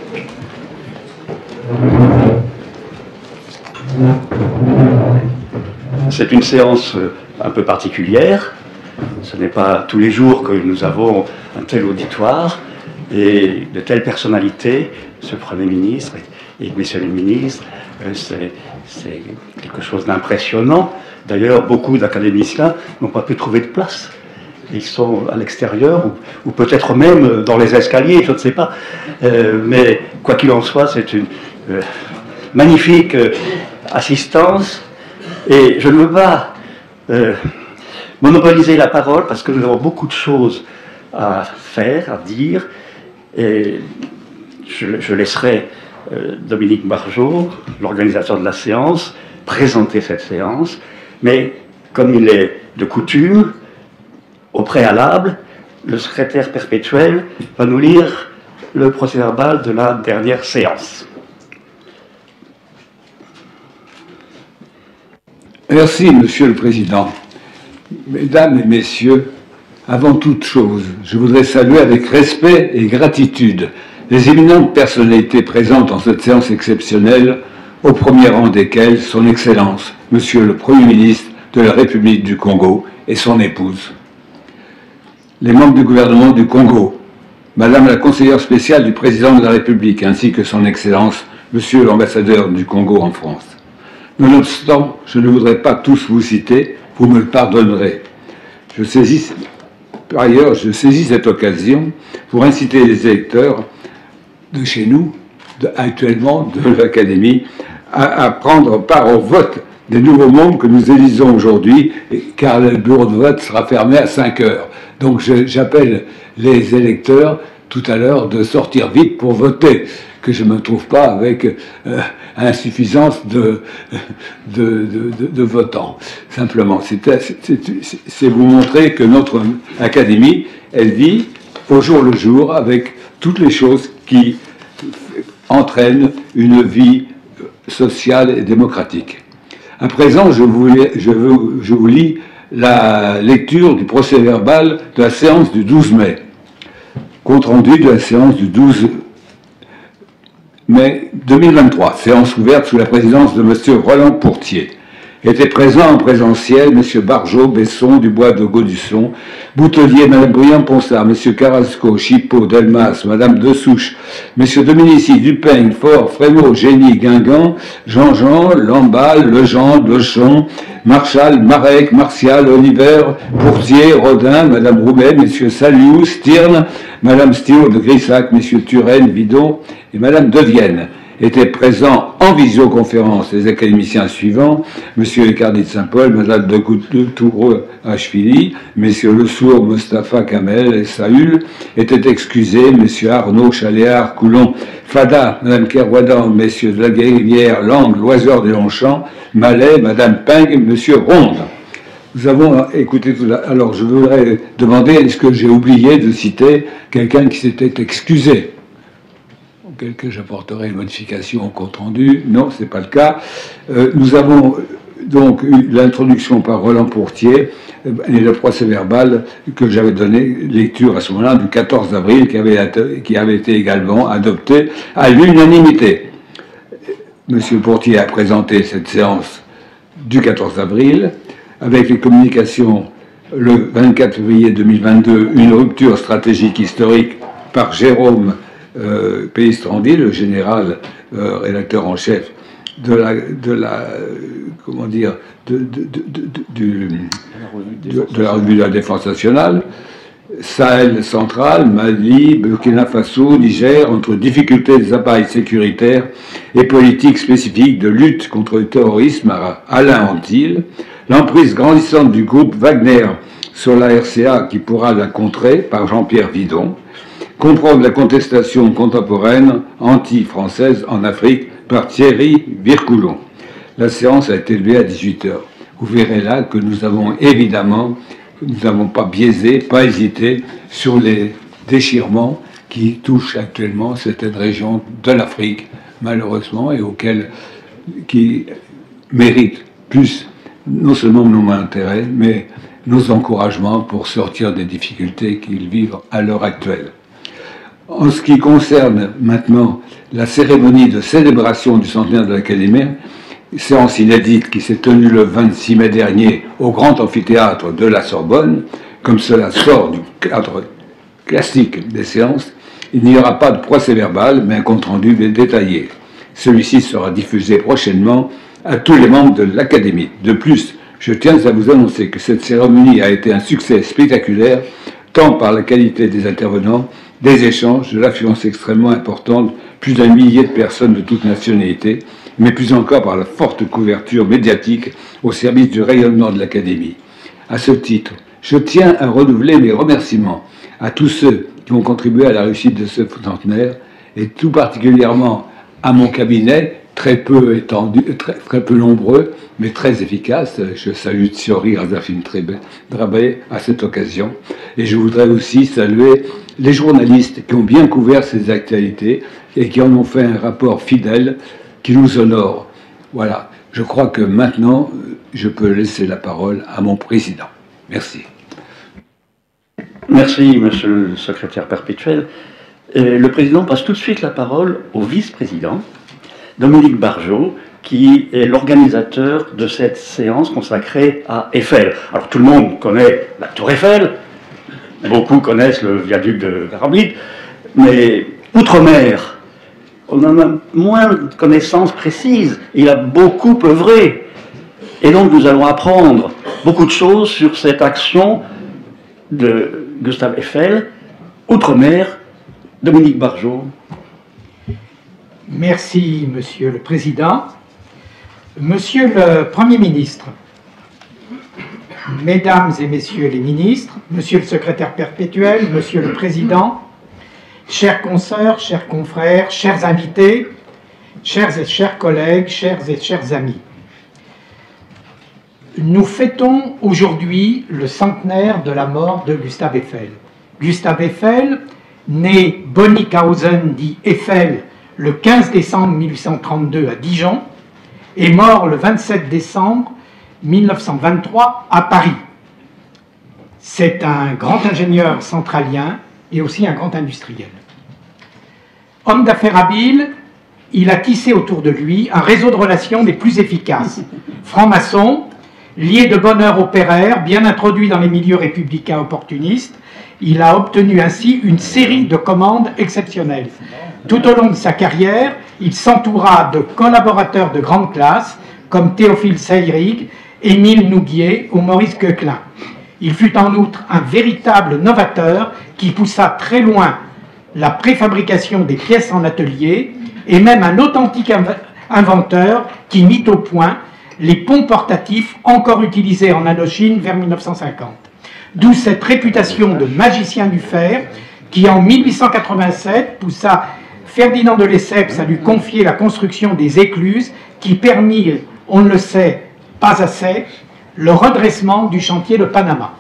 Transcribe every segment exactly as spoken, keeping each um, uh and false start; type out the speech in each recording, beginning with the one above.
C'est une séance un peu particulière. Ce n'est pas tous les jours que nous avons un tel auditoire et de telles personnalités, ce Premier ministre et messieurs les ministres. C'est quelque chose d'impressionnant. D'ailleurs, beaucoup d'académiciens n'ont pas pu trouver de place. Ils sont à l'extérieur ou, ou peut-être même dans les escaliers, je ne sais pas. Euh, mais quoi qu'il en soit, c'est une euh, magnifique euh, assistance. Et je ne veux pas euh, monopoliser la parole parce que nous avons beaucoup de choses à faire, à dire. Et je, je laisserai euh, Dominique Barjot, l'organisateur de la séance, présenter cette séance. Mais comme il est de coutume, au préalable, le secrétaire perpétuel va nous lire le procès-verbal de la dernière séance. Merci, Monsieur le Président. Mesdames et Messieurs, avant toute chose, je voudrais saluer avec respect et gratitude les éminentes personnalités présentes en cette séance exceptionnelle, au premier rang desquelles Son Excellence, Monsieur le Premier ministre de la République du Congo et son épouse, les membres du gouvernement du Congo, Madame la conseillère spéciale du Président de la République, ainsi que Son Excellence, Monsieur l'ambassadeur du Congo en France. Nonobstant, je ne voudrais pas tous vous citer, vous me le pardonnerez. Je saisis, par ailleurs, je saisis cette occasion pour inciter les électeurs de chez nous, de, actuellement de l'Académie, à, à prendre part au vote des nouveaux membres que nous élisons aujourd'hui, car le bureau de vote sera fermé à cinq heures. Donc j'appelle les électeurs tout à l'heure de sortir vite pour voter, que je ne me trouve pas avec euh, insuffisance de, de, de, de, de votants. Simplement, c'est vous montrer que notre Académie, elle vit au jour le jour avec toutes les choses qui entraînent une vie sociale et démocratique. À présent, je vous, je veux, je vous lis la lecture du procès-verbal de la séance du douze mai. Compte rendu de la séance du douze mai deux mille vingt-trois, séance ouverte sous la présidence de Monsieur Roland Pourtier. Étaient présents en présentiel Monsieur Barjot, Besson, Dubois de Gaudusson, Boutelier, Madame Briand-Ponsard, Monsieur Carrasco, Chipot, Delmas, Madame Dessouche, Monsieur Dominici, Dupeigne, Faure, Frémaux, Génie, Guingamp, Jean-Jean, Lamballe, Legendre, Lechon, Marchal, Marek, Martial, Oliver, Pourtier, Rodin, Madame Roumet, Monsieur Saliou, Stirne, Madame Stio de Grissac, Monsieur Turenne, Vidon et Madame Devienne. Étaient présents en visioconférence les académiciens suivants, M. Ecardi de Saint-Paul, Mme de Touro-Achvili, M. Le Sourd, Mustapha Kamel et Saül, étaient excusés M. Arnaud, Chaléard, Coulon, Fada, Mme Kerwadan, M. de la Guerrière, Lang, Loiseur de Longchamp, Mallet, Mme Ping, M. Ronde. Nous avons écouté tout là. Alors je voudrais demander, est-ce que j'ai oublié de citer quelqu'un qui s'était excusé ? Que j'apporterai une modification au compte-rendu. Non, ce n'est pas le cas. Euh, nous avons donc eu l'introduction par Roland Pourtier euh, et le procès-verbal que j'avais donné lecture à ce moment-là du quatorze avril, qui avait, qui avait été également adopté à l'unanimité. Monsieur Pourtier a présenté cette séance du quatorze avril avec les communications le vingt-quatre février deux mille vingt-deux, une rupture stratégique historique par Jérôme Euh, Péistrandi, le général euh, rédacteur en chef de la, de la euh, comment dire, de, de, de, de, de, de, de la revue de la défense nationale, Sahel central, Mali, Burkina Faso, Niger, entre difficultés des appareils sécuritaires et politiques spécifiques de lutte contre le terrorisme à Alain Antil, l'emprise grandissante du groupe Wagner sur la R C A qui pourra la contrer par Jean-Pierre Vidon, comprendre la contestation contemporaine anti-française en Afrique par Thierry Vircoulon. La séance a été levée à dix-huit heures. Vous verrez là que nous avons évidemment, nous n'avons pas biaisé, pas hésité sur les déchirements qui touchent actuellement certaines régions de l'Afrique, malheureusement, et auxquelles, qui méritent plus non seulement nos intérêts, mais nos encouragements pour sortir des difficultés qu'ils vivent à l'heure actuelle. En ce qui concerne maintenant la cérémonie de célébration du centenaire de l'Académie, séance inédite qui s'est tenue le vingt-six mai dernier au grand amphithéâtre de la Sorbonne, comme cela sort du cadre classique des séances, il n'y aura pas de procès-verbal, mais un compte-rendu détaillé. Celui-ci sera diffusé prochainement à tous les membres de l'Académie. De plus, je tiens à vous annoncer que cette cérémonie a été un succès spectaculaire, tant par la qualité des intervenants, des échanges, de l'affluence extrêmement importante, plus d'un millier de personnes de toutes nationalités, mais plus encore par la forte couverture médiatique au service du rayonnement de l'Académie. À ce titre, je tiens à renouveler mes remerciements à tous ceux qui ont contribué à la réussite de ce centenaire, et tout particulièrement à mon cabinet, très peu étendu, très, très peu nombreux, mais très efficace. Je salue Thierry Razafine Drabé à cette occasion. Et je voudrais aussi saluer les journalistes qui ont bien couvert ces actualités et qui en ont fait un rapport fidèle qui nous honore. Voilà, je crois que maintenant, je peux laisser la parole à mon président. Merci. Merci, monsieur le secrétaire perpétuel. Et le président passe tout de suite la parole au vice-président, Dominique Barjot, qui est l'organisateur de cette séance consacrée à Eiffel. Alors tout le monde connaît la tour Eiffel, beaucoup connaissent le viaduc de Garabide, mais outre-mer, on en a moins de connaissances précises. Il a beaucoup œuvré. Et donc nous allons apprendre beaucoup de choses sur cette action de Gustave Eiffel, outre-mer. Dominique Barjot. Merci, Monsieur le Président. Monsieur le Premier ministre, Mesdames et Messieurs les ministres, Monsieur le Secrétaire perpétuel, Monsieur le Président, chers consoeurs, chers confrères, chers invités, chers et chers collègues, chers et chers amis. Nous fêtons aujourd'hui le centenaire de la mort de Gustave Eiffel. Gustave Eiffel, né Bonnickhausen dit Eiffel le quinze décembre mille huit cent trente-deux à Dijon, est mort le vingt-sept décembre mille neuf cent vingt-trois à Paris. C'est un grand ingénieur centralien et aussi un grand industriel. Homme d'affaires habile, il a tissé autour de lui un réseau de relations des plus efficaces. Franc-maçon, lié de bonne heure au Pereire, bien introduit dans les milieux républicains opportunistes, il a obtenu ainsi une série de commandes exceptionnelles. Tout au long de sa carrière, il s'entoura de collaborateurs de grande classe, comme Théophile Seyrig, Émile Nouguier ou Maurice Coequelin. Il fut en outre un véritable novateur qui poussa très loin la préfabrication des pièces en atelier et même un authentique inventeur qui mit au point les ponts portatifs encore utilisés en Indochine vers mille neuf cent cinquante. D'où cette réputation de magicien du fer qui, en mille huit cent quatre-vingt-sept, poussa Ferdinand de Lesseps à lui confier la construction des écluses qui permirent, on ne le sait pas assez, le redressement du chantier de Panama.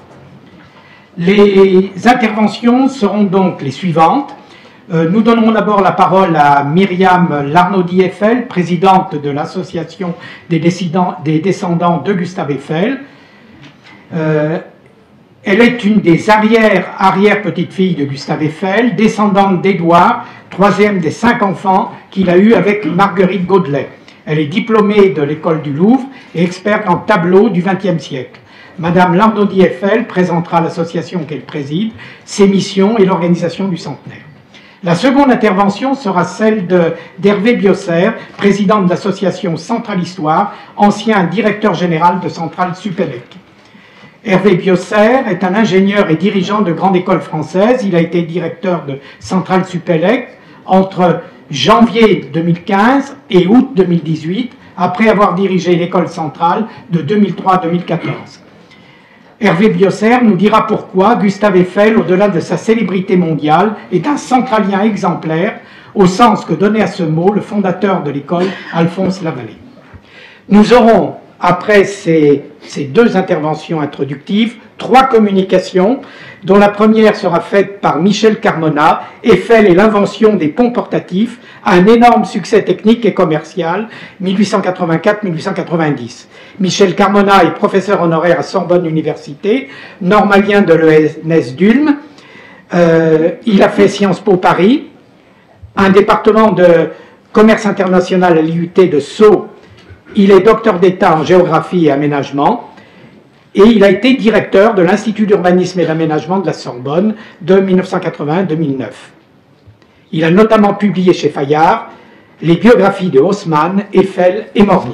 Les interventions seront donc les suivantes. Euh, nous donnerons d'abord la parole à Myriam Larnaudy-Eiffel, présidente de l'association des, des descendants de Gustave Eiffel. Euh, Elle est une des arrière-arrière-petites-filles de Gustave Eiffel, descendante d'Édouard, troisième des cinq enfants qu'il a eus avec Marguerite Gaudelet. Elle est diplômée de l'école du Louvre et experte en tableaux du vingtième siècle. Madame Larnaudy-Eiffel présentera l'association qu'elle préside, ses missions et l'organisation du centenaire. La seconde intervention sera celle d'Hervé Biosser, président de l'association Centrale Histoire, ancien directeur général de Centrale Supélec. Hervé Biosser est un ingénieur et dirigeant de grande école française. Il a été directeur de Centrale Supélec entre janvier deux mille quinze et août deux mille dix-huit, après avoir dirigé l'école centrale de deux mille trois à deux mille quatorze. Hervé Biosser nous dira pourquoi Gustave Eiffel, au-delà de sa célébrité mondiale, est un centralien exemplaire, au sens que donnait à ce mot le fondateur de l'école, Alphonse Lavallée. Nous aurons, après ces, ces deux interventions introductives, trois communications, dont la première sera faite par Michel Carmona, Eiffel et l'invention des ponts portatifs, un énorme succès technique et commercial, mille huit cent quatre-vingt-quatre à mille huit cent quatre-vingt-dix. Michel Carmona est professeur honoraire à Sorbonne Université, normalien de l'E N S d'Ulm, Euh, il a fait Sciences Po Paris, un département de commerce international à l'I U T de Sceaux. Il est docteur d'État en géographie et aménagement. Et il a été directeur de l'Institut d'urbanisme et d'aménagement de la Sorbonne de mille neuf cent quatre-vingt à deux mille neuf. Il a notamment publié chez Fayard les biographies de Haussmann, Eiffel et Morny.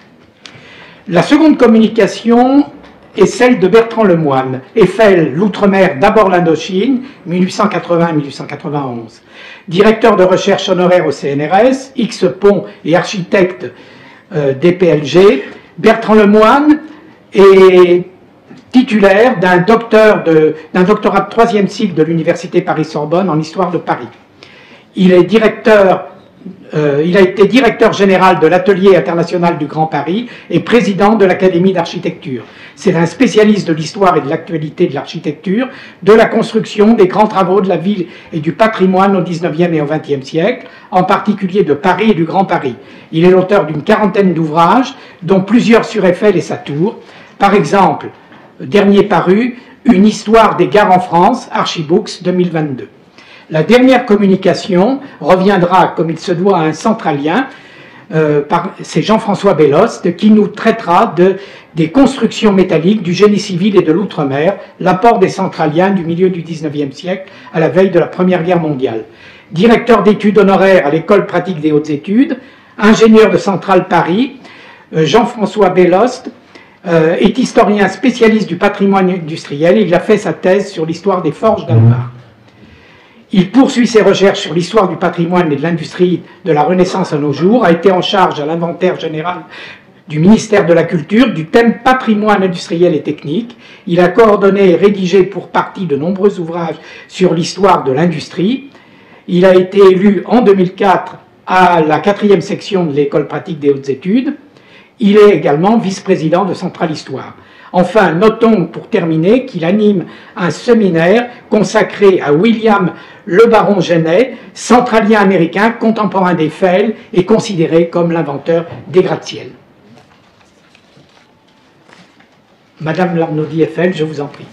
La seconde communication est celle de Bertrand Lemoine. Eiffel, l'Outre-mer, d'abord l'Indochine, mille huit cent quatre-vingts à mille huit cent quatre-vingt-onze. Directeur de recherche honoraire au C N R S, X-Pont et architecte euh, des P L G. Bertrand Lemoine est titulaire d'un docteur de, d'un doctorat de troisième cycle de l'Université Paris-Sorbonne en histoire de Paris. Il est directeur, euh, il a été directeur général de l'Atelier international du Grand Paris et président de l'Académie d'architecture. C'est un spécialiste de l'histoire et de l'actualité de l'architecture, de la construction, des grands travaux de la ville et du patrimoine au dix-neuvième et au vingtième siècle, en particulier de Paris et du Grand Paris. Il est l'auteur d'une quarantaine d'ouvrages, dont plusieurs sur Eiffel et sa tour. Par exemple, dernier paru, Une histoire des gares en France, Archibooks deux mille vingt-deux. La dernière communication reviendra, comme il se doit à un centralien, euh, par, c'est Jean-François Bellost, qui nous traitera de, des constructions métalliques, du génie civil et de l'outre-mer, l'apport des centraliens du milieu du dix-neuvième siècle à la veille de la Première Guerre mondiale. Directeur d'études honoraires à l'École pratique des hautes études, ingénieur de Centrale Paris, euh, Jean-François Bellost euh, est historien spécialiste du patrimoine industriel. Il a fait sa thèse sur l'histoire des forges d'Alvar. Il poursuit ses recherches sur l'histoire du patrimoine et de l'industrie de la Renaissance à nos jours, a été en charge à l'inventaire général du ministère de la Culture du thème patrimoine industriel et technique. Il a coordonné et rédigé pour partie de nombreux ouvrages sur l'histoire de l'industrie. Il a été élu en deux mille quatre à la quatrième section de l'École pratique des hautes études. Il est également vice-président de Centrale Histoire. Enfin, notons pour terminer qu'il anime un séminaire consacré à William Le Baron Genet, centralien américain contemporain d'Eiffel et considéré comme l'inventeur des gratte-ciel. Madame Larnaudie Eiffel, je vous en prie.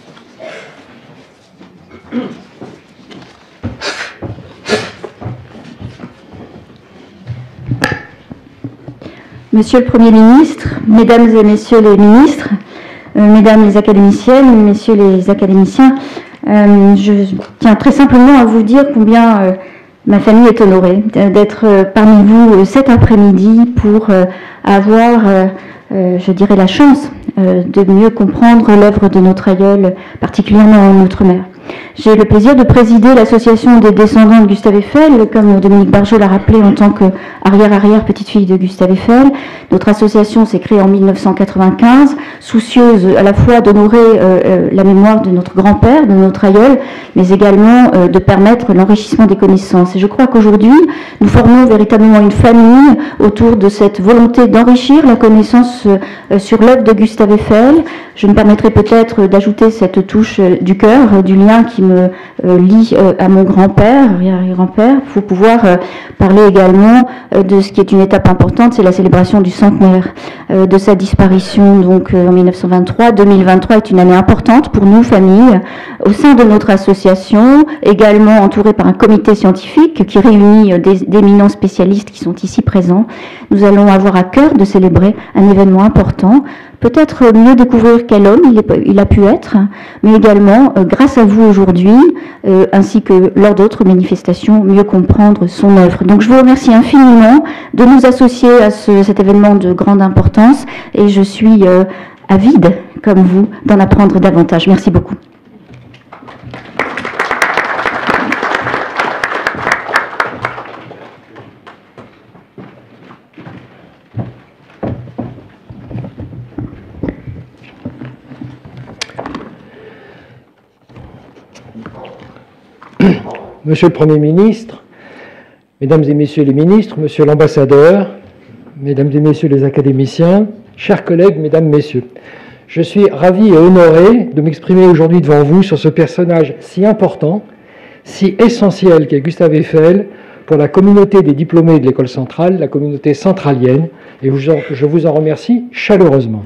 Monsieur le Premier ministre, Mesdames et Messieurs les ministres, euh, Mesdames les académiciennes, Messieurs les académiciens, euh, je tiens très simplement à vous dire combien euh, ma famille est honorée d'être euh, parmi vous euh, cet après-midi pour euh, avoir, euh, euh, je dirais, la chance euh, de mieux comprendre l'œuvre de notre aïeul, particulièrement en Outre-mer. J'ai le plaisir de présider l'association des descendants de Gustave Eiffel, comme Dominique Barjot l'a rappelé en tant qu'arrière-arrière-petite-fille de Gustave Eiffel. Notre association s'est créée en mille neuf cent quatre-vingt-quinze, soucieuse à la fois d'honorer euh, la mémoire de notre grand-père, de notre aïeul, mais également euh, de permettre l'enrichissement des connaissances. Et je crois qu'aujourd'hui, nous formons véritablement une famille autour de cette volonté d'enrichir la connaissance euh, sur l'œuvre de Gustave Eiffel. Je me permettrai peut-être d'ajouter cette touche euh, du cœur, euh, du lien qui me euh, lie euh, à mon grand-père, arrière-grand-père. Il faut pouvoir euh, parler également euh, de ce qui est une étape importante, c'est la célébration du centenaire euh, de sa disparition, donc euh, en mille neuf cent vingt-trois. deux mille vingt-trois est une année importante pour nous, famille, au sein de notre association, également entourée par un comité scientifique qui réunit euh, d'éminents spécialistes qui sont ici présents. Nous allons avoir à cœur de célébrer un événement important, peut-être mieux découvrir quel homme il, est, il a pu être, mais également, euh, grâce à vous aujourd'hui, euh, ainsi que lors d'autres manifestations, mieux comprendre son œuvre. Donc je vous remercie infiniment de nous associer à ce, cet événement de grande importance, et je suis euh, avide, comme vous, d'en apprendre davantage. Merci beaucoup. Monsieur le Premier ministre, Mesdames et Messieurs les ministres, Monsieur l'ambassadeur, Mesdames et Messieurs les académiciens, chers collègues, Mesdames, Messieurs, je suis ravi et honoré de m'exprimer aujourd'hui devant vous sur ce personnage si important, si essentiel qu'est Gustave Eiffel pour la communauté des diplômés de l'école centrale, la communauté centralienne, et je vous en remercie chaleureusement.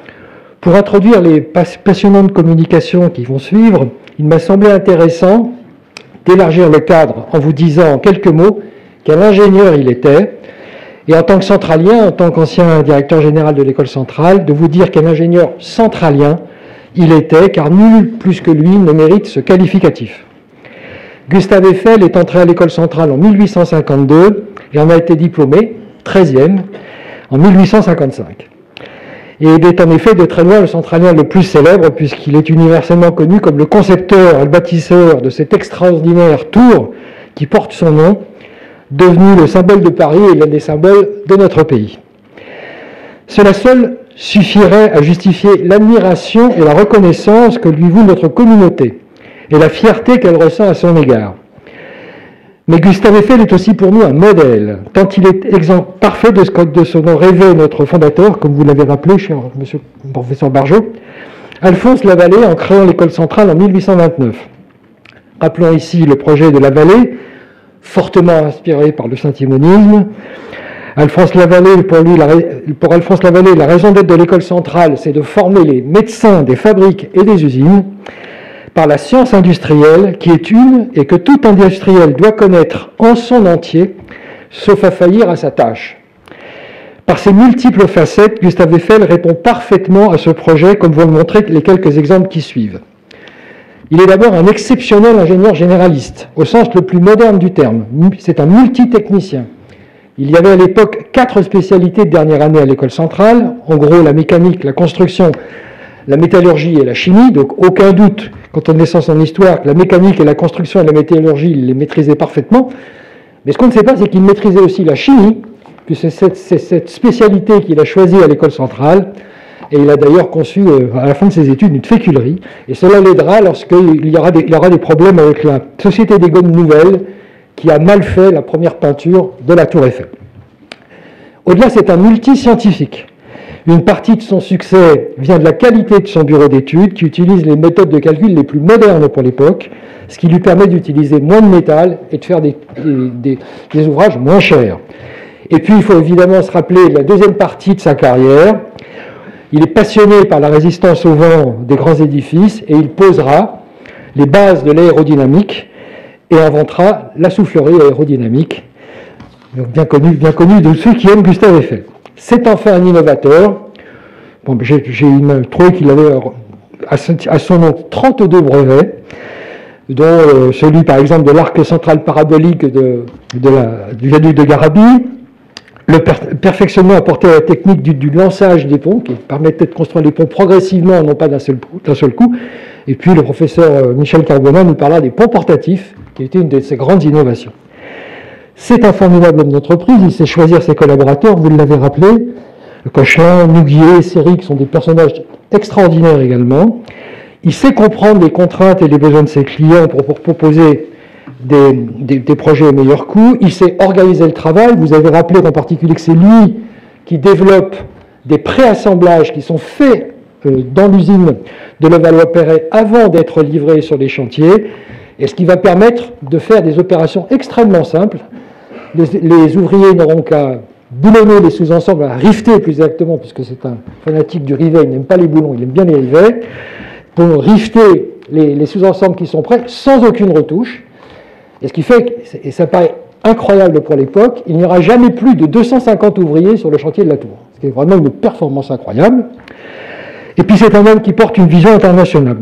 Pour introduire les passionnantes communications qui vont suivre, il m'a semblé intéressant d'élargir le cadre en vous disant en quelques mots quel ingénieur il était, et en tant que centralien, en tant qu'ancien directeur général de l'école centrale, de vous dire quel ingénieur centralien il était, car nul plus que lui ne mérite ce qualificatif. Gustave Eiffel est entré à l'école centrale en mille huit cent cinquante-deux et en a été diplômé, treizième, en mille huit cent cinquante-cinq. Et il est en effet de très loin le centralien le plus célèbre, puisqu'il est universellement connu comme le concepteur et le bâtisseur de cette extraordinaire tour qui porte son nom, devenu le symbole de Paris et l'un des symboles de notre pays. Cela seul suffirait à justifier l'admiration et la reconnaissance que lui voue notre communauté et la fierté qu'elle ressent à son égard. Mais Gustave Eiffel est aussi pour nous un modèle, tant il est exemple parfait de ce que de ce dont rêvait notre fondateur, comme vous l'avez rappelé, cher monsieur le professeur Barjot, Alphonse Lavallée, en créant l'école centrale en mille huit cent vingt-neuf. Rappelons ici le projet de Lavallée, fortement inspiré par le saint-simonisme. Alphonse Lavallée, pour, lui, la, pour Alphonse Lavallée, la raison d'être de l'école centrale, c'est de former les médecins des fabriques et des usines par la science industrielle qui est une et que tout industriel doit connaître en son entier, sauf à faillir à sa tâche. Par ses multiples facettes, Gustave Eiffel répond parfaitement à ce projet, comme vont le montrer les quelques exemples qui suivent. Il est d'abord un exceptionnel ingénieur généraliste, au sens le plus moderne du terme. C'est un multitechnicien. Il y avait à l'époque quatre spécialités de dernière année à l'école centrale, en gros la mécanique, la construction, la métallurgie et la chimie, donc aucun doute, quand on connaissant son histoire, que la mécanique et la construction et la métallurgie, il les maîtrisait parfaitement. Mais ce qu'on ne sait pas, c'est qu'il maîtrisait aussi la chimie, puisque c'est cette, cette spécialité qu'il a choisie à l'école centrale, et il a d'ailleurs conçu, à la fin de ses études, une féculerie, et cela l'aidera lorsqu'il y aura des, il y aura des problèmes avec la Société des Gommes Nouvelles, qui a mal fait la première peinture de la Tour Eiffel. Au-delà, c'est un multiscientifique. Une partie de son succès vient de la qualité de son bureau d'études, qui utilise les méthodes de calcul les plus modernes pour l'époque, ce qui lui permet d'utiliser moins de métal et de faire des, des, des, des ouvrages moins chers. Et puis, il faut évidemment se rappeler la deuxième partie de sa carrière. Il est passionné par la résistance au vent des grands édifices et il posera les bases de l'aérodynamique et inventera la soufflerie aérodynamique, bien connue, bien connue de ceux qui aiment Gustave Eiffel. C'est enfin un innovateur. Bon, j'ai trouvé qu'il avait à son nom trente-deux brevets, dont euh, celui par exemple de l'arc central parabolique de, de la, du viaduc de Garabie, le per perfectionnement apporté à la technique du, du lançage des ponts, qui permettait de construire les ponts progressivement, non pas d'un seul, d'un seul coup. Et puis le professeur Michel Carbonat nous parlera des ponts portatifs, qui était une de ses grandes innovations. C'est un formidable homme d'entreprise, il sait choisir ses collaborateurs, vous l'avez rappelé. Cochelin, Nouguier, Séric sont des personnages extraordinaires également. Il sait comprendre les contraintes et les besoins de ses clients pour, pour proposer des, des, des projets au meilleur coût. Il sait organiser le travail. Vous avez rappelé en particulier que c'est lui qui développe des préassemblages qui sont faits euh, dans l'usine de Levallois-Perret avant d'être livrés sur les chantiers, et ce qui va permettre de faire des opérations extrêmement simples. Les, les ouvriers n'auront qu'à boulonner les sous-ensembles, à rifter plus exactement, puisque c'est un fanatique du rivet, il n'aime pas les boulons, il aime bien les rivets, pour rifter les, les sous-ensembles qui sont prêts sans aucune retouche. Et ce qui fait, et ça paraît incroyable pour l'époque, il n'y aura jamais plus de deux cent cinquante ouvriers sur le chantier de la Tour. Ce qui est vraiment une performance incroyable. Et puis c'est un homme qui porte une vision internationale,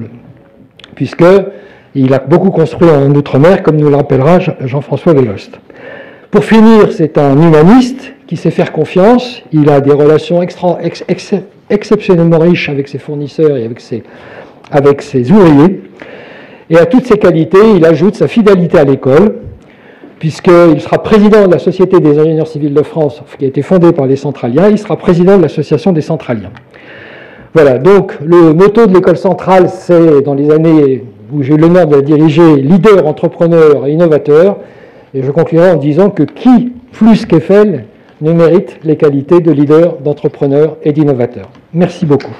puisqu'il a beaucoup construit en Outre-mer, comme nous le rappellera Jean-François Véloste. Pour finir, c'est un humaniste qui sait faire confiance. Il a des relations extra, ex, ex, exceptionnellement riches avec ses fournisseurs et avec ses, avec ses ouvriers. Et à toutes ces qualités, il ajoute sa fidélité à l'école, puisqu'il sera président de la Société des ingénieurs civils de France, qui a été fondée par les centraliens. Il sera président de l'Association des centraliens. Voilà, donc le motto de l'école centrale, c'est, dans les années où j'ai eu l'honneur de la diriger, leader, entrepreneur et innovateur. Et je conclurai en disant que qui, plus qu'Eiffel, ne mérite les qualités de leader, d'entrepreneur et d'innovateur. Merci beaucoup.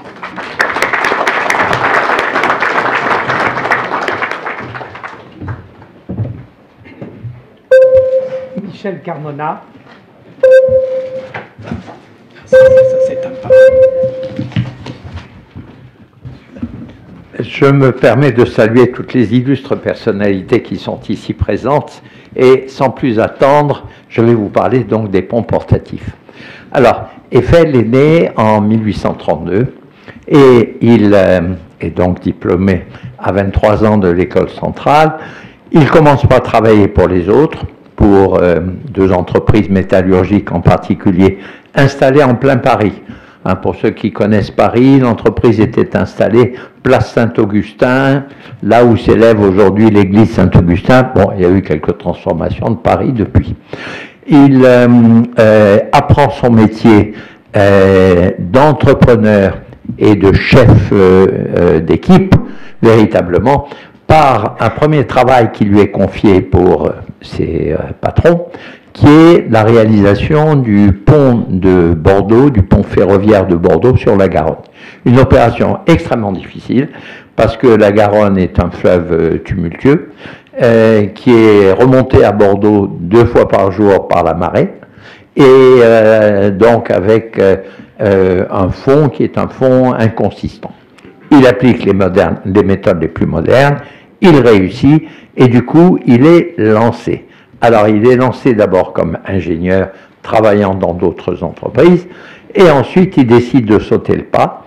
Michel Carmona. Ça, ça s'éteint pas. je me permets de saluer toutes les illustres personnalités qui sont ici présentes et sans plus attendre, je vais vous parler donc des ponts portatifs. Alors, Eiffel est né en mille huit cent trente-deux et il euh, est donc diplômé à vingt-trois ans de l'école centrale. Il commence par travailler pour les autres, pour euh, deux entreprises métallurgiques en particulier, installées en plein Paris. Hein, pour ceux qui connaissent Paris, l'entreprise était installée place Saint-Augustin, là où s'élève aujourd'hui l'église Saint-Augustin. Bon, il y a eu quelques transformations de Paris depuis. Il euh, euh, apprend son métier euh, d'entrepreneur et de chef euh, euh, d'équipe, véritablement, par un premier travail qui lui est confié pour euh, ses euh, patrons, qui est la réalisation du pont de Bordeaux, du pont ferroviaire de Bordeaux sur la Garonne. Une opération extrêmement difficile, parce que la Garonne est un fleuve tumultueux, euh, qui est remonté à Bordeaux deux fois par jour par la marée, et euh, donc avec euh, euh, un fond qui est un fond inconsistant. Il applique les, modernes, les méthodes les plus modernes, il réussit, et du coup, il est lancé. Alors, il est lancé d'abord comme ingénieur travaillant dans d'autres entreprises, et ensuite, il décide de sauter le pas,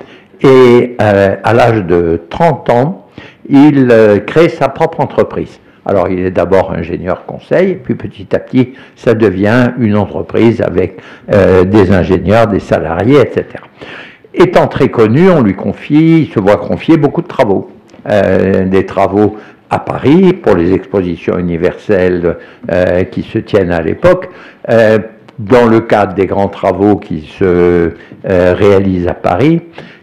et euh, à l'âge de trente ans, il euh, crée sa propre entreprise. Alors, il est d'abord ingénieur conseil, et puis petit à petit, ça devient une entreprise avec euh, des ingénieurs, des salariés, et cetera. Étant très connu, on lui confie, il se voit confier beaucoup de travaux. Euh, des travaux à Paris pour les expositions universelles euh, qui se tiennent à l'époque, euh, dans le cadre des grands travaux qui se euh, réalisent à Paris,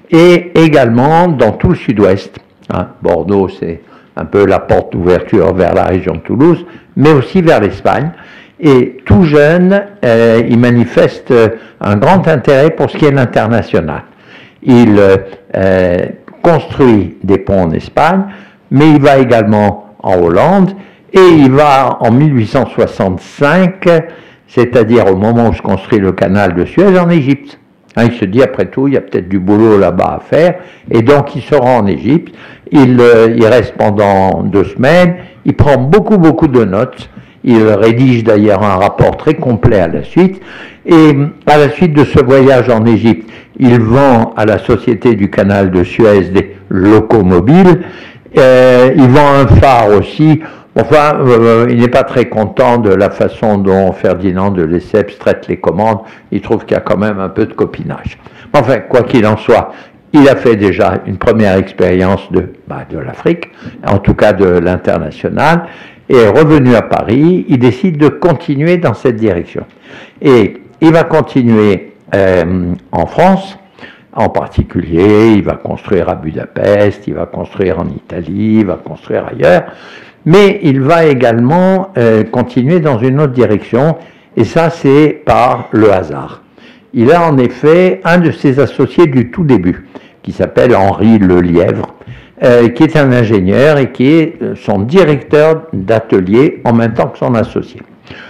et également dans tout le sud-ouest. Hein. Bordeaux, c'est un peu la porte d'ouverture vers la région de Toulouse, mais aussi vers l'Espagne. Et tout jeune, euh, il manifeste un grand intérêt pour ce qui est l'international. Il euh, construit des ponts en Espagne, mais il va également en Hollande, et il va en mille huit cent soixante-cinq, c'est-à-dire au moment où se construit le canal de Suez, en Égypte. Hein, il se dit, après tout, il y a peut-être du boulot là-bas à faire, et donc il se rend en Égypte, il, euh, il reste pendant deux semaines, il prend beaucoup, beaucoup de notes, il rédige d'ailleurs un rapport très complet à la suite, et à la suite de ce voyage en Égypte, il vend à la Société du canal de Suez des locomobiles, euh, il vend un phare aussi. Enfin, euh, il n'est pas très content de la façon dont Ferdinand de Lesseps traite les commandes, il trouve qu'il y a quand même un peu de copinage. Enfin, quoi qu'il en soit, il a fait déjà une première expérience de, bah, de l'Afrique, en tout cas de l'international, et revenu à Paris, il décide de continuer dans cette direction. Et il va continuer euh, en France, en particulier, il va construire à Budapest, il va construire en Italie, il va construire ailleurs, mais il va également euh, continuer dans une autre direction, et ça c'est par le hasard. Il a en effet un de ses associés du tout début, qui s'appelle Henri Lelièvre, euh, qui est un ingénieur et qui est son directeur d'atelier en même temps que son associé.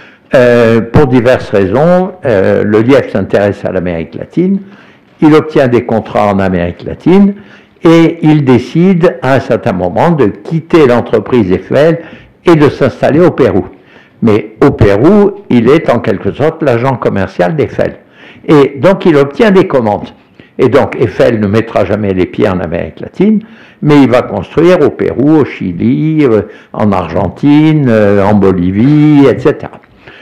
Euh, pour diverses raisons, euh, Lelièvre s'intéresse à l'Amérique latine, il obtient des contrats en Amérique latine, et il décide à un certain moment de quitter l'entreprise Eiffel et de s'installer au Pérou. Mais au Pérou, il est en quelque sorte l'agent commercial d'Eiffel. Et donc il obtient des commandes. Et donc Eiffel ne mettra jamais les pieds en Amérique latine, mais il va construire au Pérou, au Chili, euh, en Argentine, euh, en Bolivie, et cetera.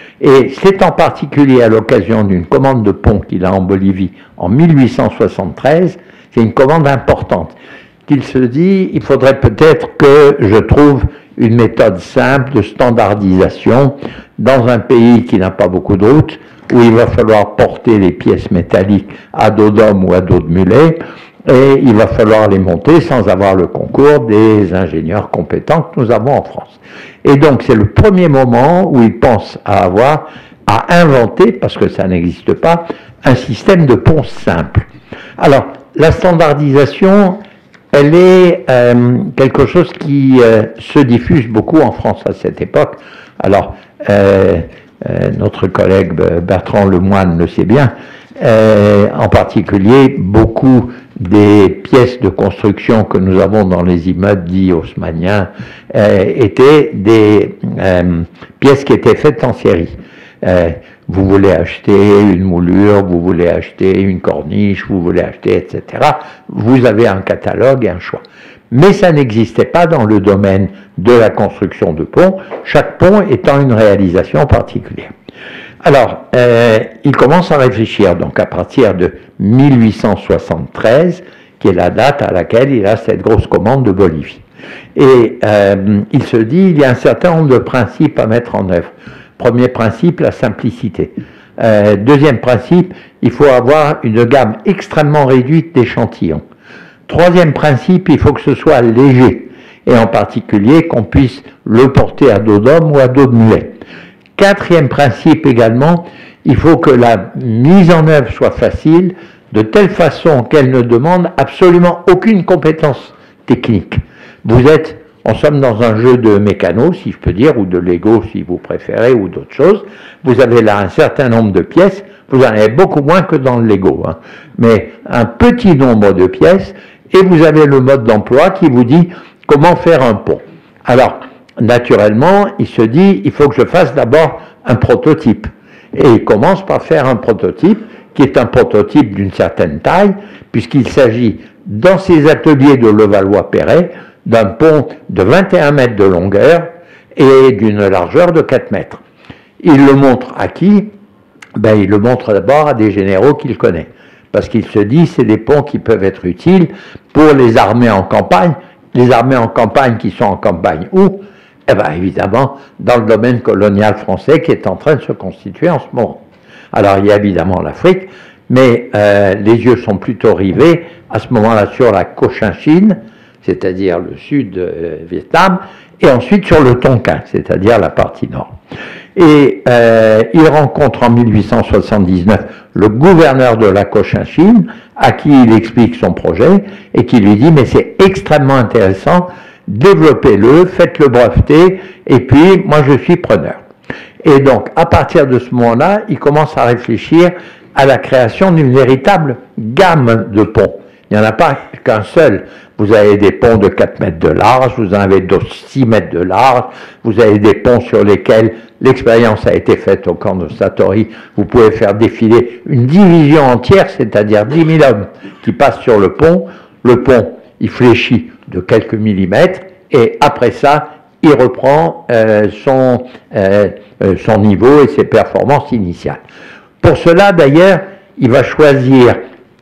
Et c'est en particulier à l'occasion d'une commande de pont qu'il a en Bolivie en mille huit cent soixante-treize, c'est une commande importante, qu'il se dit, il faudrait peut-être que je trouve une méthode simple de standardisation dans un pays qui n'a pas beaucoup de routes, où il va falloir porter les pièces métalliques à dos d'homme ou à dos de mulet, et il va falloir les monter sans avoir le concours des ingénieurs compétents que nous avons en France. Et donc c'est le premier moment où il pense à avoir, à inventer, parce que ça n'existe pas, un système de pont simple. Alors, la standardisation, elle est euh, quelque chose qui euh, se diffuse beaucoup en France à cette époque. Alors, euh, euh, notre collègue Bertrand Lemoine le sait bien, euh, en particulier beaucoup des pièces de construction que nous avons dans les immeubles dits haussmanniens euh, étaient des euh, pièces qui étaient faites en série. Euh, vous voulez acheter une moulure, vous voulez acheter une corniche, vous voulez acheter, et cetera. Vous avez un catalogue et un choix. Mais ça n'existait pas dans le domaine de la construction de ponts, chaque pont étant une réalisation particulière. Alors, euh, il commence à réfléchir, donc à partir de mille huit cent soixante-treize, qui est la date à laquelle il a cette grosse commande de Bolivie. Et euh, il se dit, il y a un certain nombre de principes à mettre en œuvre. Premier principe, la simplicité. Euh, deuxième principe, il faut avoir une gamme extrêmement réduite d'échantillons. Troisième principe, il faut que ce soit léger, et en particulier qu'on puisse le porter à dos d'homme ou à dos de mulet. Quatrième principe également, il faut que la mise en œuvre soit facile, de telle façon qu'elle ne demande absolument aucune compétence technique. Vous êtes, en somme, dans un jeu de mécano, si je peux dire, ou de Lego si vous préférez, ou d'autres choses. Vous avez là un certain nombre de pièces, vous en avez beaucoup moins que dans le Lego, hein. Mais un petit nombre de pièces, et vous avez le mode d'emploi qui vous dit comment faire un pont. Alors, naturellement, il se dit, il faut que je fasse d'abord un prototype. Et il commence par faire un prototype, qui est un prototype d'une certaine taille, puisqu'il s'agit, dans ses ateliers de Levallois-Perret, d'un pont de vingt et un mètres de longueur et d'une largeur de quatre mètres. Il le montre à qui? Ben, il le montre d'abord à des généraux qu'il connaît. Parce qu'il se dit, c'est des ponts qui peuvent être utiles pour les armées en campagne. Les armées en campagne qui sont en campagne où? Eh bien, évidemment, dans le domaine colonial français qui est en train de se constituer en ce moment. Alors, il y a évidemment l'Afrique, mais euh, les yeux sont plutôt rivés à ce moment-là sur la Cochinchine, c'est-à-dire le sud euh, Vietnam, et ensuite sur le Tonkin, c'est-à-dire la partie nord. Et euh, il rencontre en mille huit cent soixante-dix-neuf le gouverneur de la Cochinchine, à qui il explique son projet, et qui lui dit « mais c'est extrêmement intéressant, développez-le, faites-le breveter, et puis moi je suis preneur ». Et donc, à partir de ce moment-là, il commence à réfléchir à la création d'une véritable gamme de ponts. Il n'y en a pas qu'un seul. Vous avez des ponts de quatre mètres de large, vous en avez de six mètres de large, vous avez des ponts sur lesquels l'expérience a été faite au camp de Satori. Vous pouvez faire défiler une division entière, c'est-à-dire dix mille hommes qui passent sur le pont. Le pont, il fléchit de quelques millimètres, et après ça, il reprend euh, son, euh, son niveau et ses performances initiales. Pour cela, d'ailleurs, il va choisir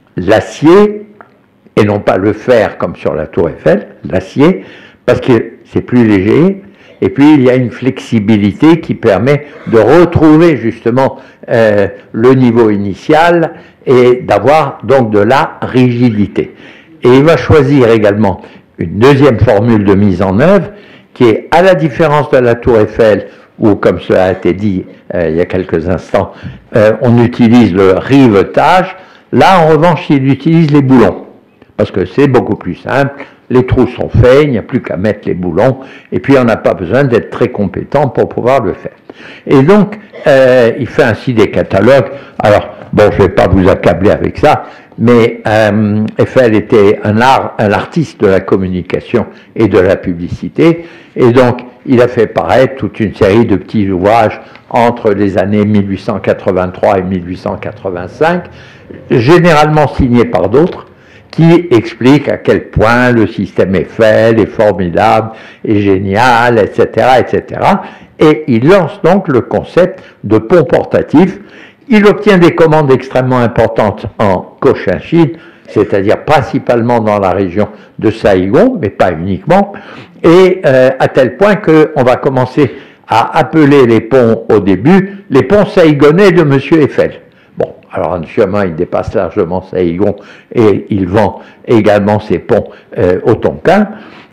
l'acier, et non pas le fer comme sur la tour Eiffel, l'acier, parce que c'est plus léger, et puis il y a une flexibilité qui permet de retrouver justement euh, le niveau initial et d'avoir donc de la rigidité. Et il va choisir également une deuxième formule de mise en œuvre, qui est, à la différence de la tour Eiffel, où, comme cela a été dit euh, il y a quelques instants, euh, on utilise le rivetage, là en revanche il utilise les boulons. Parce que c'est beaucoup plus simple, les trous sont faits, il n'y a plus qu'à mettre les boulons, et puis on n'a pas besoin d'être très compétent pour pouvoir le faire. Et donc, euh, il fait ainsi des catalogues. Alors, bon, je ne vais pas vous accabler avec ça, mais euh, Eiffel était un, art, un artiste de la communication et de la publicité, et donc il a fait paraître toute une série de petits ouvrages entre les années mille huit cent quatre-vingt-trois et mille huit cent quatre-vingt-cinq, généralement signés par d'autres, qui explique à quel point le système Eiffel est formidable, est génial, et cetera, et cetera. Et il lance donc le concept de pont portatif. Il obtient des commandes extrêmement importantes en Cochinchine, c'est-à-dire principalement dans la région de Saïgon, mais pas uniquement, et euh, à tel point qu'on va commencer à appeler les ponts au début les ponts saïgonais de M. Eiffel. Bon, alors naturellement, il dépasse largement Saïgon et il vend également ses ponts euh, au Tonkin.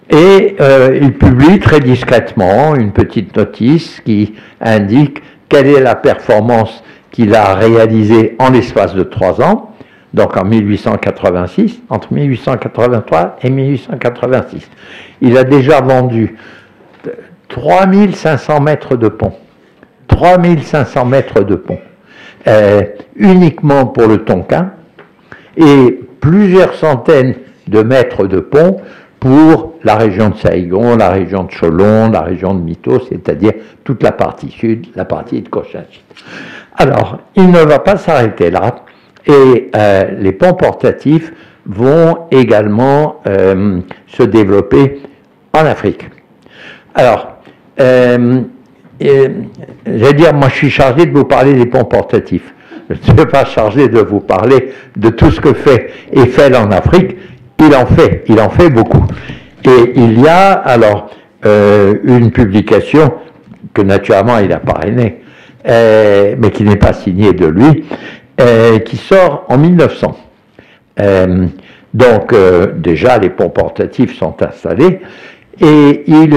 Et euh, il publie très discrètement une petite notice qui indique quelle est la performance qu'il a réalisée en l'espace de trois ans, donc en mille huit cent quatre-vingt-six, entre mille huit cent quatre-vingt-trois et mille huit cent quatre-vingt-six. Il a déjà vendu trois mille cinq cents mètres de pont. trois mille cinq cents mètres de pont. Euh, uniquement pour le Tonkin, et plusieurs centaines de mètres de pont pour la région de Saïgon, la région de Cholon, la région de Mito, c'est-à-dire toute la partie sud, la partie de Cochinchine. Alors, il ne va pas s'arrêter là, et euh, les ponts portatifs vont également euh, se développer en Afrique. Alors, euh, j'allais dire, moi je suis chargé de vous parler des ponts portatifs. Je ne suis pas chargé de vous parler de tout ce que fait Eiffel en Afrique. Il en fait, il en fait beaucoup. Et il y a alors euh, une publication que naturellement il a parrainée, euh, mais qui n'est pas signée de lui, euh, qui sort en mille neuf cents. Euh, donc euh, déjà les ponts portatifs sont installés, et il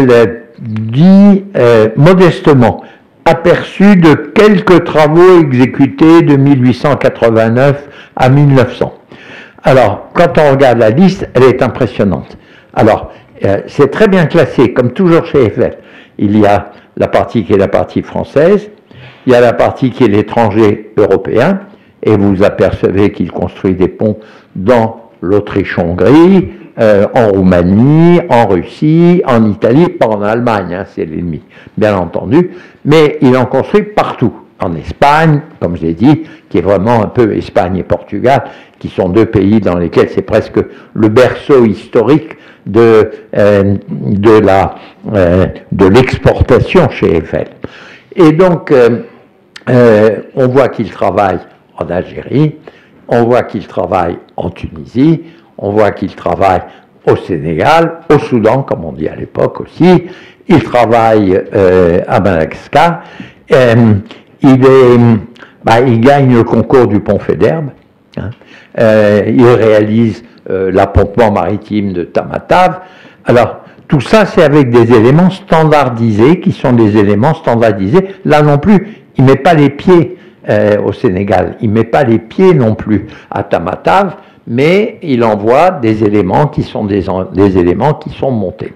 dit euh, modestement, aperçu de quelques travaux exécutés de mille huit cent quatre-vingt-neuf à mille neuf cents. Alors, quand on regarde la liste, elle est impressionnante. Alors, euh, c'est très bien classé, comme toujours chez Eiffel. Il y a la partie qui est la partie française, il y a la partie qui est l'étranger européen, et vous apercevez qu'il construit des ponts dans l'Autriche-Hongrie, euh, en Roumanie, en Russie, en Italie, pas en Allemagne, hein, c'est l'ennemi, bien entendu, mais il en construit partout. En Espagne, comme je l'ai dit, qui est vraiment un peu Espagne et Portugal, qui sont deux pays dans lesquels c'est presque le berceau historique de, euh, de la, euh, de l'exportation chez Eiffel. Et donc, euh, euh, on voit qu'il travaille en Algérie, on voit qu'il travaille en Tunisie, on voit qu'il travaille au Sénégal, au Soudan, comme on dit à l'époque aussi, il travaille euh, à Madagascar, euh, il, est, bah, il gagne le concours du pont Faidherbe, hein, euh, il réalise euh, l'appontement maritime de Tamatave. Alors, tout ça, c'est avec des éléments standardisés, qui sont des éléments standardisés. Là non plus, il ne met pas les pieds euh, au Sénégal, il ne met pas les pieds non plus à Tamatave, mais il envoie des éléments qui sont des, des éléments qui sont montés.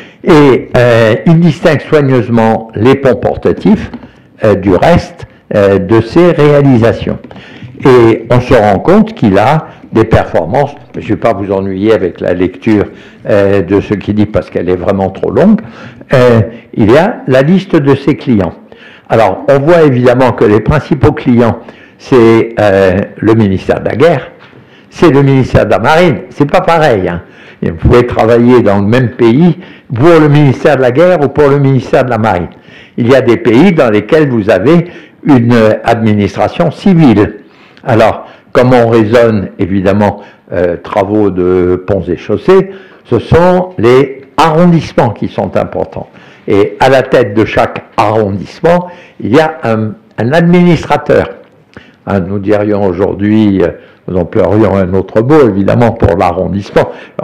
Et euh, il distingue soigneusement les ponts portatifs euh, du reste euh, de ses réalisations. Et on se rend compte qu'il a des performances, je ne vais pas vous ennuyer avec la lecture euh, de ce qu'il dit parce qu'elle est vraiment trop longue, euh, il y a la liste de ses clients. Alors, on voit évidemment que les principaux clients, c'est euh, le ministère de la Guerre, c'est le ministère de la Marine, c'est pas pareil, hein. Vous pouvez travailler dans le même pays pour le ministère de la Guerre ou pour le ministère de la Marine. Il y a des pays dans lesquels vous avez une administration civile. Alors, comme on raisonne évidemment euh, travaux de ponts et chaussées, ce sont les arrondissements qui sont importants. Et à la tête de chaque arrondissement, il y a un, un administrateur. Hein, nous dirions aujourd'hui, euh, nous emploierions un autre mot évidemment pour l'arrondissement,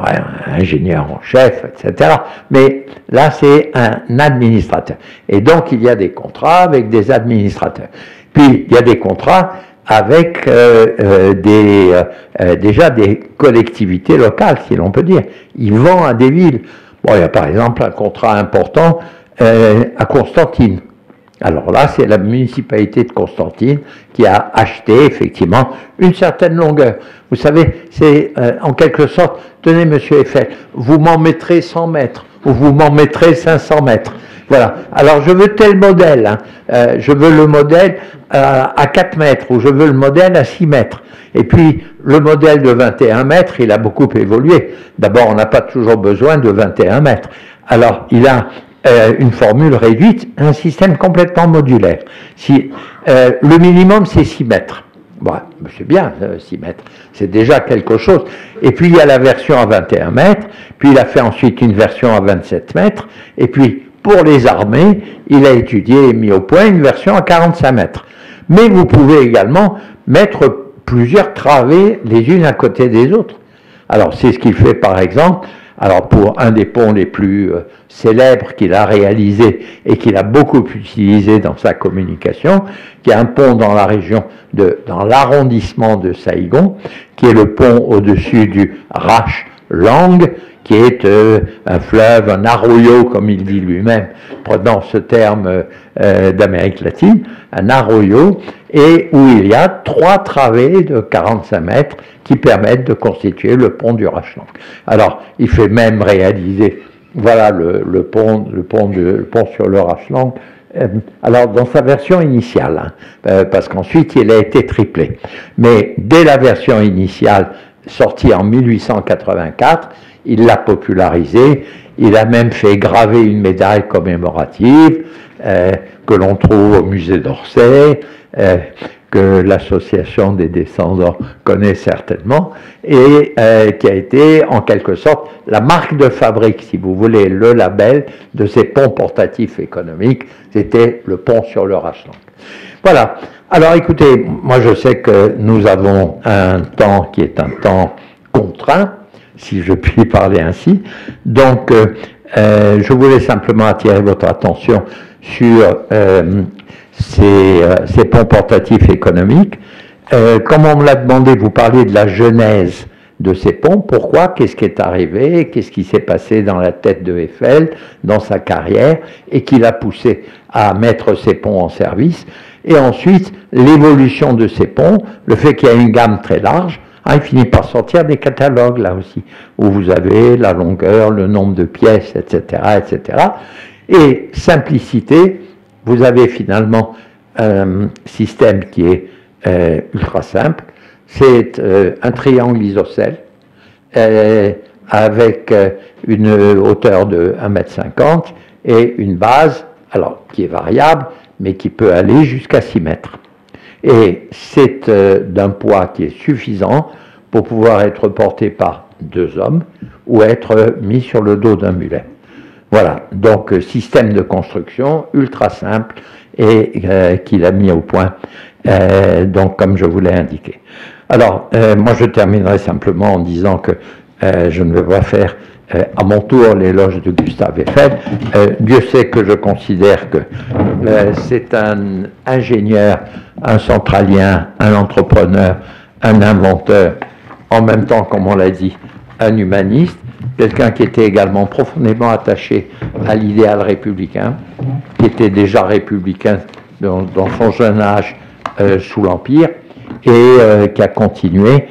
un ingénieur en chef, et cetera. Mais là, c'est un administrateur. Et donc, il y a des contrats avec des administrateurs. Puis, il y a des contrats avec euh, euh, des, euh, déjà des collectivités locales, si l'on peut dire. Ils vendent à des villes. Bon, il y a par exemple un contrat important euh, à Constantine. Alors là, c'est la municipalité de Constantine qui a acheté effectivement une certaine longueur. Vous savez, c'est euh, en quelque sorte, tenez monsieur Eiffel, vous m'en mettrez cent mètres, ou vous m'en mettrez cinq cents mètres. Voilà. Alors je veux tel modèle, hein. euh, je veux le modèle euh, à quatre mètres, ou je veux le modèle à six mètres. Et puis le modèle de vingt et un mètres, il a beaucoup évolué. D'abord, on n'a pas toujours besoin de vingt et un mètres. Alors il a euh, une formule réduite, un système complètement modulaire. Si, euh, le minimum, c'est six mètres. Bon, c'est bien, euh, six mètres, c'est déjà quelque chose. Et puis il y a la version à vingt et un mètres, puis il a fait ensuite une version à vingt-sept mètres, et puis pour les armées, il a étudié et mis au point une version à quarante-cinq mètres. Mais vous pouvez également mettre plusieurs travées les unes à côté des autres. Alors c'est ce qu'il fait par exemple, alors pour un des ponts les plus euh, célèbres qu'il a réalisé et qu'il a beaucoup utilisé dans sa communication, qui est un pont dans la région de, dans l'arrondissement de Saïgon, qui est le pont au-dessus du Rache Lang, qui est euh, un fleuve, un arroyo, comme il dit lui-même, prenant ce terme euh, d'Amérique latine, un arroyo, et où il y a trois travées de quarante-cinq mètres qui permettent de constituer le pont du Rachlank. Alors, il fait même réaliser, voilà le, le, pont, le, pont, de, le pont sur le Rachlank, euh, alors dans sa version initiale, hein, euh, parce qu'ensuite il a été triplé. Mais dès la version initiale, sortie en mille huit cent quatre-vingt-quatre, il l'a popularisé, il a même fait graver une médaille commémorative euh, que l'on trouve au musée d'Orsay, euh, que l'association des descendants connaît certainement, et euh, qui a été en quelque sorte la marque de fabrique, si vous voulez, le label de ces ponts portatifs économiques, c'était le pont sur le Rachlank. Voilà. Alors écoutez, moi je sais que nous avons un temps qui est un temps contraint, si je puis parler ainsi, donc euh, euh, je voulais simplement attirer votre attention sur euh, ces, euh, ces ponts portatifs économiques. Euh, comme on me l'a demandé, vous parliez de la genèse de ces ponts, pourquoi, qu'est-ce qui est arrivé, qu'est-ce qui s'est passé dans la tête de Eiffel, dans sa carrière, et qui l'a poussé à mettre ces ponts en service, et ensuite l'évolution de ces ponts, le fait qu'il y a une gamme très large, hein, il finit par sortir des catalogues là aussi, où vous avez la longueur, le nombre de pièces, et cetera, et cetera. Et simplicité, vous avez finalement un système qui est euh, ultra simple, c'est euh, un triangle isocèle euh, avec euh, une hauteur de un mètre cinquante et une base, alors qui est variable, mais qui peut aller jusqu'à six mètres. Et c'est euh, d'un poids qui est suffisant pour pouvoir être porté par deux hommes ou être mis sur le dos d'un mulet. Voilà, donc système de construction ultra simple et euh, qu'il a mis au point, euh, donc comme je vous l'ai indiqué. Alors, euh, moi je terminerai simplement en disant que euh, je ne vais pas faire euh, à mon tour l'éloge de Gustave Eiffel. Euh, Dieu sait que je considère que euh, c'est un ingénieur, un centralien, un entrepreneur, un inventeur, en même temps, comme on l'a dit, un humaniste, quelqu'un qui était également profondément attaché à l'idéal républicain, qui était déjà républicain dans, dans son jeune âge euh, sous l'Empire, et euh, qui a continué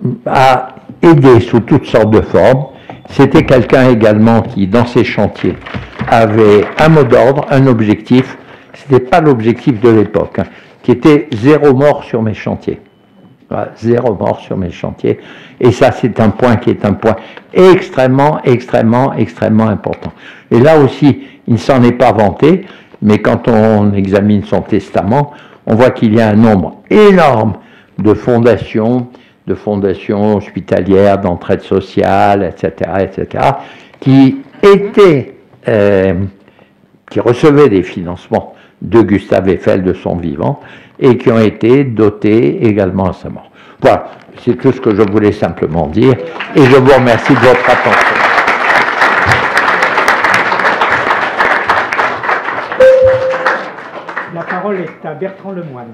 à aider sous toutes sortes de formes. C'était quelqu'un également qui, dans ses chantiers, avait un mot d'ordre, un objectif, ce n'était pas l'objectif de l'époque, hein, qui était zéro mort sur mes chantiers. Voilà, zéro mort sur mes chantiers. Et ça, c'est un point qui est un point extrêmement, extrêmement, extrêmement important. Et là aussi, il ne s'en est pas vanté, mais quand on examine son testament, on voit qu'il y a un nombre énorme de fondations, de fondations hospitalières, d'entraide sociale, et cetera, et cetera, qui étaient, euh, qui recevaient des financements de Gustave Eiffel de son vivant, et qui ont été dotés également à sa mort. Voilà, c'est tout ce que je voulais simplement dire, et je vous remercie de votre attention. La parole est à Bertrand Lemoine.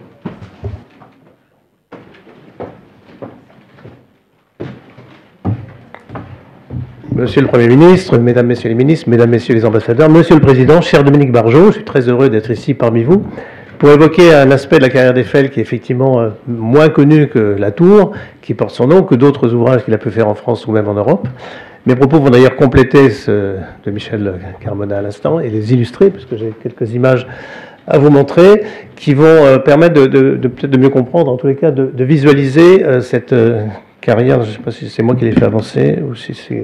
Monsieur le Premier ministre, Mesdames, Messieurs les ministres, Mesdames, Messieurs les ambassadeurs, Monsieur le Président, cher Dominique Barjot, je suis très heureux d'être ici parmi vous pour évoquer un aspect de la carrière d'Eiffel qui est effectivement moins connu que la Tour, qui porte son nom, que d'autres ouvrages qu'il a pu faire en France ou même en Europe. Mes propos vont d'ailleurs compléter ceux de Michel Carmona à l'instant et les illustrer, puisque j'ai quelques images à vous montrer, qui vont permettre de, de, de peut-être de mieux comprendre, en tous les cas, de, de visualiser cette carrière. Je ne sais pas si c'est moi qui l'ai fait avancer ou si c'est...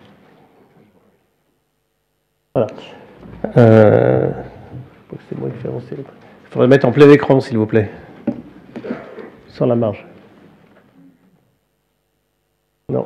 Voilà. Euh, c'est moi qui fais avancer. Il faudrait mettre en plein écran, s'il vous plaît. Sans la marge. Non.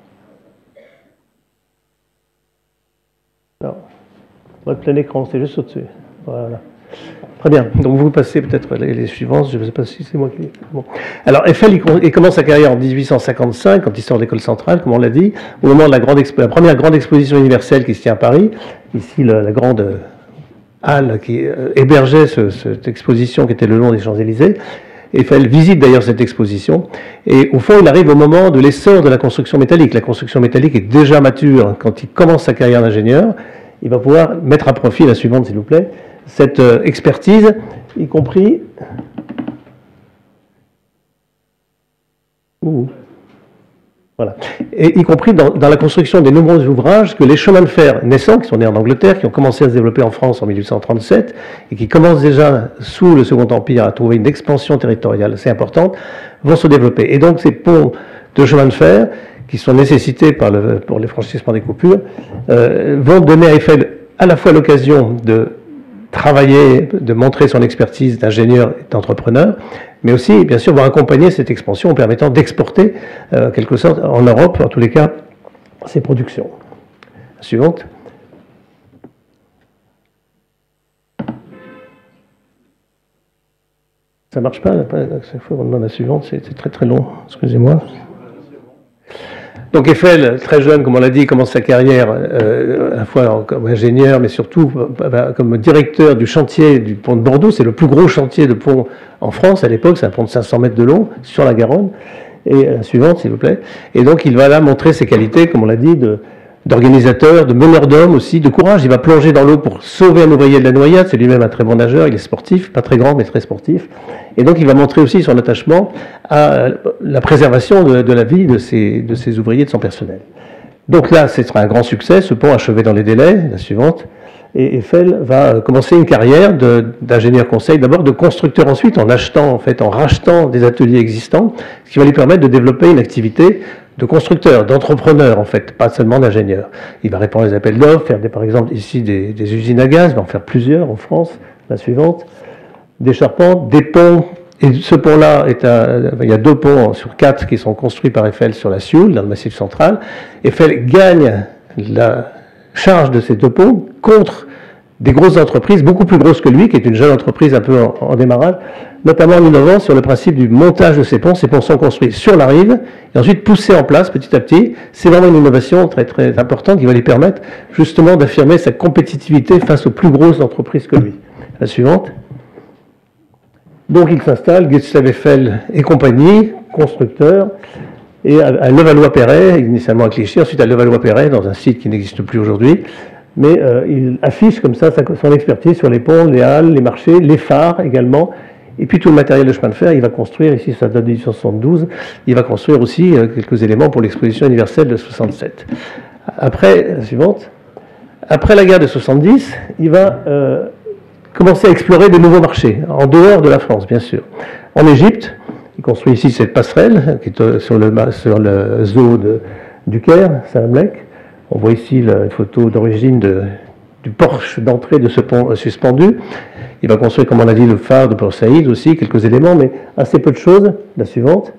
Non. Votre plein écran, c'est juste au-dessus. Voilà. Très bien. Donc vous passez peut-être les, les suivantes. Je ne sais pas si c'est moi qui... Bon. Alors Eiffel, il, il commence sa carrière en dix-huit cent cinquante-cinq, quand il sort de l'école centrale, comme on l'a dit, au moment de la, grande expo, la première grande exposition universelle qui se tient à Paris. Ici, la, la grande halle qui euh, hébergeait ce, cette exposition qui était le long des Champs-Élysées. Eiffel visite d'ailleurs cette exposition. Et au fond, il arrive au moment de l'essor de la construction métallique. La construction métallique est déjà mature quand il commence sa carrière d'ingénieur. Il va pouvoir mettre à profit, la suivante s'il vous plaît, cette euh, expertise, y compris... Ouh. Voilà. Et y compris dans, dans la construction des nombreux ouvrages que les chemins de fer naissants, qui sont nés en Angleterre, qui ont commencé à se développer en France en mille huit cent trente-sept, et qui commencent déjà, sous le Second Empire, à trouver une expansion territoriale assez importante, vont se développer. Et donc ces ponts de chemin de fer, qui sont nécessités par le, pour les franchissements des coupures, euh, vont donner à Eiffel à la fois l'occasion de travailler, de montrer son expertise d'ingénieur et d'entrepreneur, mais aussi, bien sûr, vont accompagner cette expansion en permettant d'exporter, euh, en quelque sorte, en Europe, en tous les cas, ses productions. La suivante. Ça ne marche pas, chaque fois on demande la suivante, c'est très très long, excusez-moi. Donc Eiffel, très jeune, comme on l'a dit, commence sa carrière euh, à la fois comme ingénieur, mais surtout euh, comme directeur du chantier du pont de Bordeaux. C'est le plus gros chantier de pont en France à l'époque, c'est un pont de cinq cents mètres de long sur la Garonne. Et la suivante, s'il vous plaît. Et donc il va là montrer ses qualités, comme on l'a dit, de, d'organisateur, de meneur d'hommes aussi, de courage. Il va plonger dans l'eau pour sauver un ouvrier de la noyade. C'est lui-même un très bon nageur, il est sportif, pas très grand, mais très sportif. Et donc il va montrer aussi son attachement à la préservation de, de la vie de ses, de ses ouvriers, de son personnel. Donc là, ce sera un grand succès, ce pont achevé dans les délais, la suivante. Et Eiffel va commencer une carrière d'ingénieur conseil, d'abord de constructeur ensuite, en achetant, en fait, en rachetant des ateliers existants, ce qui va lui permettre de développer une activité de constructeur, d'entrepreneur, en fait, pas seulement d'ingénieur. Il va répondre aux appels d'offres, faire des, par exemple ici des, des usines à gaz, il va en faire plusieurs en France, la suivante, des charpentes, des ponts, et ce pont-là, est un, il y a deux ponts sur quatre qui sont construits par Eiffel sur la Sioule, dans le Massif central. Eiffel gagne la charge de ces deux ponts contre des grosses entreprises, beaucoup plus grosses que lui, qui est une jeune entreprise un peu en, en démarrage, notamment en innovant sur le principe du montage de ces ponts. Ces ponts sont construits sur la rive et ensuite poussés en place petit à petit. C'est vraiment une innovation très très importante qui va lui permettre justement d'affirmer sa compétitivité face aux plus grosses entreprises que lui. La suivante. Donc il s'installe, Gustave Eiffel et compagnie, constructeur, et à, à Levallois-Perret, initialement à Clichy, ensuite à Levallois-Perret, dans un site qui n'existe plus aujourd'hui. Mais euh, il affiche comme ça sa, son expertise sur les ponts, les halles, les marchés, les phares également, et puis tout le matériel de chemin de fer. Il va construire, ici ça date de mille huit cent soixante-douze, il va construire aussi euh, quelques éléments pour l'exposition universelle de soixante-sept. Après, la suivante, après la guerre de soixante-dix, il va euh, commencer à explorer de nouveaux marchés, en dehors de la France, bien sûr. En Égypte, il construit ici cette passerelle, qui est sur le, sur le zoo de, du Caire, Salamlek. On voit ici la photo d'origine du porche d'entrée de ce pont suspendu. Il va construire, comme on l'a dit, le phare de Port Saïd aussi, quelques éléments, mais assez peu de choses. La suivante.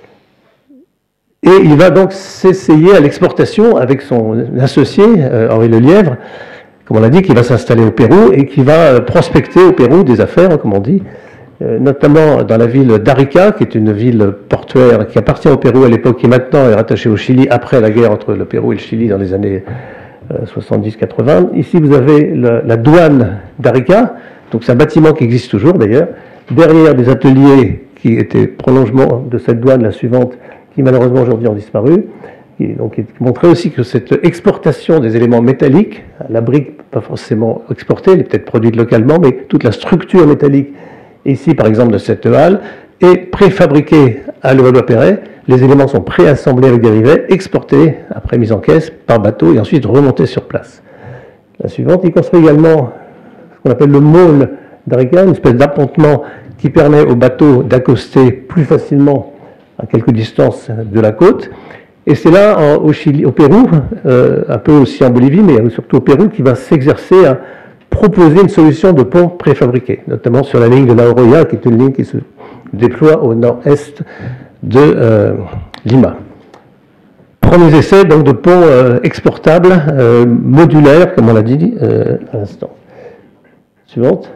Et il va donc s'essayer à l'exportation avec son associé, euh, Henri Lelièvre, comme on l'a dit, qui va s'installer au Pérou et qui va prospecter au Pérou des affaires, comme on dit, euh, notamment dans la ville d'Arica, qui est une ville portuaire qui appartient au Pérou à l'époque, qui maintenant est rattachée au Chili après la guerre entre le Pérou et le Chili dans les années euh, soixante-dix quatre-vingt. Ici, vous avez la, la douane d'Arica, donc c'est un bâtiment qui existe toujours d'ailleurs, derrière des ateliers qui étaient prolongement de cette douane, la suivante, qui malheureusement aujourd'hui ont disparu. Et donc, il montrait aussi que cette exportation des éléments métalliques, la brique pas forcément exportée, elle est peut-être produite localement, mais toute la structure métallique, ici par exemple de cette halle, est préfabriquée à Levallois-Perret. Les éléments sont préassemblés avec des rivets, exportés après mise en caisse par bateau et ensuite remontés sur place. La suivante, il construit également ce qu'on appelle le môle d'Arica, une espèce d'appontement qui permet aux bateaux d'accoster plus facilement à quelques distances de la côte. Et c'est là, en, au, Chili, au Pérou, euh, un peu aussi en Bolivie, mais surtout au Pérou, qui va s'exercer à proposer une solution de pont préfabriqué, notamment sur la ligne de Naoroya, qui est une ligne qui se déploie au nord-est de euh, Lima. Premiers essais donc de ponts euh, exportables, euh, modulaires, comme on l'a dit euh, à l'instant. Suivante.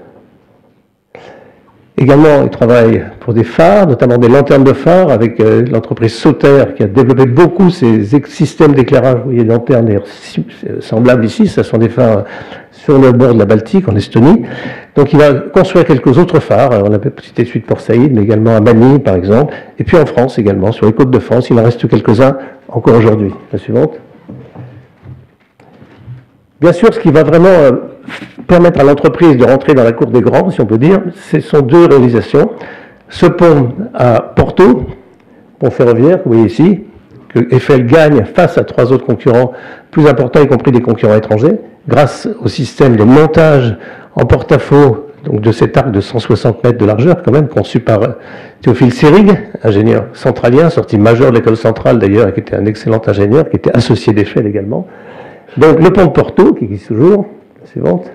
Également, il travaille pour des phares, notamment des lanternes de phare, avec euh, l'entreprise Sauter, qui a développé beaucoup ces systèmes d'éclairage. Vous voyez, des lanternes semblables ici, ce sont des phares sur le bord de la Baltique, en Estonie. Donc il va construire quelques autres phares, on a cité celui de Port Saïd, mais également à Manille, par exemple, et puis en France également, sur les côtes de France, il en reste quelques-uns encore aujourd'hui. La suivante. Bien sûr, ce qui va vraiment permettre à l'entreprise de rentrer dans la cour des grands, si on peut dire. Ce sont deux réalisations. Ce pont à Porto, pont ferroviaire, vous voyez ici, que Eiffel gagne face à trois autres concurrents plus importants, y compris des concurrents étrangers, grâce au système de montage en porte-à-faux donc de cet arc de cent soixante mètres de largeur, quand même, conçu par Théophile Seyrig, ingénieur centralien, sorti major de l'école centrale d'ailleurs, et qui était un excellent ingénieur, qui était associé d'Eiffel également. Donc le pont de Porto, qui existe toujours, la suivante,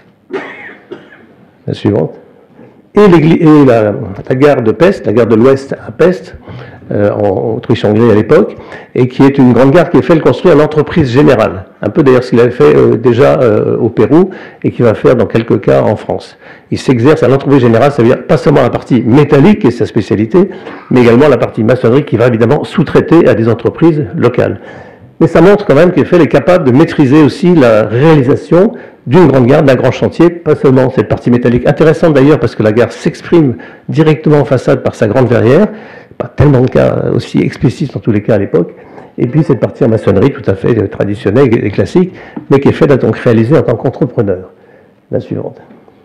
la suivante, et, et la, la gare de Pest, la gare de l'Ouest à Pest, euh, en Autriche-Hongrie à l'époque, et qui est une grande gare qu'Eiffel construit en entreprise générale, un peu d'ailleurs ce qu'il avait fait euh, déjà euh, au Pérou, et qu'il va faire dans quelques cas en France. Il s'exerce à l'entreprise générale, ça veut dire pas seulement la partie métallique, qui est sa spécialité, mais également la partie maçonnerie, qui va évidemment sous-traiter à des entreprises locales. Mais ça montre quand même qu'Eiffel est capable de maîtriser aussi la réalisation d'une grande gare, d'un grand chantier, pas seulement cette partie métallique. Intéressante d'ailleurs parce que la gare s'exprime directement en façade par sa grande verrière, pas tellement de cas aussi explicite dans tous les cas à l'époque, et puis cette partie en maçonnerie tout à fait traditionnelle et classique, mais qu'Eiffel a donc réalisé en tant qu'entrepreneur. La suivante.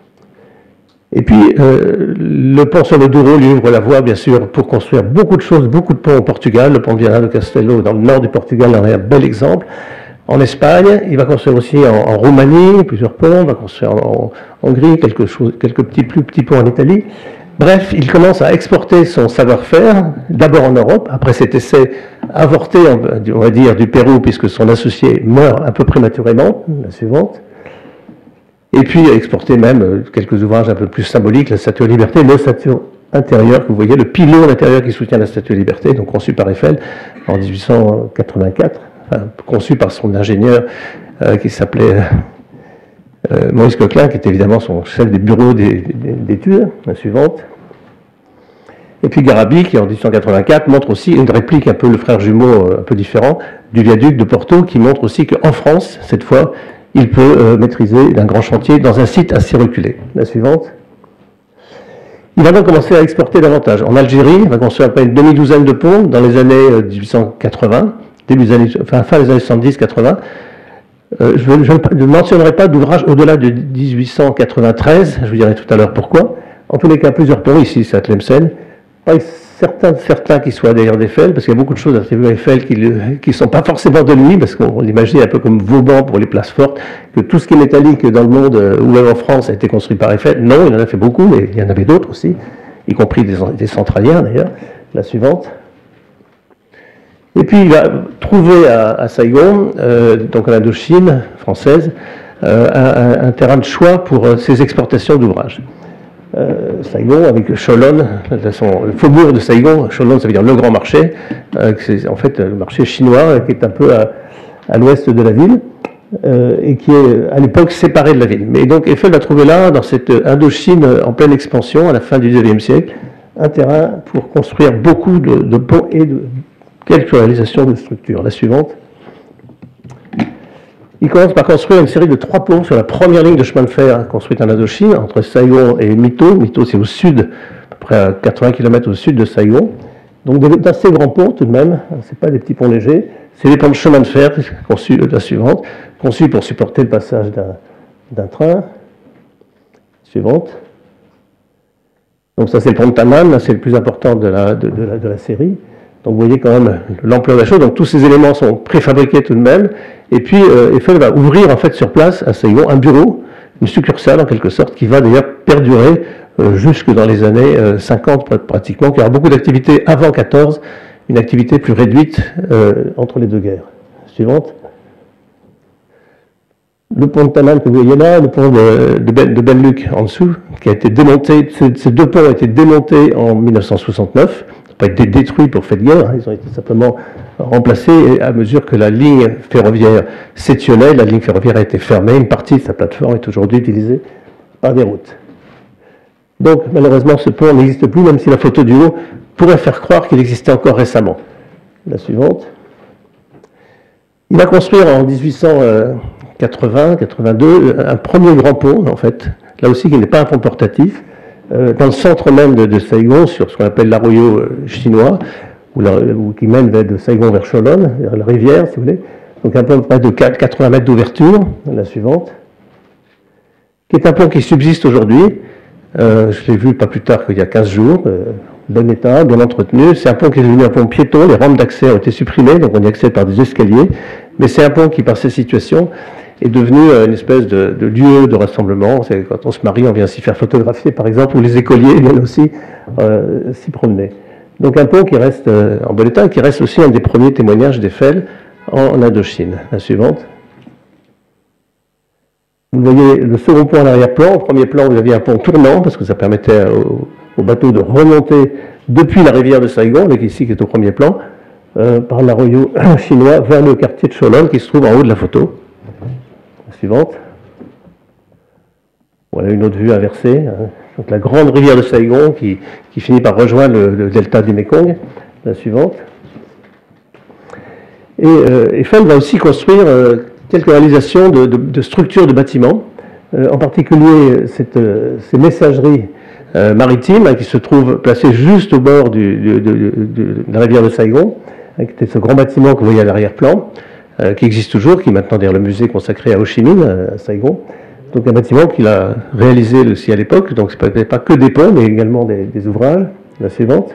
Et puis, euh, le pont sur le Douro lui ouvre la voie, bien sûr, pour construire beaucoup de choses, beaucoup de ponts au Portugal. Le pont de Viana do Castelo, dans le nord du Portugal, en est un bel exemple. En Espagne, il va construire aussi en, en Roumanie, plusieurs ponts, il va construire en, en Hongrie, quelque chose, quelques petits, plus petits ponts en Italie. Bref, il commence à exporter son savoir-faire, d'abord en Europe, après cet essai avorté, on va dire, du Pérou, puisque son associé meurt un peu prématurément, la suivante. Et puis exporter même quelques ouvrages un peu plus symboliques, la Statue de la Liberté, le statue intérieur que vous voyez, le pylône intérieur qui soutient la Statue de la Liberté, donc conçu par Eiffel en dix-huit cent quatre-vingt-quatre, enfin, conçu par son ingénieur euh, qui s'appelait euh, Maurice Coquelin, qui était évidemment son chef des bureaux d'études, la suivante. Et puis Garabi, qui en dix-huit cent quatre-vingt-quatre montre aussi une réplique un peu, le frère jumeau un peu différent, du viaduc de Porto, qui montre aussi qu'en France, cette fois, il peut euh, maîtriser un grand chantier dans un site assez reculé. La suivante. Il va donc commencer à exporter davantage. En Algérie, il va construire à peu près une demi-douzaine de ponts dans les années euh, dix-huit cent quatre-vingts, début des années, enfin, fin des années soixante-dix quatre-vingts. Euh, je, je, je ne mentionnerai pas d'ouvrage au-delà de dix-huit cent quatre-vingt-treize, je vous dirai tout à l'heure pourquoi. En tous les cas, plusieurs ponts ici, c'est à Tlemcen. Pas certains, certains qui soient d'ailleurs d'Eiffel, parce qu'il y a beaucoup de choses attribuées à Eiffel qui ne sont pas forcément de lui, parce qu'on l'imagine un peu comme Vauban pour les places fortes, que tout ce qui est métallique dans le monde, ou même en France, a été construit par Eiffel. Non, il en a fait beaucoup, mais il y en avait d'autres aussi, y compris des, des centraliens d'ailleurs. La suivante. Et puis il va trouver à, à Saigon, euh, donc en Indochine française, euh, un, un terrain de choix pour euh, ses exportations d'ouvrages. Euh, Saigon avec Cholon, le faubourg de Saigon, Cholon ça veut dire le grand marché, euh, c'est en fait le marché chinois qui est un peu à, à l'ouest de la ville euh, et qui est à l'époque séparé de la ville. Mais donc Eiffel va trouver là, dans cette Indochine en pleine expansion à la fin du dix-neuvième siècle, un terrain pour construire beaucoup de, de ponts et de quelques réalisations de structures. La suivante. Il commence par construire une série de trois ponts sur la première ligne de chemin de fer construite en Indochine, entre Saigon et Mito. Mito, c'est au sud, à peu près à quatre-vingts kilomètres au sud de Saigon. Donc d'assez grands ponts tout de même, ce pas des petits ponts légers, c'est des ponts de chemin de fer, conçus, la suivante, conçus pour supporter le passage d'un train. Suivante. Donc ça c'est le pont de Taman, c'est le plus important de la, de, de la, de la série. Donc vous voyez quand même l'ampleur de la chose. Donc tous ces éléments sont préfabriqués tout de même. Et puis euh, Eiffel va ouvrir en fait sur place à Saigon un bureau, une succursale en quelque sorte, qui va d'ailleurs perdurer euh, jusque dans les années euh, cinquante pratiquement, qui aura beaucoup d'activités avant quatorze, une activité plus réduite euh, entre les deux guerres. Suivante. Le pont de Taman que vous voyez là, le pont de, de, ben, de Ben-Luc en dessous, qui a été démonté, ces, ces deux ponts ont été démontés en mille neuf cent soixante-neuf. Pas été détruits pour fait de guerre, hein, ils ont été simplement remplacés à mesure que la ligne ferroviaire s'étiolait, la ligne ferroviaire a été fermée, une partie de sa plateforme est aujourd'hui utilisée par des routes. Donc malheureusement ce pont n'existe plus, même si la photo du haut pourrait faire croire qu'il existait encore récemment. La suivante. Il va construire en dix-huit cent quatre-vingts quatre-vingt-deux un premier grand pont, en fait, là aussi qui n'est pas un pont portatif, dans le centre même de, de Saigon, sur ce qu'on appelle l'arroyo chinois, ou, la, ou qui mène de Saigon vers Cholon, vers la rivière, si vous voulez. Donc à peu près de quatre-vingts mètres d'ouverture. La suivante. qui est un pont qui subsiste aujourd'hui. Euh, je l'ai vu pas plus tard qu'il y a quinze jours, euh, bon état, bien entretenu. C'est un pont qui est devenu un pont piéton, les rampes d'accès ont été supprimées, donc on y accède par des escaliers, mais c'est un pont qui, par ses situations, est devenu euh, une espèce de, de lieu de rassemblement. C'est, quand on se marie, on vient s'y faire photographier, par exemple, ou les écoliers viennent aussi euh, s'y promener. Donc un pont qui reste euh, en bon état et qui reste aussi un des premiers témoignages d'Eiffel en, en Indochine. La suivante. Vous voyez le second pont à l'arrière-plan. Au premier plan, vous aviez un pont tournant, parce que ça permettait au, au bateau de remonter depuis la rivière de Saigon, avec ici qui est au premier plan, euh, par l'arroyo chinois, vers le quartier de Cholon, qui se trouve en haut de la photo. La suivante. Voilà une autre vue inversée. Hein. Donc la grande rivière de Saigon qui, qui finit par rejoindre le, le delta du Mékong. La suivante. Et euh, Eiffel va aussi construire euh, quelques réalisations de, de, de structures de bâtiments, euh, en particulier cette, euh, ces messageries euh, maritimes hein, qui se trouvent placées juste au bord du, du, de, de, de la rivière de Saigon, hein, qui était ce grand bâtiment que vous voyez à l'arrière-plan, euh, qui existe toujours, qui est maintenant d'ailleurs le musée consacré à Ho Chi Minh, à Saigon. Donc un bâtiment qu'il a réalisé aussi à l'époque, donc ce n'est pas que des ponts, mais également des, des ouvrages. La suivante.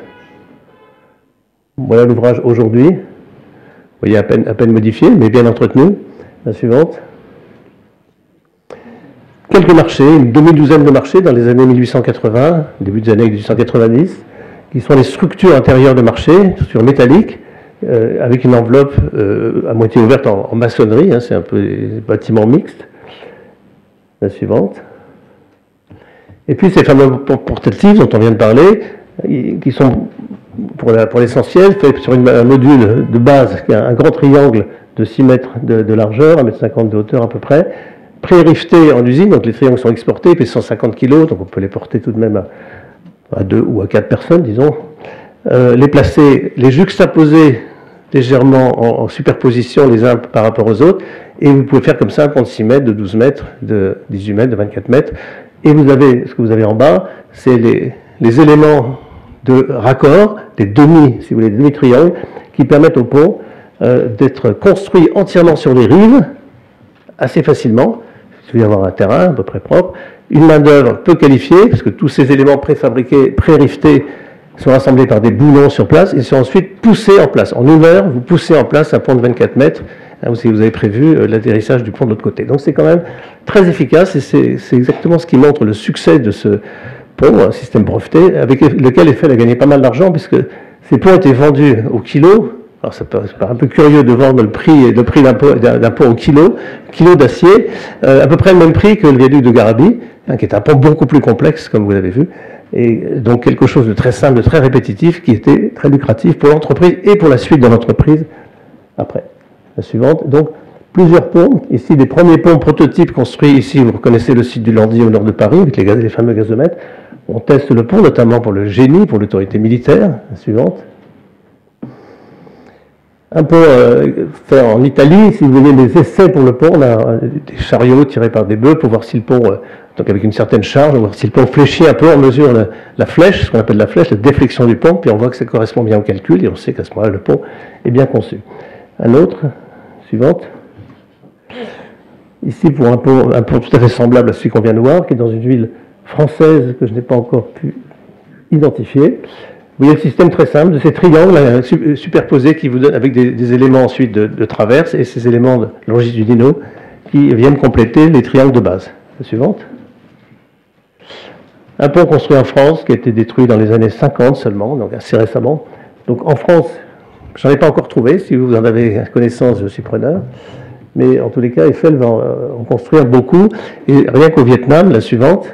Voilà l'ouvrage aujourd'hui. Vous voyez à peine, à peine modifié, mais bien entretenu. La suivante. Quelques marchés, une demi-douzaine de marchés dans les années mille huit cent quatre-vingts, début des années mille huit cent quatre-vingt-dix, qui sont les structures intérieures de marché, sur métallique, euh, avec une enveloppe euh, à moitié ouverte en, en maçonnerie, hein, c'est un peu des bâtiments mixtes. La suivante. Et puis ces fameux portatifs dont on vient de parler, qui sont pour, la, pour l'essentiel faits sur une, un module de base, qui a un grand triangle de six mètres de, de largeur, un mètre cinquante de hauteur à peu près, pré-riftés en usine, donc les triangles sont exportés, ils pèsent cent cinquante kilos, donc on peut les porter tout de même à, à deux ou à quatre personnes, disons. Euh, les placer, les juxtaposer légèrement en, en superposition les uns par rapport aux autres, et vous pouvez faire comme ça un pont de six mètres, de douze mètres, de dix-huit mètres, de vingt-quatre mètres, et vous avez, ce que vous avez en bas, c'est les, les éléments de raccord, des demi, si vous voulez, des demi-triangles, qui permettent au pont euh, d'être construit entièrement sur les rives, assez facilement. Il suffit d'avoir un terrain à peu près propre, une main-d'œuvre peu qualifiée, parce que tous ces éléments préfabriqués, pré-riftés, sont assemblés par des boulons sur place et sont ensuite poussés en place. En une heure, vous poussez en place un pont de vingt-quatre mètres, hein, si vous avez prévu euh, l'atterrissage du pont de l'autre côté. Donc c'est quand même très efficace et c'est, c'est exactement ce qui montre le succès de ce pont, un système breveté, avec lequel Eiffel a gagné pas mal d'argent, puisque ces ponts étaient vendus au kilo. Alors ça paraît un peu curieux de vendre le prix, le prix d'un pont, d'un pont au kilo, kilo d'acier, euh, à peu près le même prix que le viaduc de Garabi, hein, qui est un pont beaucoup plus complexe, comme vous l'avez vu. Et donc quelque chose de très simple, de très répétitif, qui était très lucratif pour l'entreprise et pour la suite de l'entreprise après. La suivante. Donc plusieurs ponts. Ici des premiers ponts prototypes construits. Ici vous reconnaissez le site du Landy au nord de Paris avec les, gaz, les fameux gazomètres. On teste le pont notamment pour le génie, pour l'autorité militaire. La suivante. Un pont euh, fait en Italie. Si vous voulez les essais pour le pont, on a des chariots tirés par des bœufs pour voir si le pont... Euh, donc avec une certaine charge, on voit si le pont fléchit un peu, on mesure la, la flèche, ce qu'on appelle la flèche, la déflexion du pont, puis on voit que ça correspond bien au calcul, et on sait qu'à ce moment-là, le pont est bien conçu. Un autre, suivante. Ici, pour un pont, un pont tout à fait semblable à celui qu'on vient de voir, qui est dans une ville française que je n'ai pas encore pu identifier. Vous voyez le système très simple de ces triangles là, superposés qui vous donnent, avec des, des éléments ensuite de, de traverse, et ces éléments de longitudinaux qui viennent compléter les triangles de base. La suivante. Un pont construit en France qui a été détruit dans les années cinquante seulement, donc assez récemment. Donc en France, je n'en ai pas encore trouvé. Si vous en avez connaissance, je suis preneur. Mais en tous les cas, Eiffel va en construire beaucoup. Et rien qu'au Vietnam, la suivante.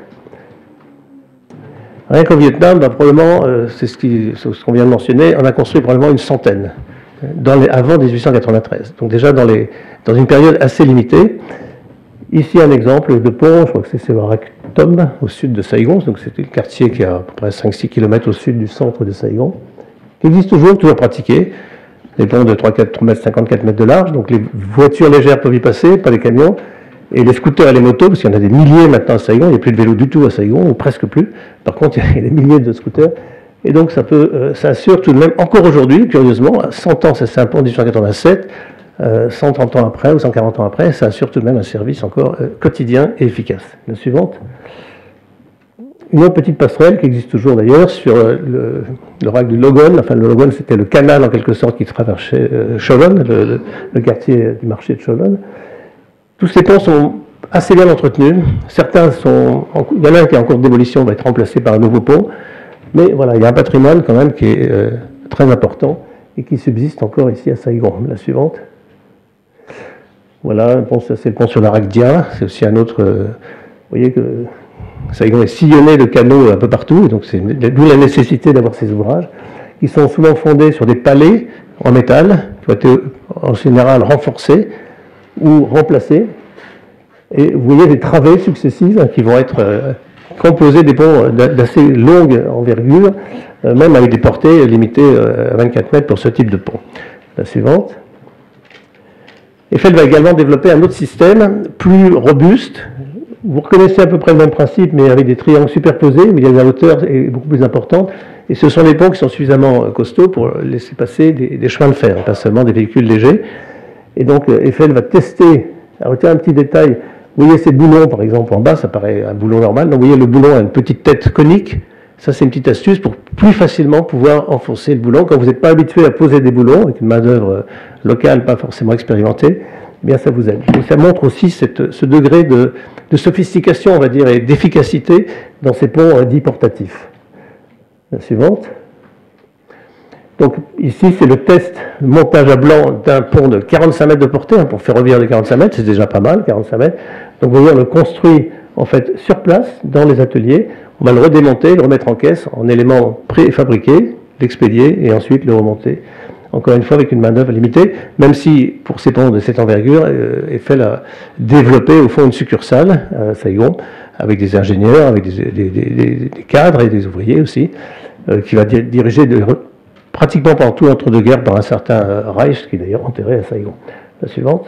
Rien qu'au Vietnam, bah, probablement, euh, c'est ce, qui, ce qu'on vient de mentionner, on a construit probablement une centaine dans les, avant dix-huit cent quatre-vingt-treize. Donc déjà dans, les, dans une période assez limitée. Ici, un exemple de pont, je crois que c'est Sewarak Tom, au sud de Saigon. Donc, c'est le quartier qui est à peu près cinq six kilomètres au sud du centre de Saigon, qui existe toujours, toujours pratiqué. Des ponts de trois mètres cinquante-quatre mètres de large. Donc, les voitures légères peuvent y passer, pas les camions. Et les scooters et les motos, parce qu'il y en a des milliers maintenant à Saigon. Il n'y a plus de vélos du tout à Saigon, ou presque plus. Par contre, il y a des milliers de scooters. Et donc, ça, peut, euh, ça assure tout de même, encore aujourd'hui, curieusement, à cent ans, c'est un pont de dix-huit cent quatre-vingt-sept, euh, cent trente ans après ou cent quarante ans après, ça assure tout de même un service encore euh, quotidien et efficace. La suivante. Une autre petite passerelle qui existe toujours d'ailleurs sur euh, le, le rack du Logon. Enfin, le Logon, c'était le canal en quelque sorte qui traversait euh, Cholonne, le, le, le quartier du marché de Cholonne. Tous ces ponts sont assez bien entretenus. Certains sont, en, il y en a un qui est en cours de démolition, va être remplacé par un nouveau pont. Mais voilà, il y a un patrimoine quand même qui est euh, très important et qui subsiste encore ici à Saigon. La suivante. Voilà, bon, ça c'est le pont sur la Ragdia. C'est aussi un autre. Euh, vous voyez que Saigon est sillonné de canaux un peu partout, donc c'est d'où la nécessité d'avoir ces ouvrages qui sont souvent fondés sur des palais en métal, qui ont été en général renforcés ou remplacés. Et vous voyez des travées successives qui vont être euh, composées des ponts d'assez longue envergure, euh, même avec des portées limitées euh, à vingt-quatre mètres pour ce type de pont. La suivante. Eiffel va également développer un autre système plus robuste. Vous reconnaissez à peu près le même principe, mais avec des triangles superposés, où il y a la hauteur est beaucoup plus importante. Et ce sont les ponts qui sont suffisamment costauds pour laisser passer des, des chemins de fer, pas seulement des véhicules légers. Et donc Eiffel va tester, alors tiens un petit détail, vous voyez ces boulons par exemple en bas, ça paraît un boulon normal, donc vous voyez le boulon a une petite tête conique, ça c'est une petite astuce pour plus facilement pouvoir enfoncer le boulon. Quand vous n'êtes pas habitué à poser des boulons, avec une main d'œuvre locale pas forcément expérimentée, eh bien ça vous aide. Et ça montre aussi cette, ce degré de, de sophistication, on va dire, et d'efficacité dans ces ponts euh, dits portatifs. La suivante. Donc ici, c'est le test de montage à blanc d'un pont de quarante-cinq mètres de portée, un pont ferroviaire de quarante-cinq mètres, c'est déjà pas mal, quarante-cinq mètres. Donc vous voyez, on le construit en fait sur place, dans les ateliers. On va le redémonter, le remettre en caisse en éléments préfabriqués, l'expédier et ensuite le remonter. Encore une fois, avec une main-d'œuvre limitée, même si pour ces ponts de cette envergure, euh, Eiffel a développé au fond une succursale à Saigon, avec des ingénieurs, avec des, des, des, des cadres et des ouvriers aussi, euh, qui va di diriger de, pratiquement pendant tout l'entre-deux-guerres par un certain euh, Reich, qui est d'ailleurs enterré à Saigon. La suivante.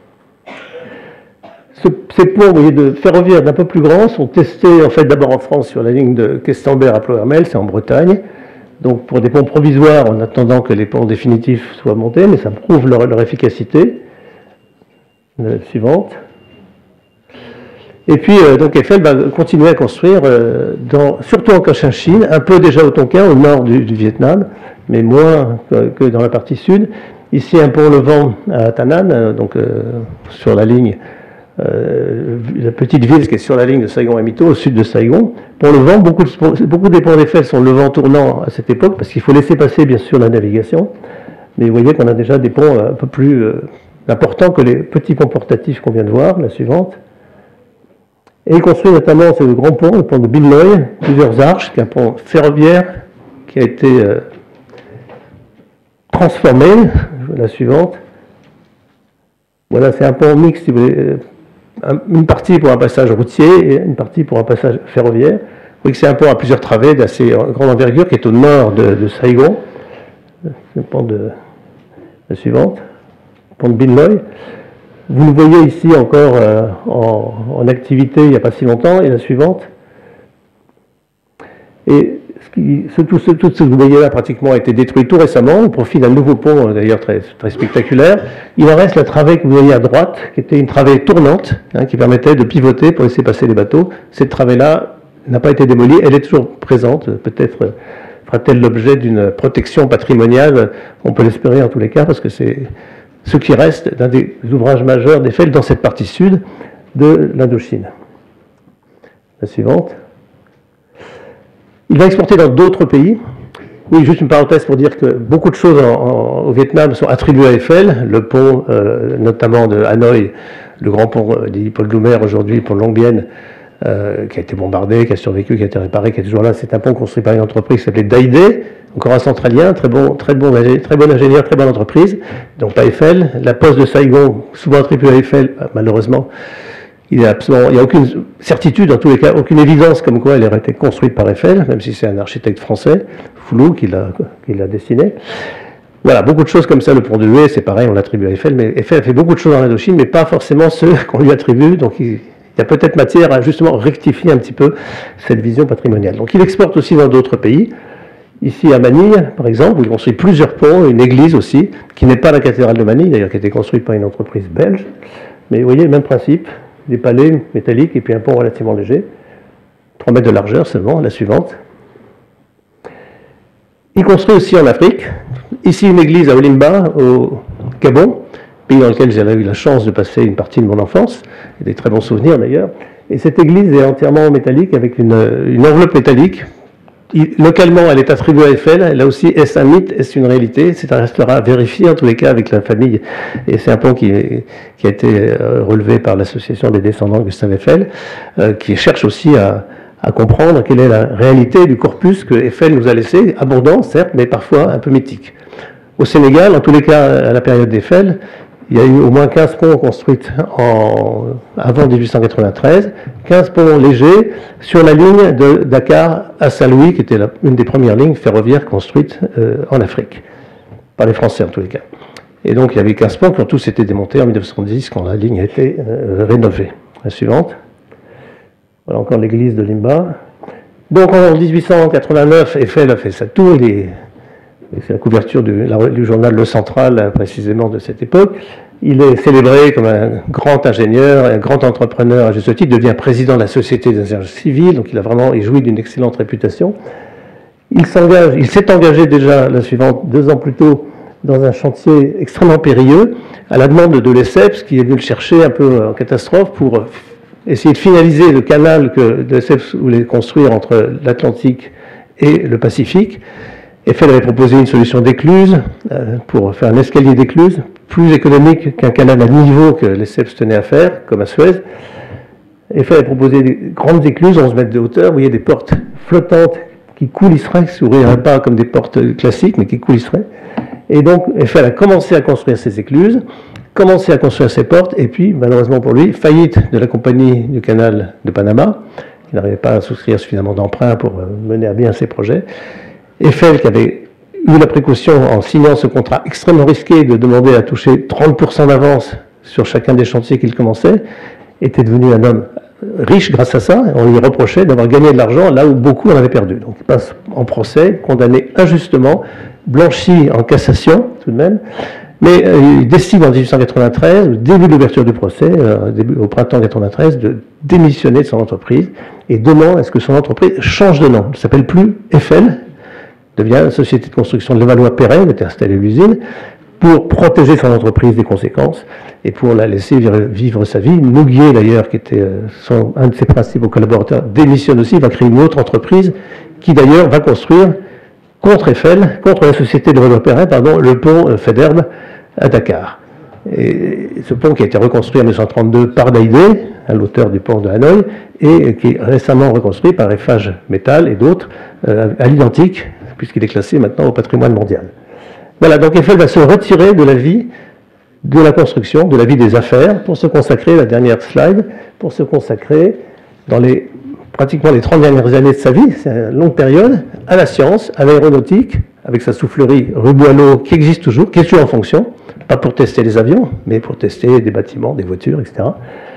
Ce, ces ponts, vous voyez, de ferroviaires d'un peu plus grands sont testés en fait d'abord en France sur la ligne de Questembert à Ploermel, c'est en Bretagne. Donc pour des ponts provisoires, en attendant que les ponts définitifs soient montés, mais ça prouve leur, leur efficacité. La suivante. Et puis euh, donc Eiffel va continuer à construire, euh, dans, surtout en Cochinchine, un peu déjà au Tonkin, au nord du, du Vietnam, mais moins que, que dans la partie sud. Ici un pont levant à Tanan, euh, donc euh, sur la ligne, euh, la petite ville qui est sur la ligne de Saigon et Mito, au sud de Saigon. Pour le vent, beaucoup, de, beaucoup des ponts d'Eiffel sont levant tournant à cette époque, parce qu'il faut laisser passer bien sûr la navigation. Mais vous voyez qu'on a déjà des ponts un peu plus euh, importants que les petits ponts portatifs qu'on vient de voir. La suivante. Et il construit notamment ce grand pont, le pont de Binloy, plusieurs arches, qui est un pont ferroviaire qui a été euh, transformé. La suivante. Voilà, c'est un pont mixte, si vous voulez, une partie pour un passage routier et une partie pour un passage ferroviaire. Vous voyez que c'est un pont à plusieurs travées d'assez grande envergure qui est au nord de, de Saigon. Le pont de la suivante, le pont de Binloy. Vous le voyez ici encore euh, en, en activité il n'y a pas si longtemps. Et la suivante. Et ce qui, ce, tout, ce, tout ce que vous voyez là pratiquement a été détruit tout récemment au profit d'un nouveau pont, d'ailleurs très, très spectaculaire. Il en reste la travée que vous voyez à droite, qui était une travée tournante, hein, qui permettait de pivoter pour laisser passer les bateaux. Cette travée-là n'a pas été démolie, elle est toujours présente. Peut-être fera-t-elle l'objet d'une protection patrimoniale, on peut l'espérer en tous les cas, parce que c'est ce qui reste d'un des ouvrages majeurs d'Eiffel dans cette partie sud de l'Indochine. La suivante. Il va exporter dans d'autres pays. Oui, juste une parenthèse pour dire que beaucoup de choses en, en, au Vietnam sont attribuées à Eiffel. Le pont, euh, notamment de Hanoï, le grand pont euh, dit Paul Doumer aujourd'hui, le pont de Long Bien, euh, qui a été bombardé, qui a survécu, qui a été réparé, qui est toujours là. C'est un pont construit par une entreprise qui s'appelait Daidé, encore un centralien, très bon, très bon, très bon ingénieur, très bonne entreprise. Donc pas Eiffel. La poste de Saigon, souvent attribuée à Eiffel, malheureusement. Il n'y a, a aucune certitude, en tous les cas, aucune évidence comme quoi elle aurait été construite par Eiffel, même si c'est un architecte français, Foulou, qui l'a qui l'a dessiné. Voilà, beaucoup de choses comme ça. Le pont de Hué, c'est pareil, on l'attribue à Eiffel, mais Eiffel a fait beaucoup de choses en Indochine, mais pas forcément ceux qu'on lui attribue. Donc il, il y a peut-être matière à justement rectifier un petit peu cette vision patrimoniale. Donc il exporte aussi dans d'autres pays. Ici à Manille, par exemple, où il construit plusieurs ponts, une église aussi, qui n'est pas la cathédrale de Manille, d'ailleurs, qui a été construite par une entreprise belge. Mais vous voyez, le même principe, des palais métalliques et puis un pont relativement léger, trois mètres de largeur seulement, la suivante. Il construit aussi en Afrique, ici une église à Olimba, au Gabon, pays dans lequel j'avais eu la chance de passer une partie de mon enfance, et des très bons souvenirs d'ailleurs. Et cette église est entièrement métallique, avec une, une enveloppe métallique. Il, localement, elle est attribuée à Eiffel. Là aussi, est-ce un mythe, est-ce une réalité? C'est un restera à vérifier en tous les cas avec la famille. Et c'est un pont qui, est, qui a été relevé par l'association des descendants de Gustave Eiffel, euh, qui cherche aussi à, à comprendre quelle est la réalité du corpus que Eiffel nous a laissé, abondant certes, mais parfois un peu mythique. Au Sénégal, en tous les cas à la période d'Eiffel, il y a eu au moins quinze ponts construits en, avant mille huit cent quatre-vingt-treize, quinze ponts légers sur la ligne de Dakar à Saint-Louis, qui était la, une des premières lignes ferroviaires construites euh, en Afrique, par les Français en tous les cas. Et donc il y avait quinze ponts qui ont tous été démontés en mille neuf cent dix quand la ligne a été euh, rénovée. La suivante. Voilà encore l'église de Limba. Donc en mille huit cent quatre-vingt-neuf, Eiffel a fait sa tour, il est... c'est la couverture du, la, du journal Le Central, précisément de cette époque. Il est célébré comme un grand ingénieur, un grand entrepreneur à juste titre, devient président de la Société des ingénieurs civils, donc il a vraiment il jouit d'une excellente réputation. Il s'engage, il s'est engagé déjà, la suivante, deux ans plus tôt, dans un chantier extrêmement périlleux, à la demande de l'E S E P S, qui est venu le chercher un peu en catastrophe pour essayer de finaliser le canal que l'E S E P S voulait construire entre l'Atlantique et le Pacifique. Eiffel avait proposé une solution d'écluse euh, pour faire un escalier d'écluse, plus économique qu'un canal à niveau que l'E S E P S tenait à faire, comme à Suez. Eiffel a proposé des grandes écluses, onze mètres de hauteur, vous voyez des portes flottantes qui coulisseraient, qui s'ouvriraient pas comme des portes classiques, mais qui coulisseraient. Et donc Eiffel a commencé à construire ces écluses, commencé à construire ces portes, et puis, malheureusement pour lui, faillite de la compagnie du canal de Panama, qui n'arrivait pas à souscrire suffisamment d'emprunts pour mener à bien ses projets. Eiffel, qui avait eu la précaution, en signant ce contrat extrêmement risqué, de demander à toucher trente pour cent d'avance sur chacun des chantiers qu'il commençait, était devenu un homme riche grâce à ça. On lui reprochait d'avoir gagné de l'argent là où beaucoup en avaient perdu. Donc il passe en procès, condamné injustement, blanchi en cassation tout de même, mais euh, il décide en mille huit cent quatre-vingt-treize, au début de l'ouverture du procès, euh, début, au printemps mille huit cent quatre-vingt-treize, de démissionner de son entreprise et demande à ce que son entreprise change de nom. Elle ne s'appelle plus Eiffel, devient une société de construction de Levallois-Perret, où était installée l'usine, pour protéger son entreprise des conséquences et pour la laisser vivre sa vie. Nouguier, d'ailleurs, qui était son, un de ses principaux collaborateurs, démissionne aussi, va créer une autre entreprise qui, d'ailleurs, va construire contre Eiffel, contre la société de Levallois-Perret, pardon, le pont Faidherbe à Dakar. Et ce pont qui a été reconstruit en mille neuf cent trente-deux par Daïdé, l'auteur du pont de Hanoï, et qui est récemment reconstruit par Eiffage Métal et d'autres, euh, à l'identique, puisqu'il est classé maintenant au patrimoine mondial. Voilà, donc Eiffel va se retirer de la vie de la construction, de la vie des affaires, pour se consacrer, la dernière slide, pour se consacrer dans les, pratiquement les trente dernières années de sa vie, c'est une longue période, à la science, à l'aéronautique, avec sa soufflerie rue Boileau, qui existe toujours, qui est toujours en fonction, pas pour tester les avions, mais pour tester des bâtiments, des voitures, et cetera.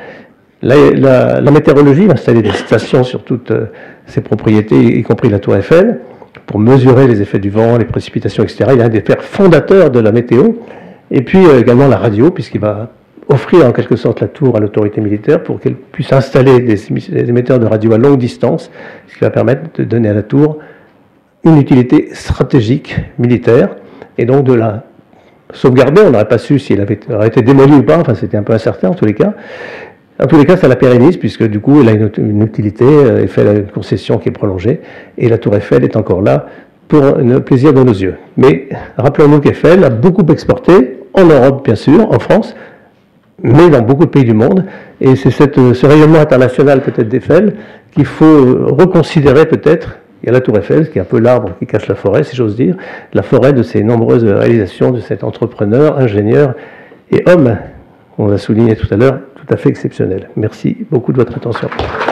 La, la, la météorologie, va installer des stations sur toutes euh, ses propriétés, y compris la tour Eiffel, pour mesurer les effets du vent, les précipitations, et cetera. Il est un des pères fondateurs de la météo, et puis euh, également la radio, puisqu'il va offrir en quelque sorte la tour à l'autorité militaire pour qu'elle puisse installer des, des émetteurs de radio à longue distance, ce qui va permettre de donner à la tour une utilité stratégique militaire, et donc de la sauvegarder. On n'aurait pas su si elle avait, aurait été démolie ou pas, enfin c'était un peu incertain en tous les cas. En tous les cas, ça la pérennise, puisque du coup, elle a une, une utilité, Eiffel a une concession qui est prolongée, et la tour Eiffel est encore là pour le plaisir de nos yeux. Mais rappelons-nous qu'Eiffel a beaucoup exporté, en Europe bien sûr, en France, mais dans beaucoup de pays du monde, et c'est cette, ce rayonnement international peut-être d'Eiffel qu'il faut reconsidérer peut-être. Il y a la tour Eiffel, qui est un peu l'arbre qui cache la forêt, si j'ose dire, la forêt de ces nombreuses réalisations de cet entrepreneur, ingénieur et homme, on l'a souligné tout à l'heure, tout à fait exceptionnel. Merci beaucoup de votre attention.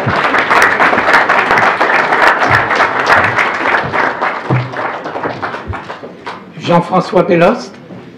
Jean-François Bellost.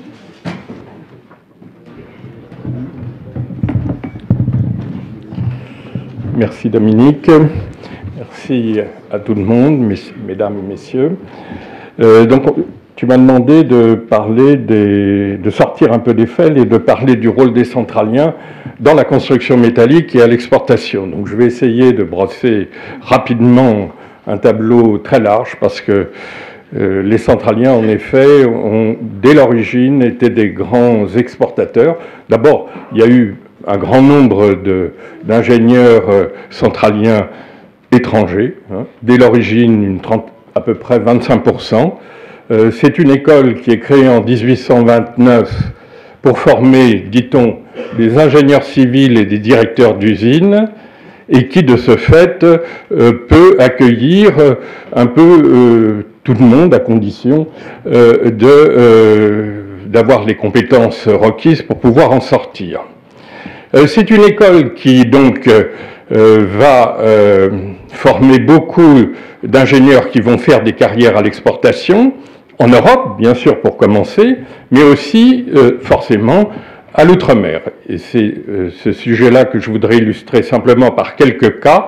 Merci Dominique. Merci à tout le monde, mesdames et messieurs. Euh, donc, tu m'as demandé de parler des, de sortir un peu d'Eiffel et de parler du rôle des centraliens dans la construction métallique et à l'exportation. Donc, je vais essayer de brosser rapidement un tableau très large parce que euh, les centraliens, en effet, ont, dès l'origine, été des grands exportateurs. D'abord, il y a eu un grand nombre d'ingénieurs euh, centraliens étrangers. Hein. Dès l'origine, une trente, à peu près vingt-cinq pour cent. Euh, c'est une école qui est créée en dix-huit cent vingt-neuf pour former, dit-on, des ingénieurs civils et des directeurs d'usines, et qui, de ce fait, euh, peut accueillir euh, un peu euh, tout le monde, à condition euh, de, euh, d'avoir les compétences requises pour pouvoir en sortir. Euh, c'est une école qui, donc, euh, va euh, former beaucoup d'ingénieurs qui vont faire des carrières à l'exportation, en Europe, bien sûr, pour commencer, mais aussi, euh, forcément, à l'outre-mer. Et c'est euh, ce sujet-là que je voudrais illustrer simplement par quelques cas,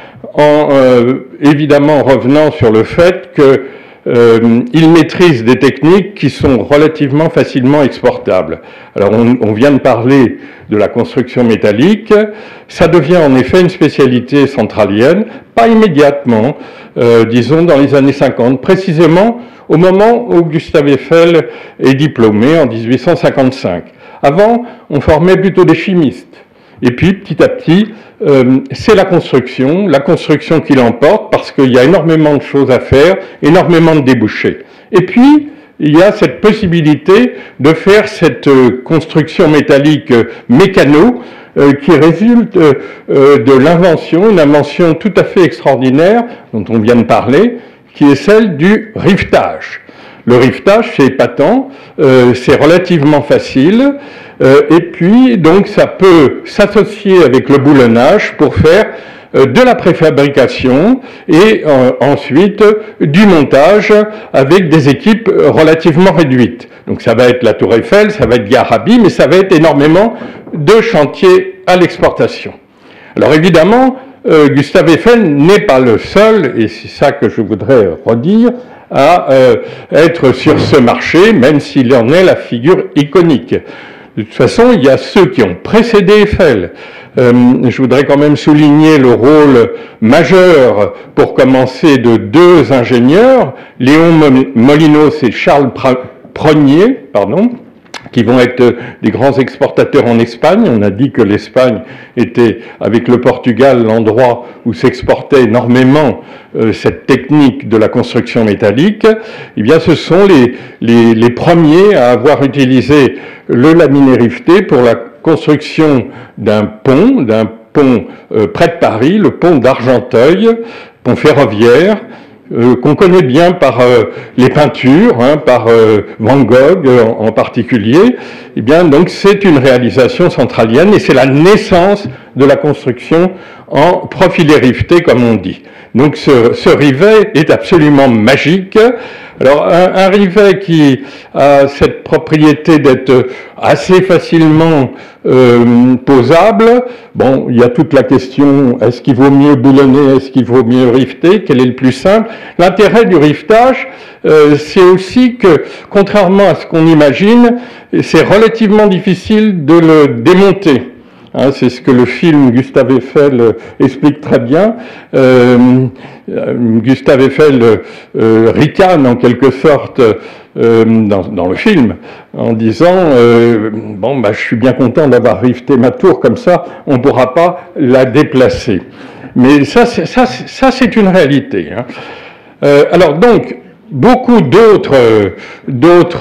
en euh, évidemment revenant sur le fait que euh, ils maîtrisent des techniques qui sont relativement facilement exportables. Alors on, on vient de parler de la construction métallique, ça devient en effet une spécialité centralienne, pas immédiatement, euh, disons dans les années cinquante, précisément au moment où Gustave Eiffel est diplômé en dix-huit cent cinquante-cinq. Avant, on formait plutôt des chimistes. Et puis, petit à petit, euh, c'est la construction, la construction qui l'emporte, parce qu'il y a énormément de choses à faire, énormément de débouchés. Et puis, il y a cette possibilité de faire cette euh, construction métallique euh, mécano, euh, qui résulte euh, de l'invention, une invention tout à fait extraordinaire, dont on vient de parler, qui est celle du rivetage. Le rivetage, c'est épatant, euh, c'est relativement facile, euh, et puis donc ça peut s'associer avec le boulonnage pour faire euh, de la préfabrication et euh, ensuite du montage avec des équipes relativement réduites. Donc ça va être la Tour Eiffel, ça va être Garabi, mais ça va être énormément de chantiers à l'exportation. Alors évidemment, euh, Gustave Eiffel n'est pas le seul, et c'est ça que je voudrais redire, à euh, être sur ce marché, même s'il en est la figure iconique. De toute façon, il y a ceux qui ont précédé Eiffel. Euh, je voudrais quand même souligner le rôle majeur, pour commencer, de deux ingénieurs, Léon Molinos et Charles Prunier, pardon, qui vont être des grands exportateurs en Espagne. On a dit que l'Espagne était, avec le Portugal, l'endroit où s'exportait énormément euh, cette technique de la construction métallique. Eh bien, ce sont les, les, les premiers à avoir utilisé le laminé riveté pour la construction d'un pont, d'un pont euh, près de Paris, le pont d'Argenteuil, pont ferroviaire, Euh, qu'on connaît bien par euh, les peintures, hein, par euh, Van Gogh euh, en, en particulier. Eh bien, donc, c'est une réalisation centralienne et c'est la naissance de la construction en profilé riveté, comme on dit. Donc, ce, ce rivet est absolument magique. Alors, un, un rivet qui a cette propriété d'être assez facilement euh, posable. Bon, il y a toute la question, est-ce qu'il vaut mieux boulonner, est-ce qu'il vaut mieux riveter, quel est le plus simple? L'intérêt du rivetage, euh, c'est aussi que, contrairement à ce qu'on imagine, c'est relativement difficile de le démonter. Hein, c'est ce que le film Gustave Eiffel euh, explique très bien. Euh, euh, Gustave Eiffel euh, ricane en quelque sorte euh, dans, dans le film en disant euh, bon, bah, je suis bien content d'avoir riveté ma tour, comme ça on ne pourra pas la déplacer. Mais ça, c'est, ça, c'est, ça, c'est une réalité. Hein. Euh, alors donc, beaucoup d'autres, d'autres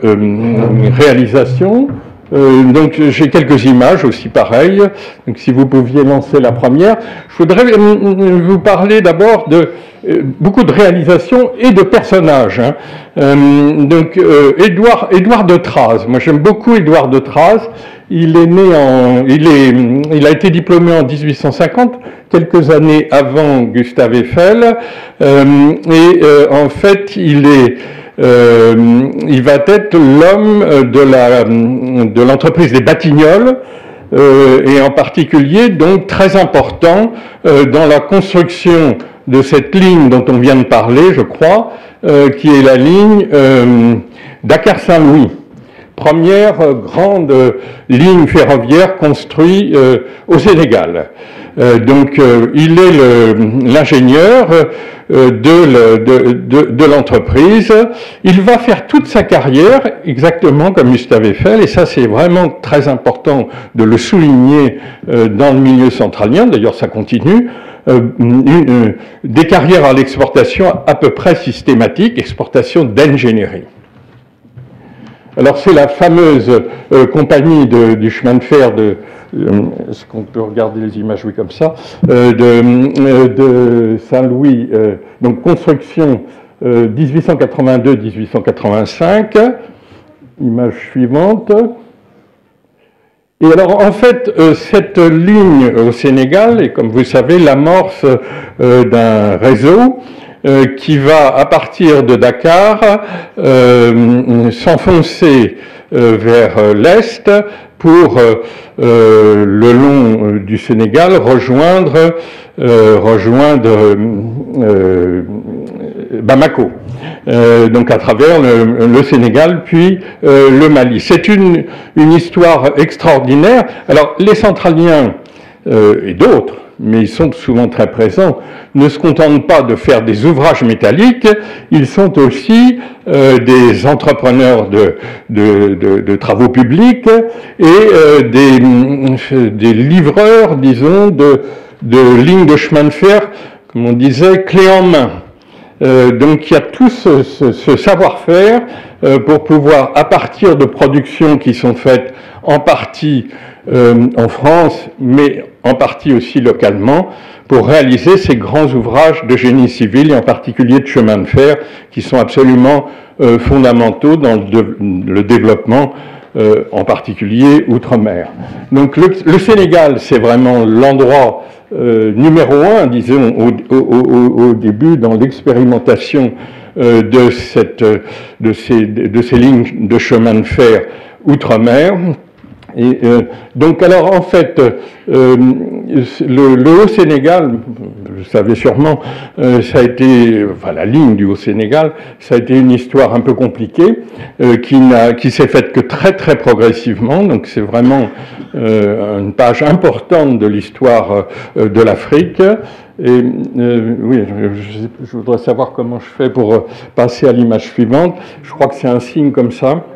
euh, réalisations. Euh, donc j'ai quelques images aussi pareilles, donc si vous pouviez lancer la première. Je voudrais vous parler d'abord de euh, beaucoup de réalisations et de personnages. Hein. Euh, donc euh, Édouard, Édouard de Traz, moi j'aime beaucoup Édouard de Traz. Il est né en, il est, il a été diplômé en dix-huit cent cinquante, quelques années avant Gustave Eiffel, euh, et euh, en fait il est Euh, il va être l'homme de la de l'entreprise des Batignolles euh, et en particulier donc très important euh, dans la construction de cette ligne dont on vient de parler, je crois, euh, qui est la ligne euh, Dakar-Saint-Louis. Première euh, grande euh, ligne ferroviaire construite euh, au Sénégal. Euh, donc euh, il est l'ingénieur euh, de, de, de, de l'entreprise. Il va faire toute sa carrière exactement comme Gustave Eiffel, et ça c'est vraiment très important de le souligner euh, dans le milieu centralien, d'ailleurs ça continue. Euh, une, une, des carrières à l'exportation à peu près systématiques, exportation d'ingénierie. Alors c'est la fameuse euh, compagnie de, du chemin de fer de, euh, est-ce qu'on peut regarder les images, oui, comme ça, euh, de, euh, de Saint-Louis, euh, donc construction euh, dix-huit cent quatre-vingt-deux à dix-huit cent quatre-vingt-cinq, image suivante. Et alors, en fait, euh, cette ligne au Sénégal est, comme vous savez, l'amorce euh, d'un réseau euh, qui va, à partir de Dakar, euh, s'enfoncer euh, vers l'est pour, euh, euh, le long euh, du Sénégal, rejoindre, euh, rejoindre euh, Bamako. Euh, donc à travers le, le Sénégal, puis euh, le Mali. C'est une, une histoire extraordinaire. Alors les centraliens euh, et d'autres, mais ils sont souvent très présents, ne se contentent pas de faire des ouvrages métalliques, ils sont aussi euh, des entrepreneurs de, de, de, de travaux publics et euh, des, des livreurs, disons, de, de lignes de chemin de fer, comme on disait, clé en main. Euh, donc il y a tout ce, ce, ce savoir-faire euh, pour pouvoir, à partir de productions qui sont faites en partie euh, en France, mais en partie aussi localement, pour réaliser ces grands ouvrages de génie civil, et en particulier de chemin de fer, qui sont absolument euh, fondamentaux dans le, de, le développement, euh, en particulier outre-mer. Donc le, le Sénégal, c'est vraiment l'endroit Euh, numéro un, disons, au, au, au, au début, dans l'expérimentation euh, de, cette, de, ces, de ces lignes de chemin de fer outre-mer. Et euh, donc, alors, en fait, euh, le, le Haut-Sénégal, vous savez sûrement, euh, ça a été, enfin, la ligne du Haut-Sénégal, ça a été une histoire un peu compliquée, euh, qui n'a, qui s'est faite que très, très progressivement. Donc, c'est vraiment euh, une page importante de l'histoire euh, de l'Afrique. Et euh, oui, je, je voudrais savoir comment je fais pour passer à l'image suivante. Je crois que c'est un signe comme ça.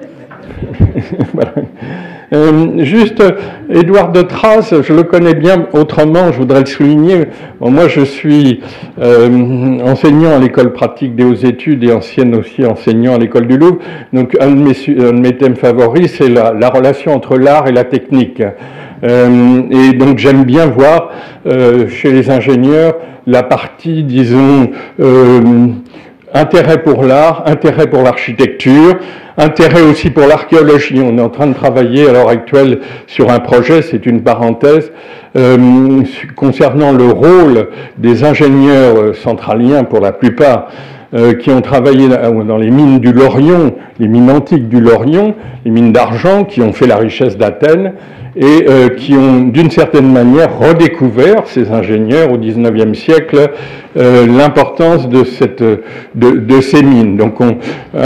Voilà. Euh, juste, Édouard de Thrace, je le connais bien autrement, je voudrais le souligner. Bon, moi, je suis euh, enseignant à l'école pratique des hautes études et ancienne aussi enseignant à l'école du Louvre. Donc, un de mes, un de mes thèmes favoris, c'est la, la relation entre l'art et la technique. Euh, et donc, j'aime bien voir euh, chez les ingénieurs la partie, disons, euh, intérêt pour l'art, intérêt pour l'architecture, intérêt aussi pour l'archéologie. On est en train de travailler à l'heure actuelle sur un projet, c'est une parenthèse, euh, concernant le rôle des ingénieurs centraliens, pour la plupart, euh, qui ont travaillé dans les mines du Laurion, les mines antiques du Laurion, les mines d'argent qui ont fait la richesse d'Athènes, et euh, qui ont d'une certaine manière redécouvert, ces ingénieurs au dix-neuvième siècle, euh, l'importance de, cette, de, de ces mines. Donc on,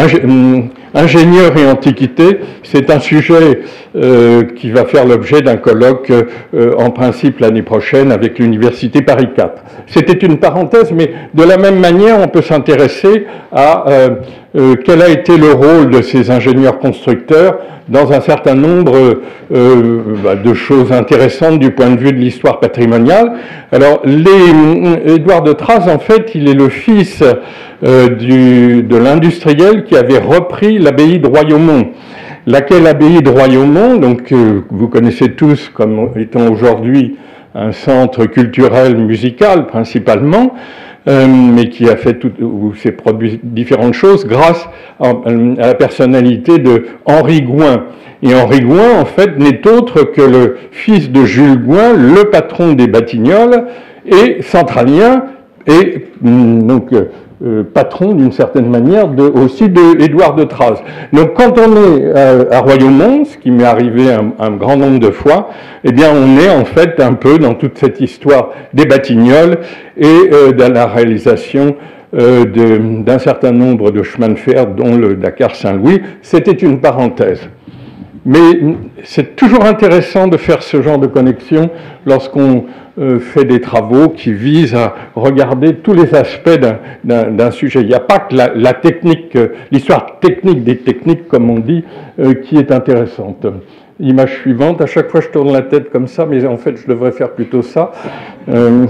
ingénieurs et antiquité, c'est un sujet euh, qui va faire l'objet d'un colloque euh, en principe l'année prochaine avec l'Université Paris quatre. C'était une parenthèse, mais de la même manière, on peut s'intéresser à euh, euh, quel a été le rôle de ces ingénieurs constructeurs dans un certain nombre euh, bah, de choses intéressantes du point de vue de l'histoire patrimoniale. Alors, les, Édouard de Thrace, en fait, il est le fils euh, du, de l'industriel qui avait repris l'abbaye de Royaumont. Laquelle abbaye de Royaumont, donc euh, vous connaissez tous comme étant aujourd'hui un centre culturel musical principalement, Euh, mais qui a fait tout, ou s'est produit différentes choses grâce à, à la personnalité de Henri Gouin. Et Henri Gouin, en fait, n'est autre que le fils de Jules Gouin, le patron des Batignolles, et centralien, et donc euh, patron d'une certaine manière de, aussi de Édouard de Thraz. Donc quand on est euh, à Royaumont, ce qui m'est arrivé un, un grand nombre de fois, eh bien on est en fait un peu dans toute cette histoire des Batignolles et euh, de la réalisation euh, d'un certain nombre de chemins de fer, dont le Dakar-Saint-Louis. C'était une parenthèse. Mais c'est toujours intéressant de faire ce genre de connexion lorsqu'on euh, fait des travaux qui visent à regarder tous les aspects d'un sujet. Il n'y a pas que la, la technique, l'histoire technique des techniques, comme on dit, euh, qui est intéressante. Image suivante, à chaque fois je tourne la tête comme ça, mais en fait je devrais faire plutôt ça. Euh,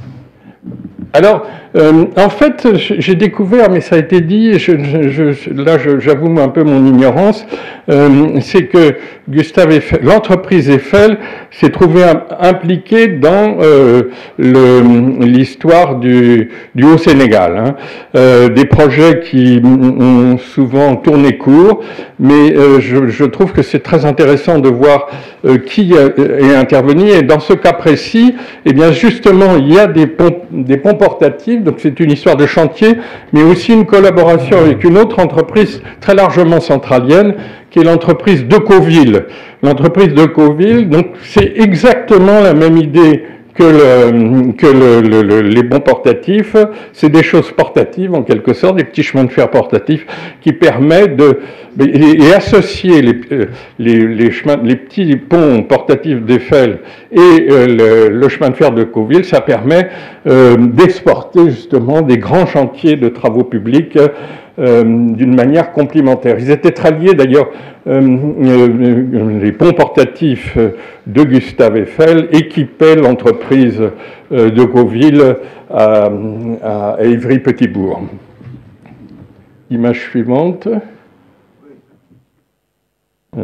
Alors, euh, en fait, j'ai découvert, mais ça a été dit, je, je, je, là j'avoue un peu mon ignorance, euh, c'est que Gustave Eiffel, l'entreprise Eiffel s'est trouvée impliquée dans euh, l'histoire du, du Haut-Sénégal. Hein. Euh, des projets qui ont souvent tourné court, mais euh, je, je trouve que c'est très intéressant de voir euh, qui est intervenu. Et dans ce cas précis, eh bien justement, il y a des ponts, des ponts portatifs, donc c'est une histoire de chantier, mais aussi une collaboration avec une autre entreprise très largement centralienne, qui est l'entreprise Decauwille. L'entreprise Decauwille, donc c'est exactement la même idée que, le, que le, le, le, les bons portatifs. C'est des choses portatives en quelque sorte, des petits chemins de fer portatifs qui permettent de et, et associer les, les, les, chemins, les petits ponts portatifs d'Eiffel et euh, le, le chemin de fer de Decauwille, ça permet euh, d'exporter justement des grands chantiers de travaux publics Euh, d'une manière complémentaire. Ils étaient très liés d'ailleurs, euh, euh, les ponts portatifs de Gustave Eiffel équipaient l'entreprise euh, de Decauwille à, à Évry-Petitbourg. Image suivante. Euh.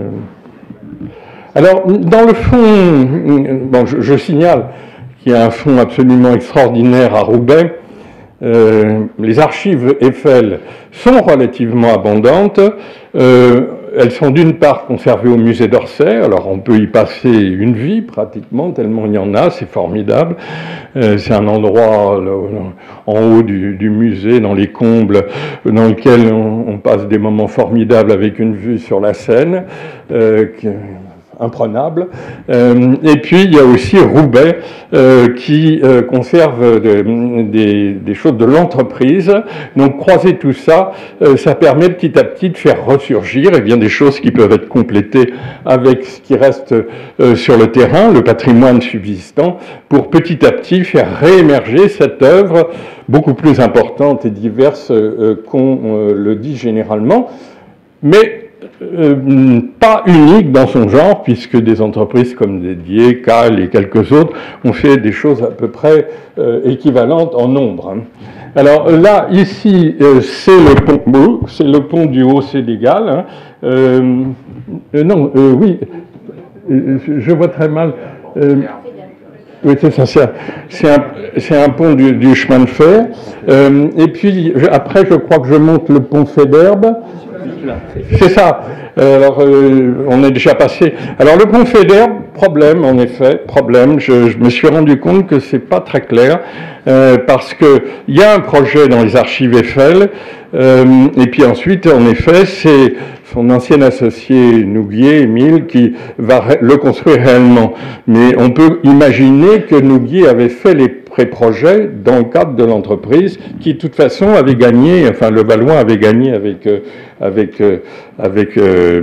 Alors, dans le fond, bon, je, je signale qu'il y a un fonds absolument extraordinaire à Roubaix. Euh, les archives Eiffel sont relativement abondantes. Euh, elles sont d'une part conservées au musée d'Orsay, alors on peut y passer une vie pratiquement, tellement il y en a, c'est formidable. Euh, c'est un endroit là, en haut du, du musée, dans les combles, dans lequel on, on passe des moments formidables avec une vue sur la Seine. Euh, qui, imprenable. Euh, et puis il y a aussi Roubaix euh, qui euh, conserve de, des, des choses de l'entreprise. Donc croiser tout ça, euh, ça permet petit à petit de faire ressurgir et bien des choses qui peuvent être complétées avec ce qui reste euh, sur le terrain, le patrimoine subsistant, pour petit à petit faire réémerger cette œuvre beaucoup plus importante et diverse euh, qu'on euh, le dit généralement. Mais Euh, pas unique dans son genre, puisque des entreprises comme Dédié, Cal et quelques autres ont fait des choses à peu près euh, équivalentes en nombre. Hein. Alors là, ici, euh, c'est le pont, c'est le pont du Haut-Sénégal. Hein. Euh, euh, non, euh, oui, euh, je vois très mal. Euh, Oui, c'est ça, c'est un, un, un pont du, du chemin de fer. Euh, et puis, je, après, je crois que je monte le pont Faidherbe. C'est ça. Alors, euh, on est déjà passé. Alors, le pont Faidherbe, problème, en effet, problème. Je, je me suis rendu compte que c'est pas très clair, euh, parce que il y a un projet dans les archives Eiffel, euh, et puis ensuite, en effet, c'est son ancien associé Nouguier, Émile, qui va le construire réellement. Mais on peut imaginer que Nouguier avait fait les pré-projets dans le cadre de l'entreprise, qui de toute façon avait gagné, enfin le Valois avait gagné avec euh, avec euh, avec euh,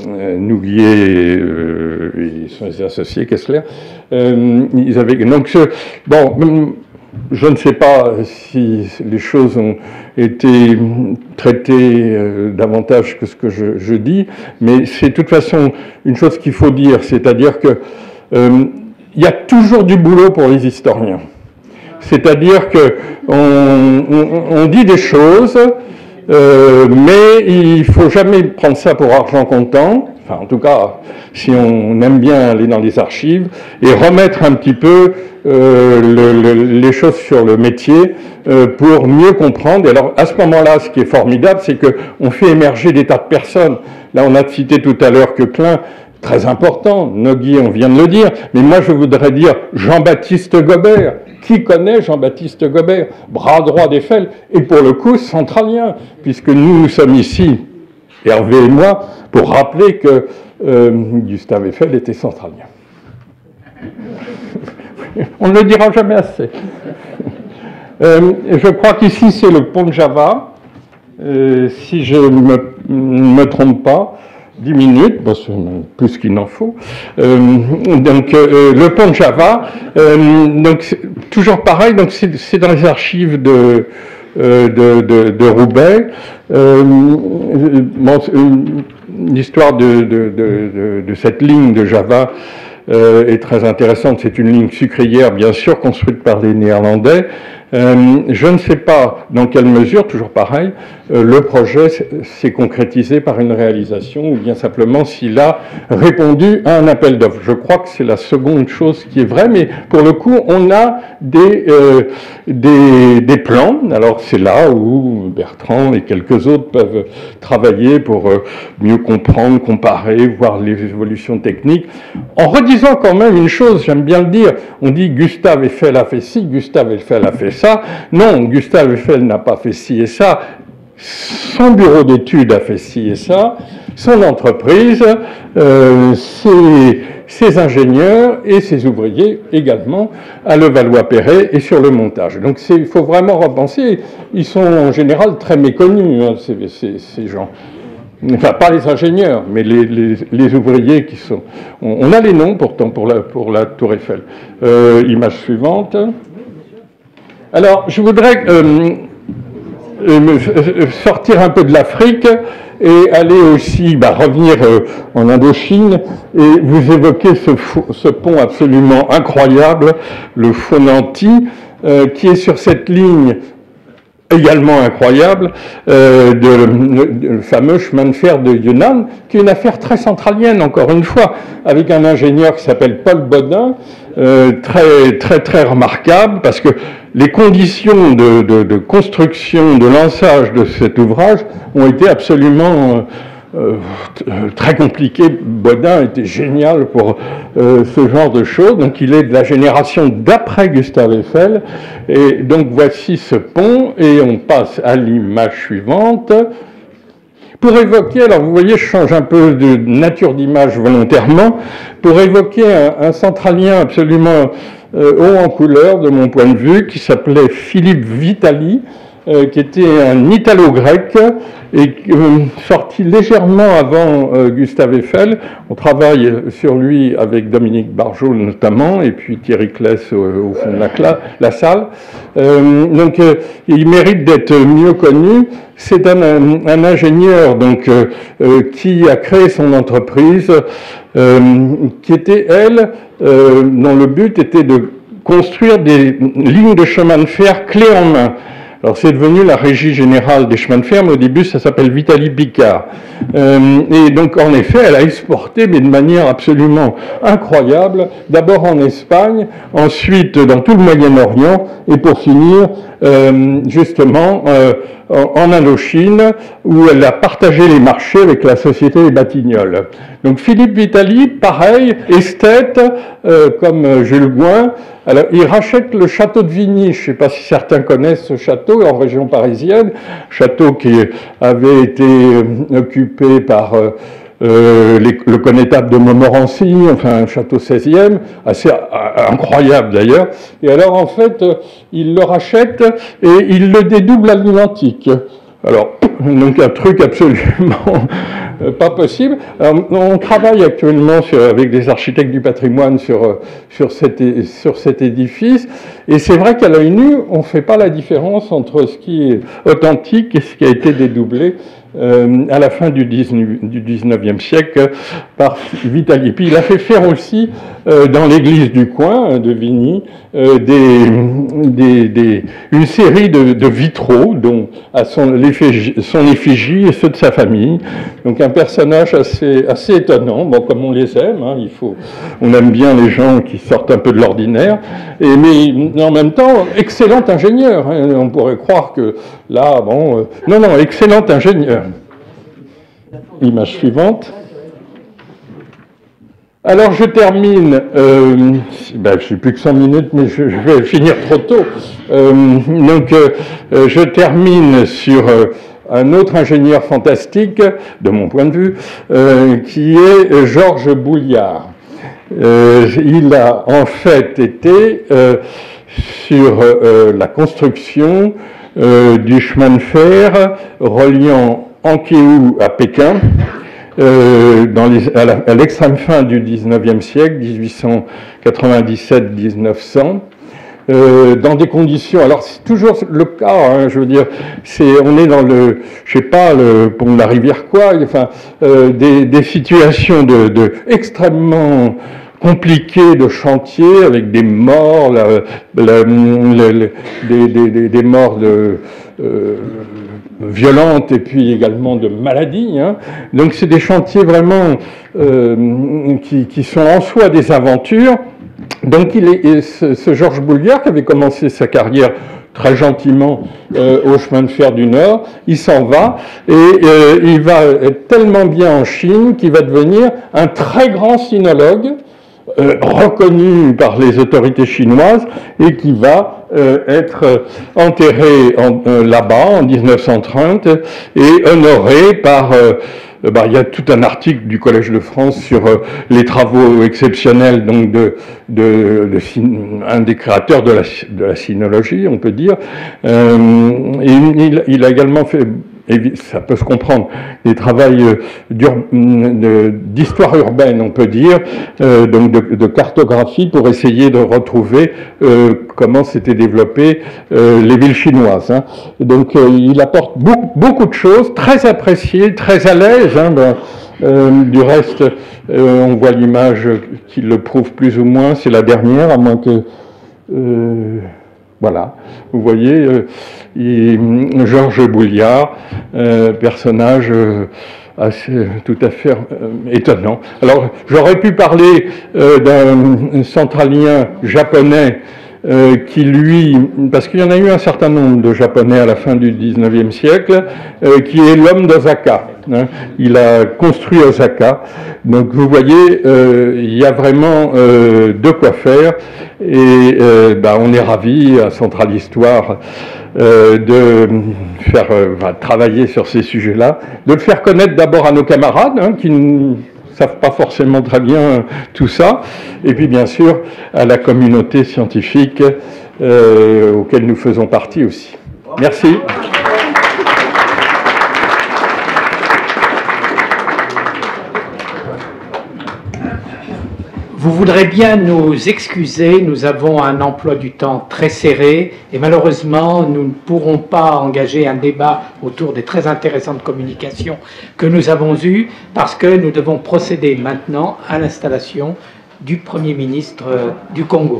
Nouguier euh, et ses associés Kessler. Euh, ils avaient donc ce, bon. Je ne sais pas si les choses ont été traitées euh, davantage que ce que je, je dis, mais c'est de toute façon une chose qu'il faut dire, c'est-à-dire que euh, il y a toujours du boulot pour les historiens. C'est-à-dire que on, on, on dit des choses, euh, mais il faut jamais prendre ça pour argent comptant. Enfin, en tout cas, si on aime bien aller dans les archives et remettre un petit peu euh, le, le, les choses sur le métier euh, pour mieux comprendre. Et alors, à ce moment-là, ce qui est formidable, c'est qu'on fait émerger des tas de personnes. Là, on a cité tout à l'heure que Klein, très important, Nogui, on vient de le dire, mais moi je voudrais dire Jean-Baptiste Gobert. Qui connaît Jean-Baptiste Gobert? Bras droit d'Eiffel, et pour le coup centralien, puisque nous, nous sommes ici, Hervé et moi, pour rappeler que euh, Gustave Eiffel était centralien. On ne le dira jamais assez. Euh, je crois qu'ici c'est le pont de Java, euh, si je ne me, me trompe pas. dix minutes, bon, c'est plus qu'il n'en faut. Euh, donc, euh, le pont de Java, euh, donc, toujours pareil, donc c'est dans les archives de, euh, de, de, de Roubaix. Euh, bon, l'histoire de, de, de, de cette ligne de Java euh, est très intéressante. C'est une ligne sucrière, bien sûr, construite par les Néerlandais. Euh, je ne sais pas dans quelle mesure, toujours pareil, euh, le projet s'est concrétisé par une réalisation ou bien simplement s'il a répondu à un appel d'offres. Je crois que c'est la seconde chose qui est vraie, mais pour le coup, on a des, euh, des, des plans. Alors c'est là où Bertrand et quelques autres peuvent travailler pour euh, mieux comprendre, comparer, voir les évolutions techniques. En redisant quand même une chose, j'aime bien le dire, on dit Gustave Eiffel a fait ci, Gustave Eiffel a fait ça. Non, Gustave Eiffel n'a pas fait ci et ça. Son bureau d'études a fait ci et ça. Son entreprise, euh, ses, ses ingénieurs et ses ouvriers également à Levallois-Perret et sur le montage. Donc il faut vraiment repenser. Ils sont en général très méconnus, hein, ces, ces, ces gens. Enfin, pas les ingénieurs, mais les, les, les ouvriers qui sont... On, on a les noms pourtant pour la, pour la Tour Eiffel. Euh, image suivante. Alors, je voudrais euh, euh, sortir un peu de l'Afrique et aller aussi, bah, revenir euh, en Indochine et vous évoquer ce, ce pont absolument incroyable, le Fonanti, euh, qui est sur cette ligne également incroyable, euh, de, de, de, le fameux chemin de fer de Yunnan, qui est une affaire très centralienne, encore une fois, avec un ingénieur qui s'appelle Paul Bodin, euh, très, très, très remarquable, parce que les conditions de, de, de construction, de lançage de cet ouvrage ont été absolument euh, euh, très compliquées. Bodin était génial pour euh, ce genre de choses, donc il est de la génération d'après Gustave Eiffel, et donc voici ce pont, et on passe à l'image suivante. Pour évoquer, alors vous voyez, je change un peu de nature d'image volontairement, pour évoquer un, un centralien absolument euh, haut en couleur, de mon point de vue, qui s'appelait Philippe Vitali, euh, qui était un italo-grec, et euh, sorti légèrement avant euh, Gustave Eiffel. On travaille sur lui avec Dominique Barjot notamment, et puis Thierry Claes au, au fond de la, la salle. Euh, donc euh, il mérite d'être mieux connu. C'est un, un, un ingénieur donc, euh, euh, qui a créé son entreprise, euh, qui était, elle, euh, dont le but était de construire des lignes de chemin de fer clés en main. Alors c'est devenu la Régie générale des chemins de fer, mais au début ça s'appelle Vitali Picard. Euh, et donc en effet, elle a exporté, mais de manière absolument incroyable, d'abord en Espagne, ensuite dans tout le Moyen-Orient, et pour finir, euh, justement, euh, en Indochine, où elle a partagé les marchés avec la société des Batignolles. Donc Philippe Vitali, pareil, esthète, euh, comme Jules Gouin. Alors, il rachète le château de Vigny, je ne sais pas si certains connaissent ce château, en région parisienne, château qui avait été euh, occupé par euh, euh, les, le connétable de Montmorency, enfin un château seizième, assez euh, incroyable d'ailleurs. Et alors en fait, euh, il le rachète et il le dédouble à l'identique. Alors, donc un truc absolument pas possible. Alors, on travaille actuellement sur, avec des architectes du patrimoine sur, sur, cet, sur cet édifice, et c'est vrai qu'à l'œil nu, on ne fait pas la différence entre ce qui est authentique et ce qui a été dédoublé euh, à la fin du dix-neuvième siècle par Vitali. Puis il a fait faire aussi euh, dans l'église du coin de Vigny euh, des, des, des, une série de, de vitraux dont à son effigie, son effigie et ceux de sa famille. Donc un personnage assez, assez étonnant, bon, comme on les aime, hein, il faut, on aime bien les gens qui sortent un peu de l'ordinaire, et, mais en même temps, excellent ingénieur. Hein, on pourrait croire que là, bon, euh, non, non, excellent ingénieur. Image suivante. Alors je termine, euh, ben, je n'ai plus que cinq minutes, mais je, je vais finir trop tôt. Euh, donc euh, je termine sur euh, un autre ingénieur fantastique, de mon point de vue, euh, qui est Georges Bouliard. Euh, il a en fait été euh, sur euh, la construction euh, du chemin de fer reliant Ankéou à Pékin, Euh, dans les, à l'extrême fin du dix-neuvième siècle, dix-huit cent quatre-vingt-dix-sept à mille neuf cents, euh, dans des conditions, alors c'est toujours le cas, hein, je veux dire, c'est, on est dans le, je sais pas, le pont de la rivière quoi, enfin, euh, des, des situations de, de extrêmement compliquées de chantier, avec des morts, la, la, la, la, des, des, des morts de... Euh, violentes et puis également de maladies. Hein. Donc c'est des chantiers vraiment euh, qui, qui sont en soi des aventures. Donc il est, ce, ce Georges Bouliard qui avait commencé sa carrière très gentiment euh, au chemin de fer du Nord, il s'en va et euh, il va être tellement bien en Chine qu'il va devenir un très grand sinologue, Euh, reconnu par les autorités chinoises et qui va euh, être enterré en, euh, là-bas en mille neuf cent trente et honoré par... Euh, bah, il y a tout un article du Collège de France sur euh, les travaux exceptionnels donc de, de, de, de un des créateurs de la, de la sinologie, on peut dire. Euh, et il, il a également fait... Et ça peut se comprendre, des travaux d'histoire urbaine, on peut dire, euh, donc de, de cartographie pour essayer de retrouver euh, comment s'étaient développées euh, les villes chinoises. Hein. Donc euh, il apporte beaucoup, beaucoup de choses, très appréciées, très à l'aise. Hein, ben, euh, du reste, euh, on voit l'image qui le prouve plus ou moins, c'est la dernière, à moins que... Euh, Voilà, vous voyez, euh, il, Georges Bouliard, euh, personnage euh, assez, tout à fait euh, étonnant. Alors, j'aurais pu parler euh, d'un centralien japonais euh, qui, lui, parce qu'il y en a eu un certain nombre de Japonais à la fin du dix-neuvième siècle, euh, qui est l'homme d'Osaka. Hein. Il a construit Osaka. Donc, vous voyez, euh, il y a vraiment euh, de quoi faire. Et euh, bah, on est ravis à Centrale Histoire euh, de faire euh, bah, travailler sur ces sujets-là, de le faire connaître d'abord à nos camarades hein, qui ne savent pas forcément très bien tout ça, et puis bien sûr à la communauté scientifique euh, auquel nous faisons partie aussi. Merci. Vous voudrez bien nous excuser, nous avons un emploi du temps très serré et malheureusement nous ne pourrons pas engager un débat autour des très intéressantes communications que nous avons eues parce que nous devons procéder maintenant à l'installation du Premier ministre du Congo.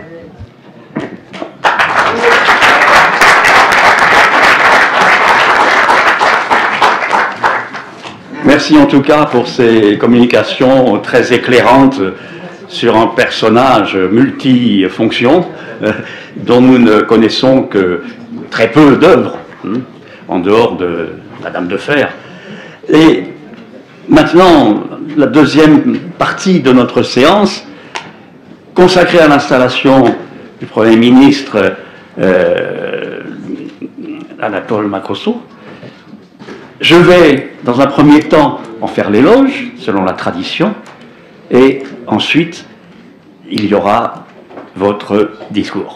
Merci en tout cas pour ces communications très éclairantes sur un personnage multifonction euh, dont nous ne connaissons que très peu d'œuvres, hein, en dehors de la Dame de Fer. Et maintenant, la deuxième partie de notre séance, consacrée à l'installation du Premier ministre euh, Anatole Makrosso. Je vais, dans un premier temps, en faire l'éloge, selon la tradition, et ensuite, il y aura votre discours.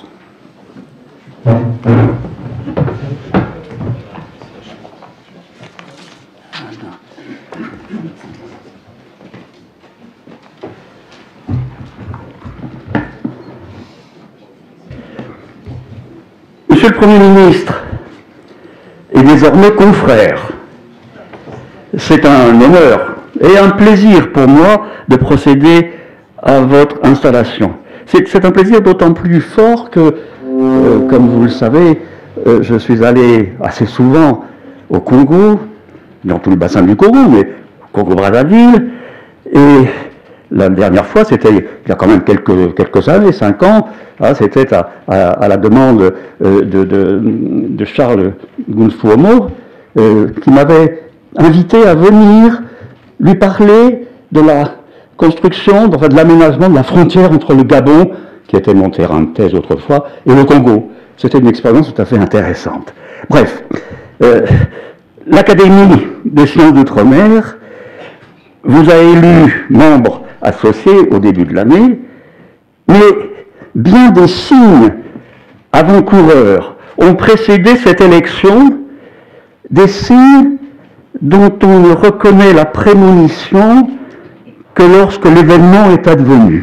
Monsieur le Premier ministre, et désormais confrère, c'est un honneur et un plaisir pour moi de procéder à votre installation. C'est un plaisir d'autant plus fort que, euh, comme vous le savez, euh, je suis allé assez souvent au Congo, dans tout le bassin du Congo, mais au Congo-Brazzaville, et la dernière fois, c'était il y a quand même quelques, quelques années, cinq ans, hein, c'était à, à, à la demande euh, de, de, de Charles Gounfouomo, euh, qui m'avait invité à venir lui parler de la construction, enfin, de l'aménagement de la frontière entre le Gabon, qui était mon terrain de thèse autrefois, et le Congo. C'était une expérience tout à fait intéressante. Bref, euh, l'Académie des sciences d'outre-mer vous a élu membre associé au début de l'année, mais bien des signes avant-coureurs ont précédé cette élection, des signes dont on ne reconnaît la prémonition que lorsque l'événement est advenu.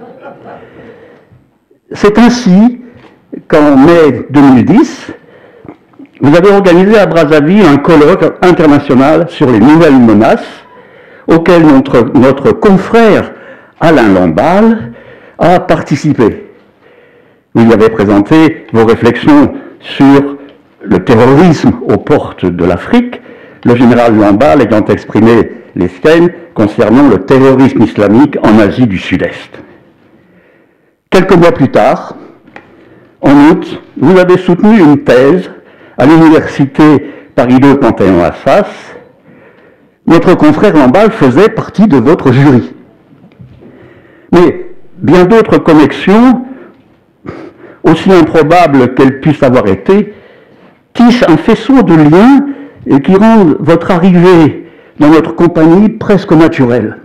C'est ainsi qu'en mai deux mille dix, vous avez organisé à Brazzaville un colloque international sur les nouvelles menaces auquel notre, notre confrère Alain Lamballe a participé. Vous y avez présenté vos réflexions sur le terrorisme aux portes de l'Afrique, le général Lamballe ayant exprimé les siennes concernant le terrorisme islamique en Asie du Sud-Est. Quelques mois plus tard, en août, vous avez soutenu une thèse à l'université Paris deux Panthéon-Assas. Notre confrère Lamballe faisait partie de votre jury. Mais bien d'autres connexions, aussi improbables qu'elles puissent avoir été, tissent un faisceau de liens et qui rendent votre arrivée dans notre compagnie presque naturelle.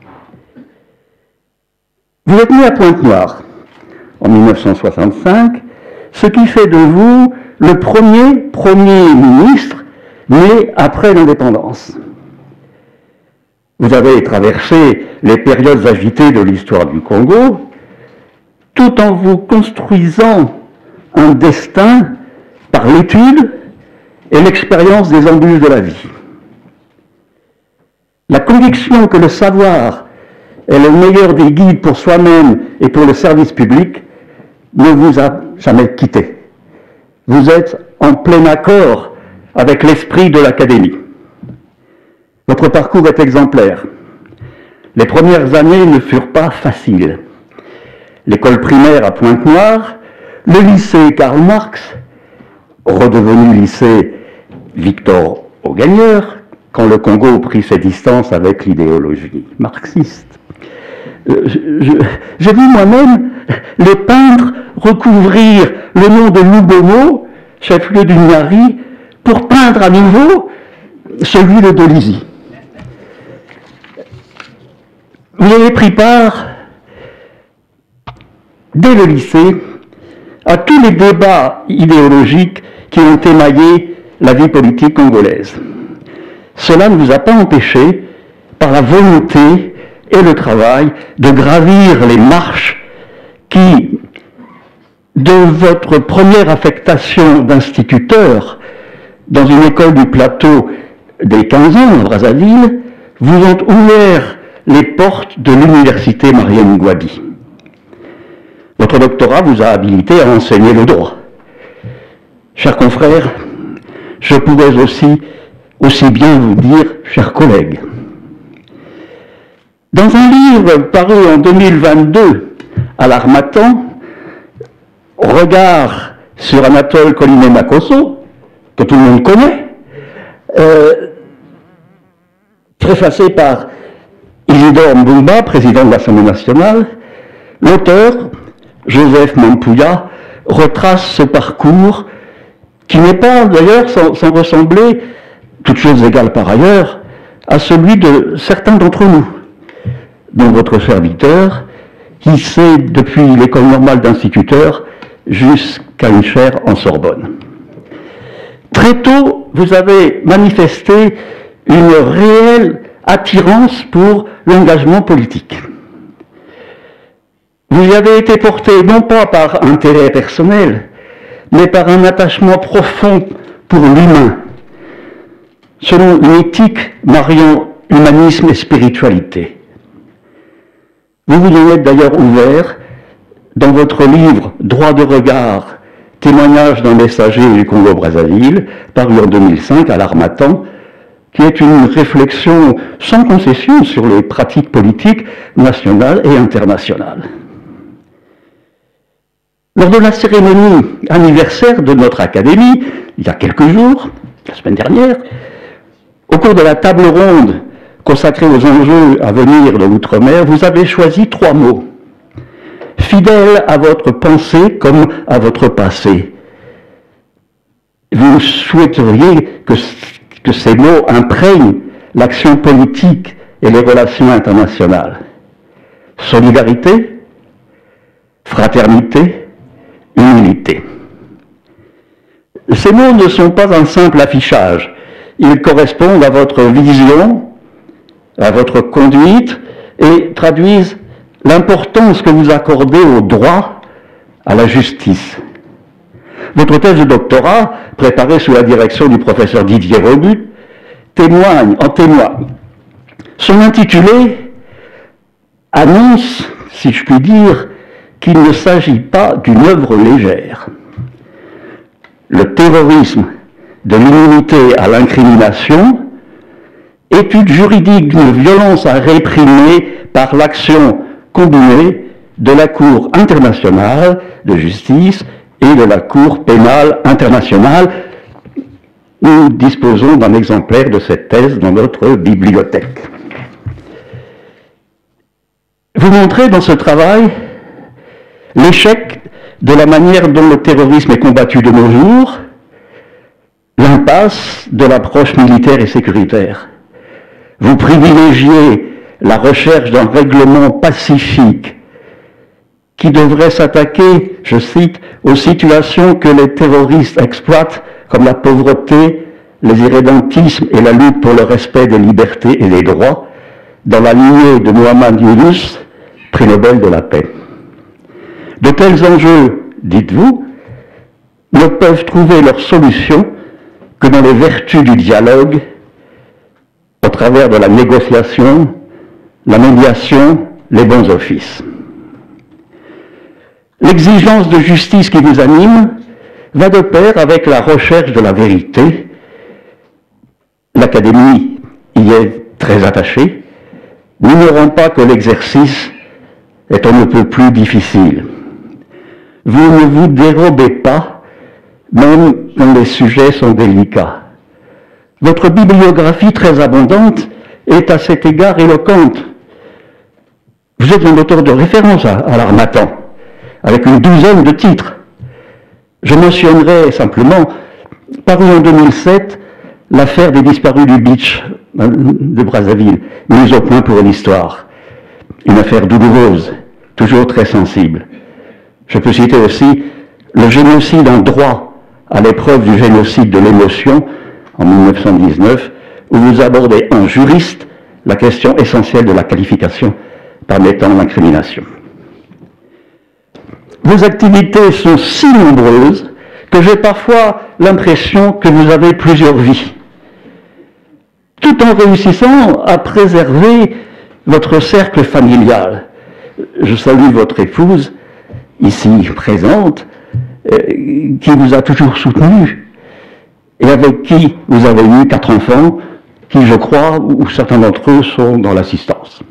Vous êtes né à Pointe-Noire en mille neuf cent soixante-cinq, ce qui fait de vous le premier Premier ministre né après l'indépendance. Vous avez traversé les périodes agitées de l'histoire du Congo, tout en vous construisant un destin par l'étude et l'expérience des embûches de la vie. La conviction que le savoir est le meilleur des guides pour soi-même et pour le service public ne vous a jamais quitté. Vous êtes en plein accord avec l'esprit de l'Académie. Votre parcours est exemplaire. Les premières années ne furent pas faciles. L'école primaire à Pointe-Noire, le lycée Karl Marx, redevenu lycée Victor Augagneur, quand le Congo prit ses distances avec l'idéologie marxiste. J'ai vu moi-même les peintres recouvrir le nom de Lubomo, chef-lieu du Nyari, pour peindre à nouveau celui de Dolisie. Vous avez pris part, dès le lycée, à tous les débats idéologiques qui ont émaillé la vie politique congolaise. Cela ne vous a pas empêché, par la volonté et le travail, de gravir les marches qui, de votre première affectation d'instituteur dans une école du plateau des quinze ans à Brazzaville, vous ont ouvert les portes de l'université Mariam Ngouabi. Votre doctorat vous a habilité à enseigner le droit. Chers confrères, je pourrais aussi, aussi bien vous dire, chers collègues. Dans un livre paru en deux mille vingt-deux à l'Harmattan, Regard sur Anatole Collinet-Makosso, que tout le monde connaît, euh, préfacé par Isidore Mbumba, président de l'Assemblée nationale, l'auteur, Joseph Mampouya, retrace ce parcours qui n'est pas d'ailleurs sans, sans ressembler, toutes choses égales par ailleurs, à celui de certains d'entre nous, dont votre serviteur, qui sait depuis l'école normale d'instituteur jusqu'à une chaire en Sorbonne. Très tôt, vous avez manifesté une réelle attirance pour l'engagement politique. Vous y avez été porté non pas par intérêt personnel, mais par un attachement profond pour l'humain, selon une éthique mariant humanisme et spiritualité. Vous vous en êtes d'ailleurs ouvert dans votre livre « Droit de regard, témoignage d'un messager du Congo-Brazzaville », paru en deux mille cinq à l'Harmattan, qui est une réflexion sans concession sur les pratiques politiques nationales et internationales. Lors de la cérémonie anniversaire de notre académie, il y a quelques jours, la semaine dernière, au cours de la table ronde consacré aux enjeux à venir de l'outre-mer, vous avez choisi trois mots. Fidèle à votre pensée comme à votre passé. Vous souhaiteriez que, que ces mots imprègnent l'action politique et les relations internationales. Solidarité, fraternité, humilité. Ces mots ne sont pas un simple affichage. Ils correspondent à votre vision, à votre conduite et traduisent l'importance que vous accordez au droit, à la justice. Votre thèse de doctorat, préparée sous la direction du professeur Didier Robut, témoigne, en témoigne. Son intitulé annonce, si je puis dire, qu'il ne s'agit pas d'une œuvre légère. Le terrorisme de l'immunité à l'incrimination, étude juridique d'une violence à réprimer par l'action combinée de la Cour internationale de justice et de la Cour pénale internationale. Nous disposons d'un exemplaire de cette thèse dans notre bibliothèque. Vous montrez dans ce travail l'échec de la manière dont le terrorisme est combattu de nos jours, l'impasse de l'approche militaire et sécuritaire. Vous privilégiez la recherche d'un règlement pacifique qui devrait s'attaquer, je cite, aux situations que les terroristes exploitent, comme la pauvreté, les irrédentismes et la lutte pour le respect des libertés et des droits, dans la lignée de Muhammad Yunus, prix Nobel de la paix. De tels enjeux, dites-vous, ne peuvent trouver leur solution que dans les vertus du dialogue, au travers de la négociation, la médiation, les bons offices. L'exigence de justice qui vous anime va de pair avec la recherche de la vérité. L'Académie y est très attachée, n'ignorant pas que l'exercice est on ne peut plus difficile. Vous ne vous dérobez pas, même quand les sujets sont délicats. Votre bibliographie très abondante est à cet égard éloquente. Vous êtes un auteur de référence à, à l'Harmattan, avec une douzaine de titres. Je mentionnerai simplement, paru en deux mille sept, l'affaire des disparus du beach de Brazzaville, mise au point pour l'histoire. Une affaire douloureuse, toujours très sensible. Je peux citer aussi le génocide en droit à l'épreuve du génocide de l'émotion en mille neuf cent dix-neuf, où vous abordez en juriste la question essentielle de la qualification permettant l'incrimination. Vos activités sont si nombreuses que j'ai parfois l'impression que vous avez plusieurs vies, tout en réussissant à préserver votre cercle familial. Je salue votre épouse, ici présente, euh, qui vous a toujours soutenu et avec qui vous avez eu quatre enfants, qui, je crois, ou certains d'entre eux sont dans l'assistance.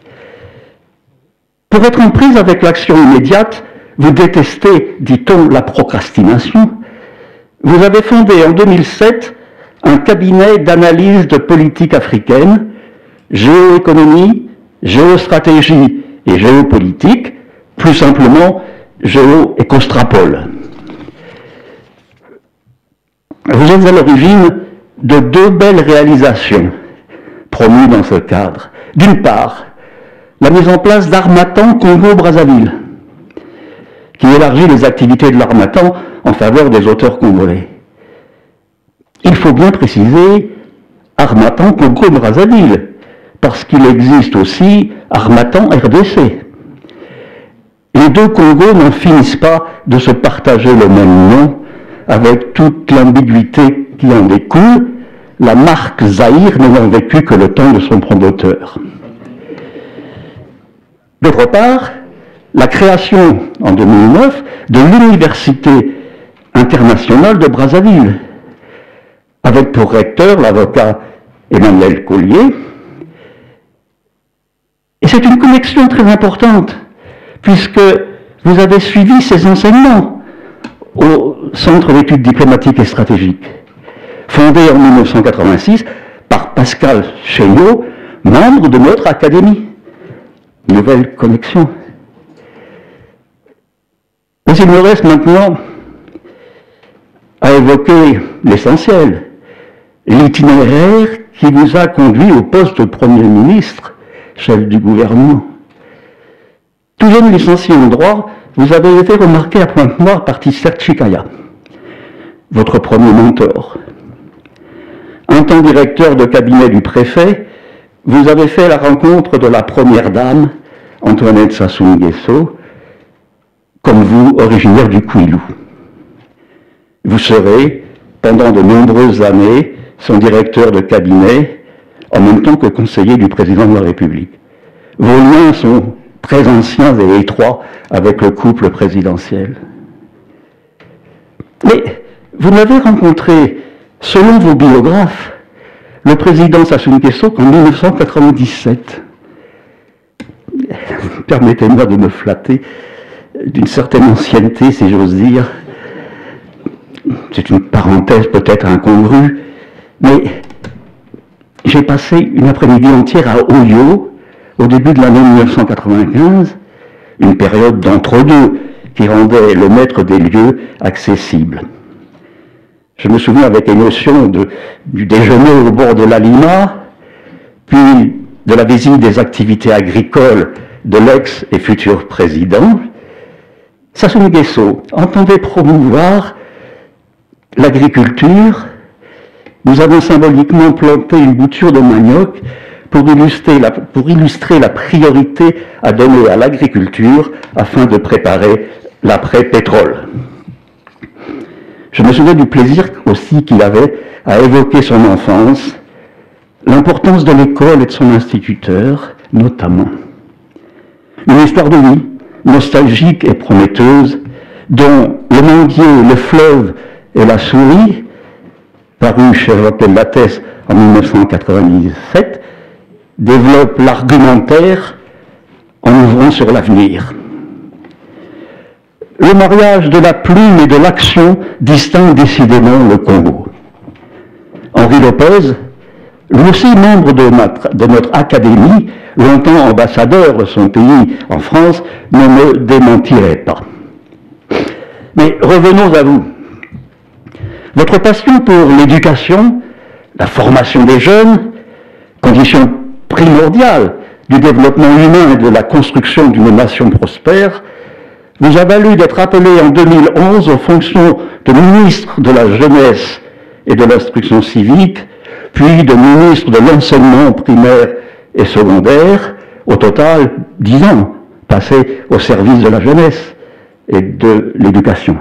Pour être en prise avec l'action immédiate, vous détestez, dit-on, la procrastination. Vous avez fondé en deux mille sept un cabinet d'analyse de politique africaine, géoéconomie, géostratégie et géopolitique, plus simplement Géo-Écostrapol. Vous êtes à l'origine de deux belles réalisations promues dans ce cadre. D'une part, la mise en place d'Harmattan Congo-Brazzaville, qui élargit les activités de l'Harmattan en faveur des auteurs congolais. Il faut bien préciser Harmattan Congo-Brazzaville, parce qu'il existe aussi Harmattan R D C. Les deux Congos n'en finissent pas de se partager le même nom, avec toute l'ambiguïté qui en découle, la marque Zaïre n'ayant vécu que le temps de son promoteur. D'autre part, la création, en deux mille neuf, de l'Université internationale de Brazzaville, avec pour recteur l'avocat Emmanuel Collier. Et c'est une connexion très importante, puisque vous avez suivi ces enseignements au Centre d'études diplomatiques et stratégiques, fondé en mille neuf cent quatre-vingt-six par Pascal Chéniaud, membre de notre académie. Nouvelle connexion. Mais il me reste maintenant à évoquer l'essentiel, l'itinéraire qui vous a conduit au poste de Premier ministre, chef du gouvernement. Tout jeune licencié en droit, vous avez été remarqué à Pointe-Noire par Tisser Chikaya, votre premier mentor. Un temps directeur de cabinet du préfet, vous avez fait la rencontre de la première dame, Antoinette Sassou Nguesso, comme vous, originaire du Kouilou. Vous serez, pendant de nombreuses années, son directeur de cabinet, en même temps que conseiller du président de la République. Vos liens sont très anciens et étroits avec le couple présidentiel. Mais vous n'avez rencontré, selon vos biographes, le président Sassou Nguesso qu'en mille neuf cent quatre-vingt-dix-sept. Permettez-moi de me flatter d'une certaine ancienneté, si j'ose dire. C'est une parenthèse peut-être incongrue, mais j'ai passé une après-midi entière à Oyo, au début de l'année mille neuf cent quatre-vingt-quinze, une période d'entre-deux qui rendait le maître des lieux accessible. Je me souviens avec émotion de, du déjeuner au bord de la Lima, puis de la visite des activités agricoles de l'ex et futur président. Sassou Nguesso entendait promouvoir l'agriculture. Nous avons symboliquement planté une bouture de manioc pour illustrer, la, pour illustrer la priorité à donner à l'agriculture afin de préparer l'après-pétrole. Je me souviens du plaisir aussi qu'il avait à évoquer son enfance, l'importance de l'école et de son instituteur, notamment. Une histoire de vie, nostalgique et prometteuse, dont Le Manguier, le fleuve et la souris, paru chez Roquel Lattès en mille neuf cent quatre-vingt-dix-sept, développe l'argumentaire en ouvrant sur l'avenir. Le mariage de la plume et de l'action distingue décidément le Congo. Henri Lopez, lui aussi membre de notre, de notre académie, longtemps ambassadeur de son pays en France, ne me démentirait pas. Mais revenons à vous. Votre passion pour l'éducation, la formation des jeunes, condition primordiale du développement humain et de la construction d'une nation prospère, vous a valu d'être appelé en deux mille onze aux fonctions de ministre de la Jeunesse et de l'Instruction civique, puis de ministre de l'Enseignement primaire et secondaire, au total dix ans passés au service de la jeunesse et de l'éducation.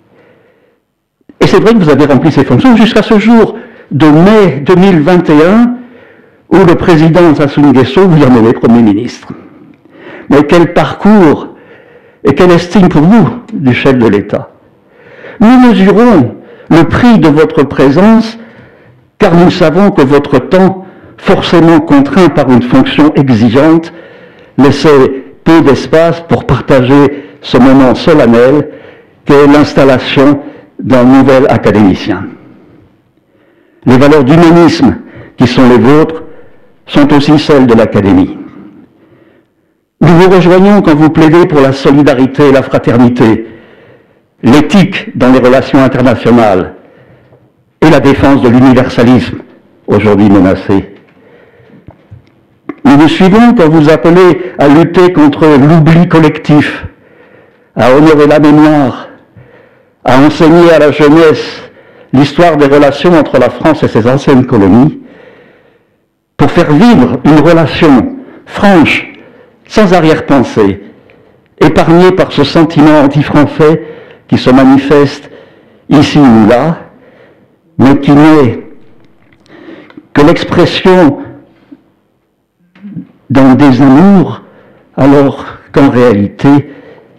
Et c'est vrai que vous avez rempli ces fonctions jusqu'à ce jour de mai deux mille vingt et un, où le président Sassou Nguesso vous a nommé Premier ministre. Mais quel parcours et quelle estime pour vous du chef de l'État. Nous mesurons le prix de votre présence, car nous savons que votre temps, forcément contraint par une fonction exigeante, laissait peu d'espace pour partager ce moment solennel qu'est l'installation d'un nouvel académicien. Les valeurs d'humanisme qui sont les vôtres sont aussi celles de l'Académie. Nous vous rejoignons quand vous plaidez pour la solidarité et la fraternité, l'éthique dans les relations internationales et la défense de l'universalisme, aujourd'hui menacé. Nous vous suivons quand vous appelez à lutter contre l'oubli collectif, à honorer la mémoire, à enseigner à la jeunesse l'histoire des relations entre la France et ses anciennes colonies, pour faire vivre une relation franche, sans arrière-pensée, épargnée par ce sentiment anti-français qui se manifeste ici ou là, mais qui n'est que l'expression d'un désamour, alors qu'en réalité,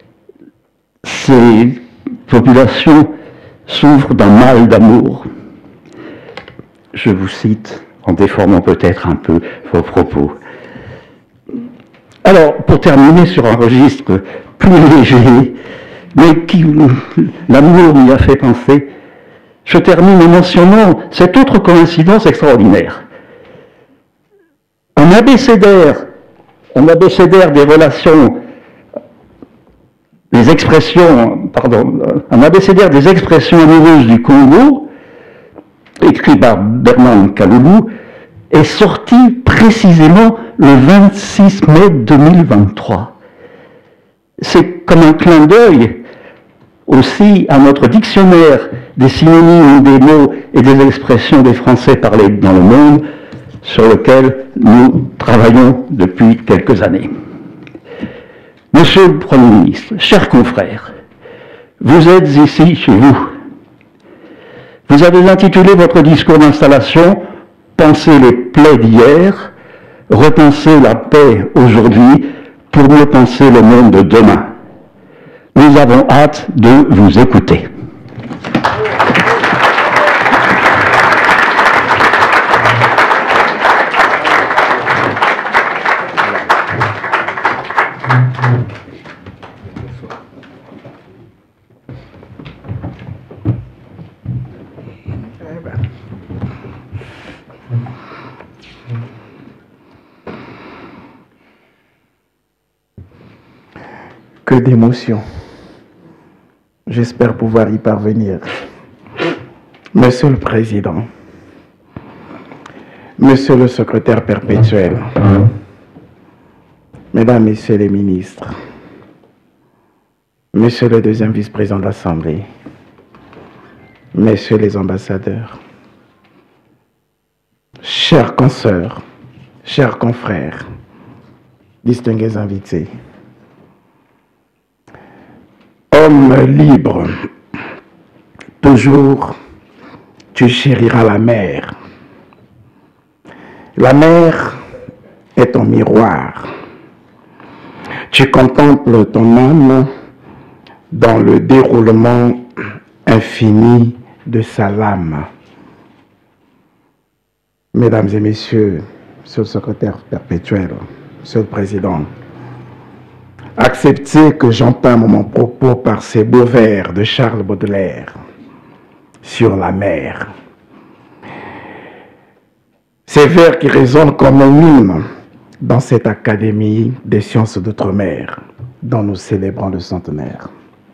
ces populations souffrent d'un mal d'amour. Je vous cite, en déformant peut-être un peu vos propos. Alors, pour terminer sur un registre plus léger, mais qui l'amour m'y a fait penser, je termine en mentionnant cette autre coïncidence extraordinaire. un abécédaire, un abécédaire des relations, des expressions, pardon, un abécédaire des expressions amoureuses du Congo, écrit par Bernard Kaloulou, est sorti précisément le vingt-six mai deux mille vingt-trois. C'est comme un clin d'œil aussi à notre dictionnaire des synonymes, des mots et des expressions des Français parlés dans le monde, sur lequel nous travaillons depuis quelques années. Monsieur le Premier ministre, chers confrères, vous êtes ici chez vous. Vous avez intitulé votre discours d'installation « Penser les plaies d'hier, repenser la paix aujourd'hui pour mieux penser le monde de demain ». Nous avons hâte de vous écouter. Que d'émotions. J'espère pouvoir y parvenir. Monsieur le Président, Monsieur le Secrétaire perpétuel, Mesdames, Messieurs les ministres, Monsieur le deuxième vice-président de l'Assemblée, Messieurs les ambassadeurs, chers consoeurs, chers confrères, distingués invités, homme libre, toujours tu chériras la mer. La mer est ton miroir. Tu contemples ton âme dans le déroulement infini de sa lame. Mesdames et messieurs, Monsieur le secrétaire perpétuel, Monsieur le Président, acceptez que j'entame mon propos par ces beaux vers de Charles Baudelaire sur la mer. Ces vers qui résonnent comme un hymne dans cette Académie des sciences d'outre-mer dont nous célébrons le centenaire.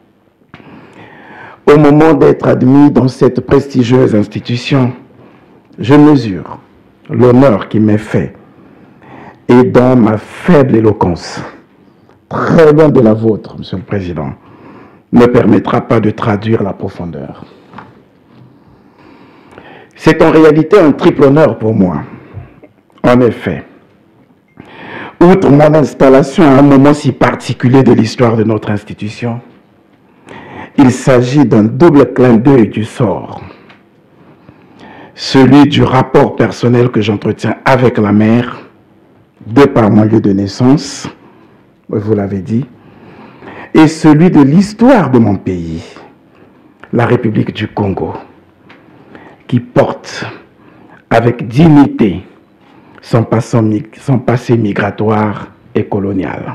Au moment d'être admis dans cette prestigieuse institution, je mesure l'honneur qui m'est fait et dans ma faible éloquence, très loin de la vôtre, Monsieur le Président, ne permettra pas de traduire la profondeur. C'est en réalité un triple honneur pour moi. En effet, outre mon installation à un moment si particulier de l'histoire de notre institution, il s'agit d'un double clin d'œil du sort. Celui du rapport personnel que j'entretiens avec la mer, de par mon lieu de naissance, vous l'avez dit, et celui de l'histoire de mon pays, la République du Congo, qui porte avec dignité son passé migratoire et colonial.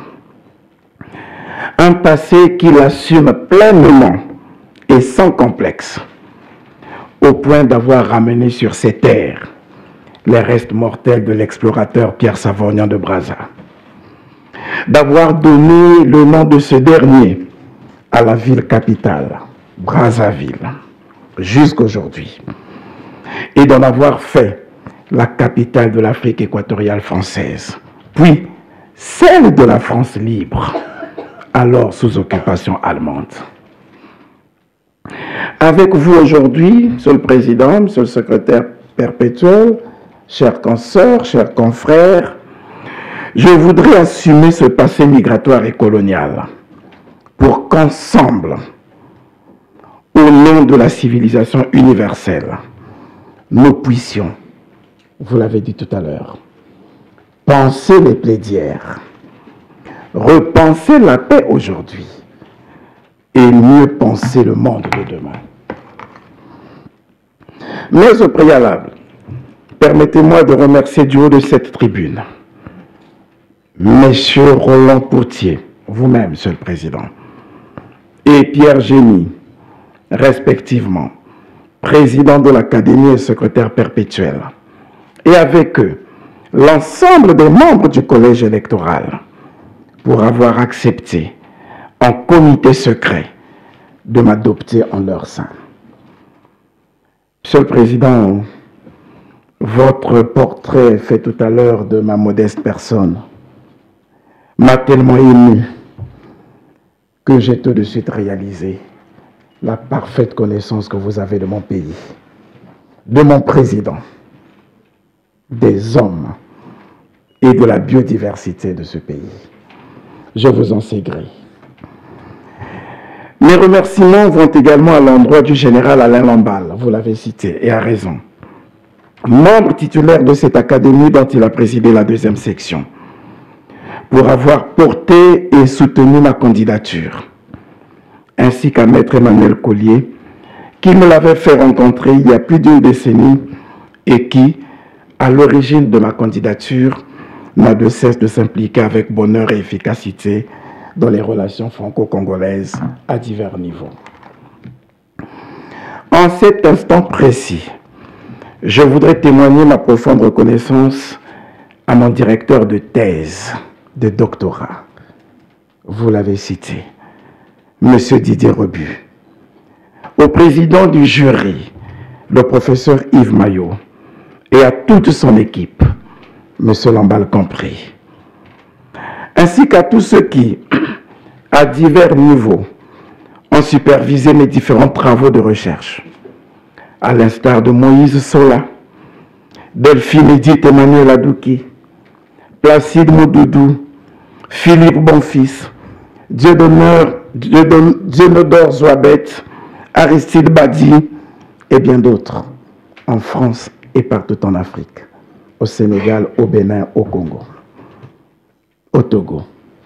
Un passé qu'il assume pleinement et sans complexe, au point d'avoir ramené sur ses terres les restes mortels de l'explorateur Pierre Savorgnan de Brazza, d'avoir donné le nom de ce dernier à la ville capitale, Brazzaville, jusqu'aujourd'hui, et d'en avoir fait la capitale de l'Afrique équatoriale française, puis celle de la France libre, alors sous occupation allemande. Avec vous aujourd'hui, Monsieur le Président, Monsieur le Secrétaire perpétuel, chers consoeurs, chers confrères, je voudrais assumer ce passé migratoire et colonial pour qu'ensemble, au nom de la civilisation universelle, nous puissions, vous l'avez dit tout à l'heure, penser les plaies d'hier, repenser la paix aujourd'hui et mieux penser le monde de demain. Mais au préalable, permettez-moi de remercier du haut de cette tribune Messieurs Roland Pourtier, vous-même, Monsieur le Président, et Pierre Génie, respectivement, président de l'Académie et secrétaire perpétuel, et avec eux, l'ensemble des membres du collège électoral pour avoir accepté en comité secret de m'adopter en leur sein. Monsieur le Président, votre portrait fait tout à l'heure de ma modeste personne m'a tellement ému que j'ai tout de suite réalisé la parfaite connaissance que vous avez de mon pays, de mon président, des hommes et de la biodiversité de ce pays. Je vous en sais gré. Mes remerciements vont également à l'endroit du général Alain Lamballe, vous l'avez cité, et à raison. Membre titulaire de cette académie dont il a présidé la deuxième section, pour avoir porté et soutenu ma candidature, ainsi qu'à Maître Emmanuel Collier, qui me l'avait fait rencontrer il y a plus d'une décennie et qui, à l'origine de ma candidature, n'a de cesse de s'impliquer avec bonheur et efficacité dans les relations franco-congolaises à divers niveaux. En cet instant précis, je voudrais témoigner ma profonde reconnaissance à mon directeur de thèse, de doctorat. Vous l'avez cité, M. Didier Rebu, au président du jury, le professeur Yves Maillot, et à toute son équipe, M. Lamballe compris, ainsi qu'à tous ceux qui, à divers niveaux, ont supervisé mes différents travaux de recherche, à l'instar de Moïse Sola, Delphine Edith Emmanuel Adouki, Placide Moudoudou, Philippe Bonfils, Dieudonne Dieudonne Zouabet, Aristide Badi et bien d'autres, en France et partout en Afrique, au Sénégal, au Bénin, au Congo, au Togo.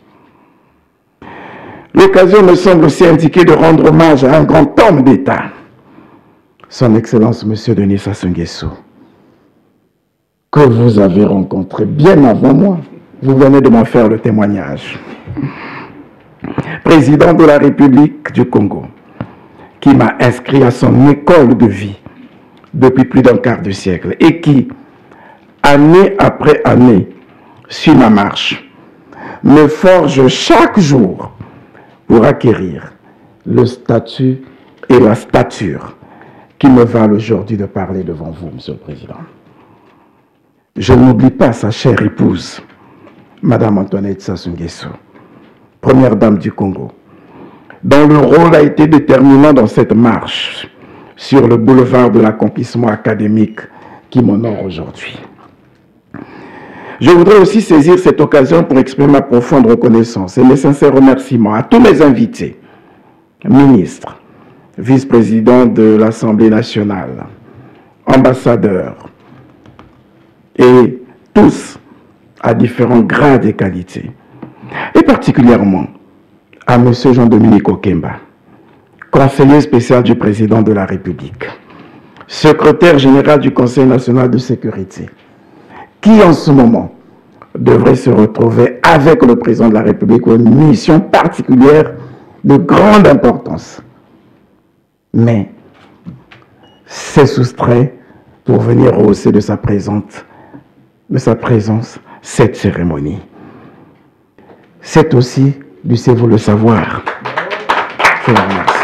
L'occasion me semble aussi indiquer de rendre hommage à un grand homme d'État, son Excellence M. Denis Sassou Nguesso, que vous avez rencontré bien avant moi. Vous venez de m'en faire le témoignage. Président de la République du Congo, qui m'a inscrit à son école de vie depuis plus d'un quart de siècle et qui, année après année, suit ma marche, me forge chaque jour pour acquérir le statut et la stature qui me valent aujourd'hui de parler devant vous, Monsieur le Président. Je n'oublie pas sa chère épouse, Madame Antoinette Sassou Nguesso, première dame du Congo, dont le rôle a été déterminant dans cette marche sur le boulevard de l'accomplissement académique qui m'honore aujourd'hui. Je voudrais aussi saisir cette occasion pour exprimer ma profonde reconnaissance et mes sincères remerciements à tous mes invités, ministres, vice-présidents de l'Assemblée nationale, ambassadeurs, et tous à différents grades et qualités, et particulièrement à M. Jean-Dominique Okemba, conseiller spécial du président de la République, secrétaire général du Conseil national de sécurité, qui en ce moment devrait se retrouver avec le président de la République pour une mission particulière de grande importance, mais s'est soustrait pour venir hausser de sa présence, de sa présence cette cérémonie. C'est aussi, dussez-vous le savoir, je vous remercie,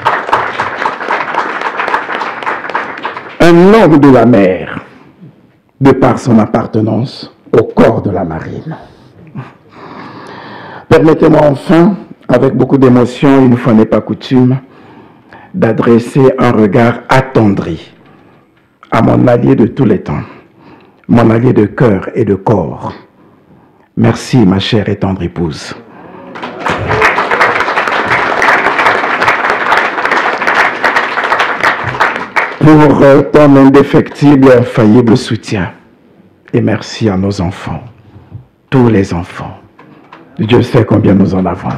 un homme de la mer, de par son appartenance au corps de la marine. Permettez-moi enfin, avec beaucoup d'émotion, une fois n'est pas coutume, d'adresser un regard attendri à mon allié de tous les temps, mon allié de cœur et de corps. Merci, ma chère et tendre épouse. Pour ton indéfectible et infaillible soutien. Et merci à nos enfants, tous les enfants. Dieu sait combien nous en avons.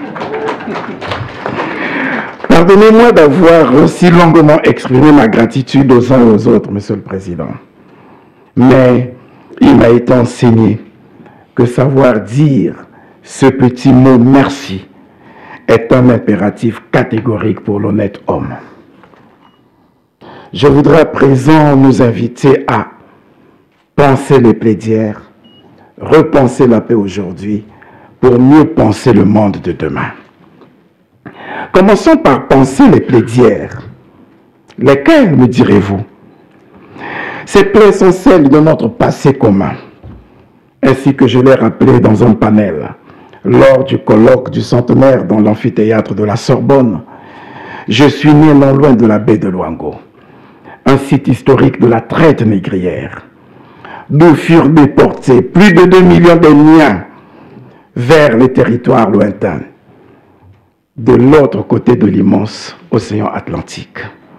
Pardonnez-moi d'avoir aussi longuement exprimé ma gratitude aux uns et aux autres, Monsieur le Président. Mais il m'a été enseigné que savoir dire ce petit mot merci est un impératif catégorique pour l'honnête homme. Je voudrais à présent nous inviter à Pensez les plaies d'hier, repensez la paix aujourd'hui pour mieux penser le monde de demain. Commençons par penser les plaies d'hier. Lesquelles, me direz-vous? Ces plaies sont celles de notre passé commun, ainsi que je l'ai rappelé dans un panel lors du colloque du centenaire dans l'amphithéâtre de la Sorbonne. Je suis né non loin de la baie de Luango, un site historique de la traite négrière, d'où furent déportés plus de deux millions de miens vers les territoires lointains, de l'autre côté de l'immense océan Atlantique.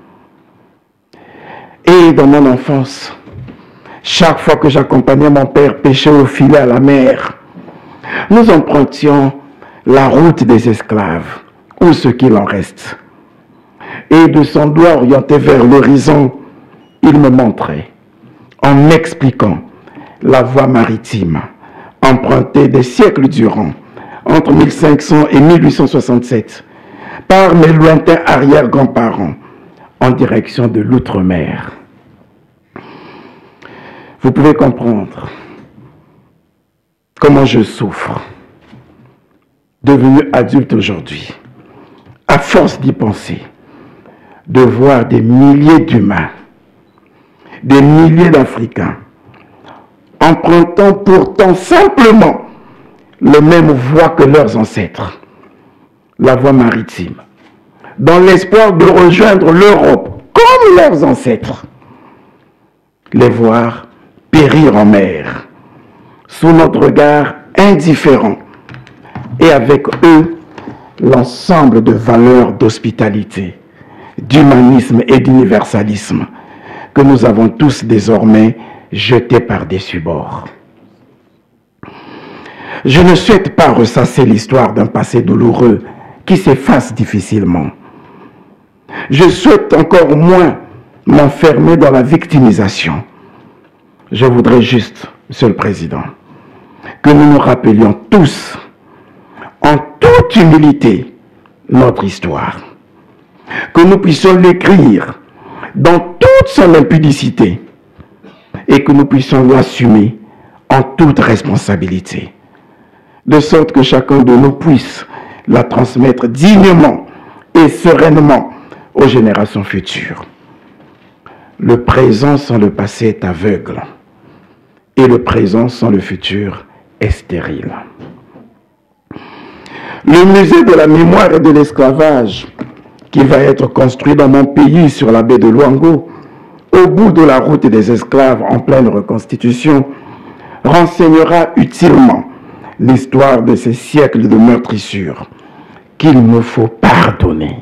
Et dans mon enfance, chaque fois que j'accompagnais mon père pêcher au filet à la mer, nous empruntions la route des esclaves, ou ce qu'il en reste. Et de son doigt orienté vers l'horizon, il me montrait, en m'expliquant, la voie maritime, empruntée des siècles durant, entre mille cinq cents et mille huit cent soixante-sept, par mes lointains arrière-grands-parents, en direction de l'outre-mer. Vous pouvez comprendre comment je souffre, devenu adulte aujourd'hui, à force d'y penser, de voir des milliers d'humains, des milliers d'Africains, empruntant pourtant simplement la même voie que leurs ancêtres, la voie maritime, dans l'espoir de rejoindre l'Europe comme leurs ancêtres, les voir périr en mer, sous notre regard indifférent, et avec eux, l'ensemble de valeurs d'hospitalité, d'humanisme et d'universalisme que nous avons tous désormais jetés par-dessus bord. Je ne souhaite pas ressasser l'histoire d'un passé douloureux qui s'efface difficilement. Je souhaite encore moins m'enfermer dans la victimisation. Je voudrais juste, Monsieur le Président, que nous nous rappelions tous, en toute humilité, notre histoire. Que nous puissions l'écrire dans toute son impudicité et que nous puissions l'assumer en toute responsabilité, de sorte que chacun de nous puisse la transmettre dignement et sereinement aux générations futures. Le présent sans le passé est aveugle et le présent sans le futur est stérile. Le musée de la mémoire et de l'esclavage qui va être construit dans mon pays sur la baie de Luango, au bout de la route des esclaves en pleine reconstitution, renseignera utilement l'histoire de ces siècles de meurtrissures qu'il me faut pardonner.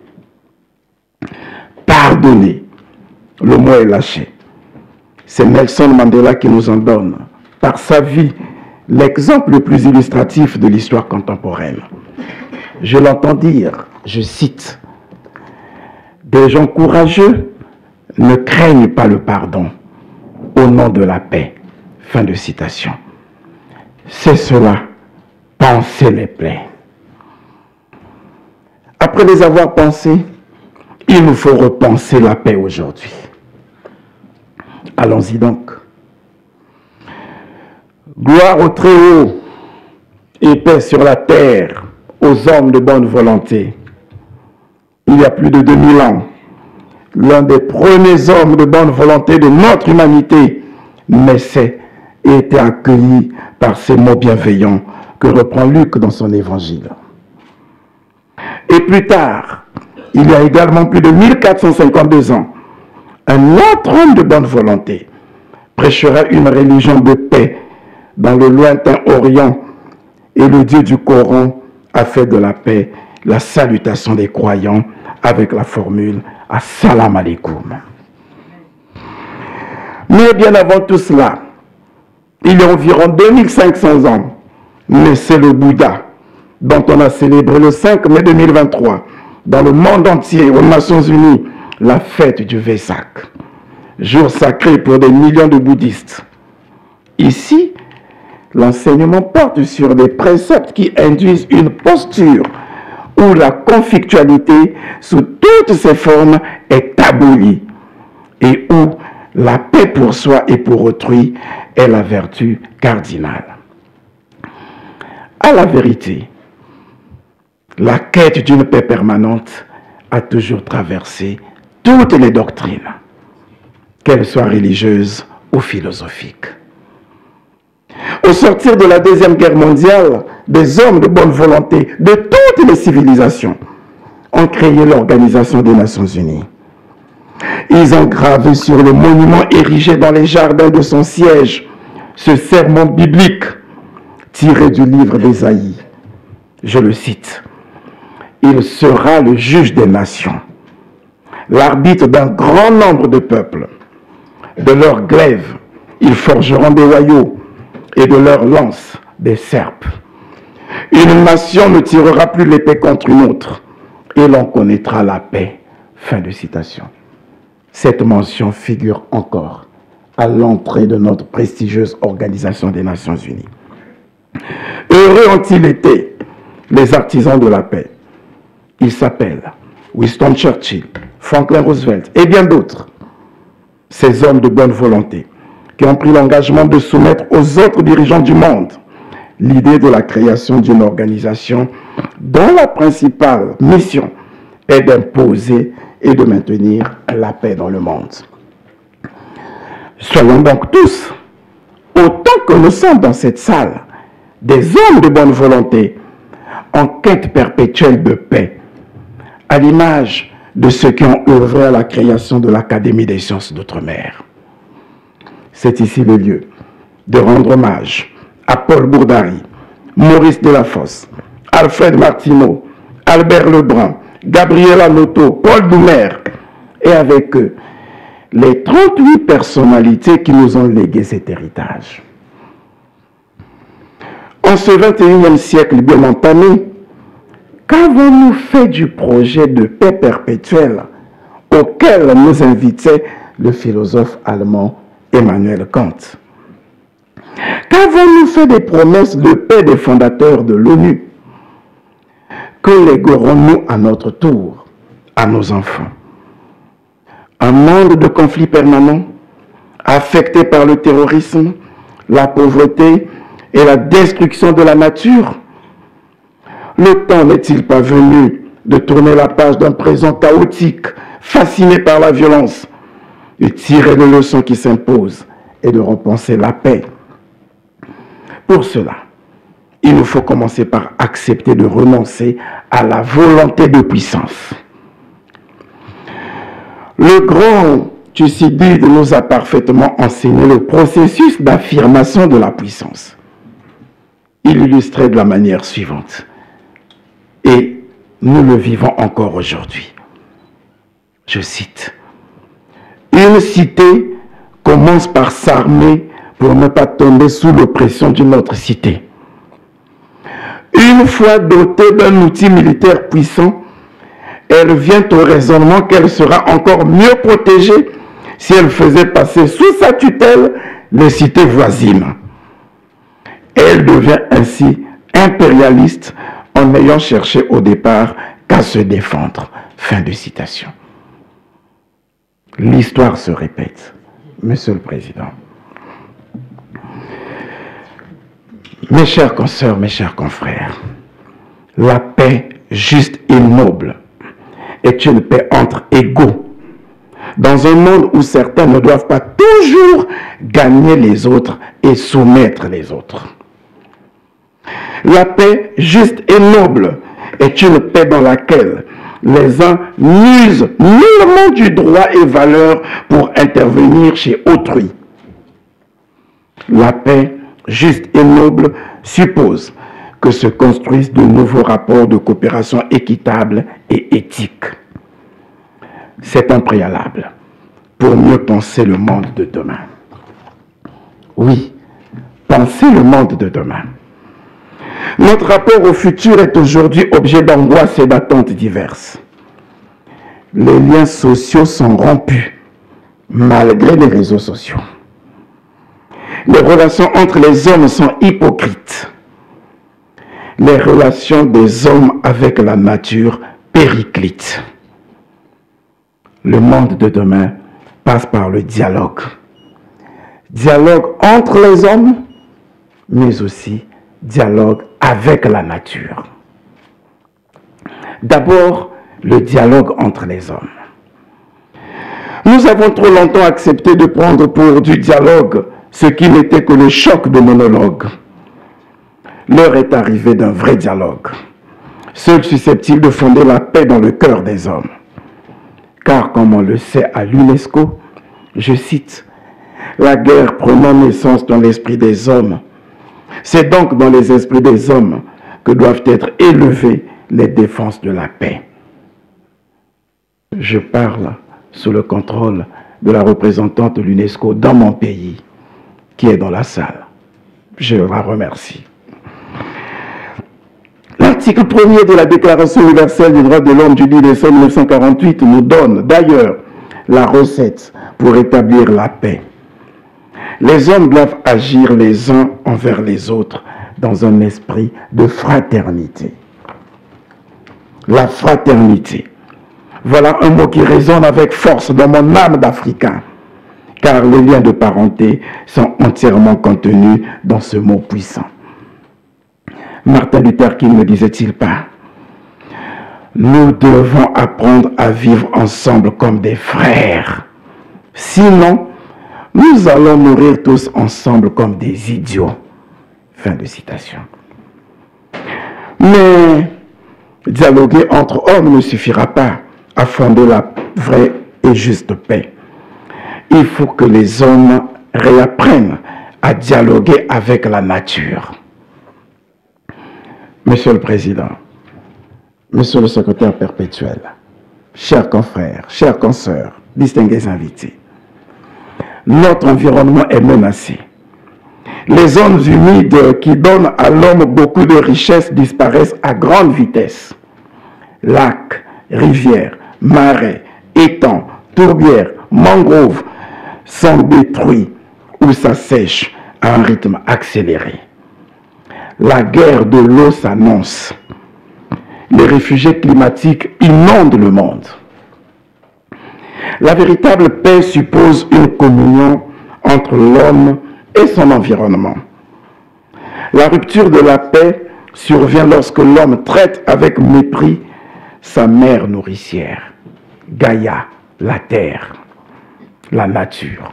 Pardonner, le mot est lâché. C'est Nelson Mandela qui nous en donne, par sa vie, l'exemple le plus illustratif de l'histoire contemporaine. Je l'entends dire, je cite, « Des gens courageux ne craignent pas le pardon au nom de la paix. » Fin de citation. C'est cela, penser les plaies. Après les avoir pensées, il nous faut repenser la paix aujourd'hui. Allons-y donc. Gloire au Très-Haut et paix sur la terre aux hommes de bonne volonté. Il y a plus de deux mille ans, l'un des premiers hommes de bonne volonté de notre humanité naissait et était accueilli par ces mots bienveillants que reprend Luc dans son évangile. Et plus tard, il y a également plus de mille quatre cent cinquante-deux ans, un autre homme de bonne volonté prêchera une religion de paix dans le lointain Orient, et le Dieu du Coran a fait de la paix la salutation des croyants avec la formule « Assalamu alaikum ». Mais bien avant tout cela, il y a environ deux mille cinq cents ans, naissait le Bouddha, dont on a célébré le cinq mai deux mille vingt-trois, dans le monde entier, aux Nations Unies, la fête du Vesak, jour sacré pour des millions de bouddhistes. Ici, l'enseignement porte sur des préceptes qui induisent une posture où la conflictualité, sous toutes ses formes, est abolie et où la paix pour soi et pour autrui est la vertu cardinale. À la vérité, la quête d'une paix permanente a toujours traversé toutes les doctrines, qu'elles soient religieuses ou philosophiques. Au sortir de la Deuxième Guerre mondiale, des hommes de bonne volonté de toutes les civilisations ont créé l'Organisation des Nations Unies. Ils ont gravé sur le monument érigé dans les jardins de son siège ce sermon biblique tiré du livre d'Ésaïe. Je le cite. « Il sera le juge des nations, l'arbitre d'un grand nombre de peuples. De leurs glaives, ils forgeront des royaux et de leurs lances des serpes. Une nation ne tirera plus l'épée contre une autre et l'on connaîtra la paix. » Fin de citation. Cette mention figure encore à l'entrée de notre prestigieuse Organisation des Nations Unies. Heureux ont-ils été les artisans de la paix. Ils s'appellent Winston Churchill, Franklin Roosevelt et bien d'autres. Ces hommes de bonne volonté qui ont pris l'engagement de soumettre aux autres dirigeants du monde l'idée de la création d'une organisation dont la principale mission est d'imposer et de maintenir la paix dans le monde. Soyons donc tous, autant que nous sommes dans cette salle, des hommes de bonne volonté en quête perpétuelle de paix, à l'image de ceux qui ont œuvré à la création de l'Académie des sciences d'outre-mer. C'est ici le lieu de rendre hommage à Paul Bourdary, Maurice Delafosse, Alfred Martineau, Albert Lebrun, Gabriel Anoto, Paul Doumer, et avec eux, les trente-huit personnalités qui nous ont légué cet héritage. En ce vingt et unième siècle bien entamé, qu'avons-nous fait du projet de paix perpétuelle auquel nous invitait le philosophe allemand Emmanuel Kant? Qu'avons-nous fait des promesses de paix des fondateurs de l'ONU? Que léguerons-nous à notre tour à nos enfants? Un monde de conflits permanents, affecté par le terrorisme, la pauvreté et la destruction de la nature? Le temps n'est-il pas venu de tourner la page d'un présent chaotique, fasciné par la violence, de tirer les leçons qui s'imposent et de repenser la paix? Pour cela, il nous faut commencer par accepter de renoncer à la volonté de puissance. Le grand Thucydide nous a parfaitement enseigné le processus d'affirmation de la puissance. Il l'illustrait de la manière suivante. Et nous le vivons encore aujourd'hui. Je cite. « Une cité commence par s'armer pour ne pas tomber sous l'oppression d'une autre cité. Une fois dotée d'un outil militaire puissant, elle vient au raisonnement qu'elle sera encore mieux protégée si elle faisait passer sous sa tutelle les cités voisines. Elle devient ainsi impérialiste en n'ayant cherché au départ qu'à se défendre. » Fin de citation. L'histoire se répète, Monsieur le Président. Mes chers consoeurs, mes chers confrères, la paix juste et noble est une paix entre égaux, dans un monde où certains ne doivent pas toujours gagner les autres et soumettre les autres. La paix juste et noble est une paix dans laquelle les uns n'usent nullement du droit et valeur pour intervenir chez autrui. La paix juste et noble suppose que se construisent de nouveaux rapports de coopération équitables et éthiques. C'est un préalable pour mieux penser le monde de demain. Oui, penser le monde de demain. Notre rapport au futur est aujourd'hui objet d'angoisses et d'attentes diverses. Les liens sociaux sont rompus, malgré les réseaux sociaux. Les relations entre les hommes sont hypocrites. Les relations des hommes avec la nature périclitent. Le monde de demain passe par le dialogue. Dialogue entre les hommes, mais aussi dialogue avec la nature. D'abord, le dialogue entre les hommes. Nous avons trop longtemps accepté de prendre pour du dialogue ce qui n'était que le choc de monologue. L'heure est arrivée d'un vrai dialogue, seul susceptible de fonder la paix dans le cœur des hommes. Car comme on le sait à l'UNESCO, je cite, « La guerre prenant naissance dans l'esprit des hommes, c'est donc dans les esprits des hommes que doivent être élevées les défenses de la paix. » Je parle sous le contrôle de la représentante de l'UNESCO dans mon pays, qui est dans la salle. Je la remercie. L'article premier de la Déclaration universelle des droits de l'homme du dix décembre mille neuf cent quarante-huit nous donne d'ailleurs la recette pour établir la paix. Les hommes doivent agir les uns envers les autres dans un esprit de fraternité. La fraternité. Voilà un mot qui résonne avec force dans mon âme d'Africain, car les liens de parenté sont entièrement contenus dans ce mot puissant. Martin Luther King ne disait-il pas, « Nous devons apprendre à vivre ensemble comme des frères. Sinon, nous allons mourir tous ensemble comme des idiots. » Fin de citation. Mais dialoguer entre hommes ne suffira pas à fonder la vraie et juste paix. Il faut que les hommes réapprennent à dialoguer avec la nature. Monsieur le Président, Monsieur le Secrétaire perpétuel, chers confrères, chers consoeurs, distingués invités, notre environnement est menacé. Les zones humides qui donnent à l'homme beaucoup de richesses disparaissent à grande vitesse. Lacs, rivières, marais, étangs, tourbières, mangroves sont détruits ou s'assèchent à un rythme accéléré. La guerre de l'eau s'annonce. Les réfugiés climatiques inondent le monde. La véritable paix suppose une communion entre l'homme et son environnement. La rupture de la paix survient lorsque l'homme traite avec mépris sa mère nourricière, Gaïa, la terre, la nature.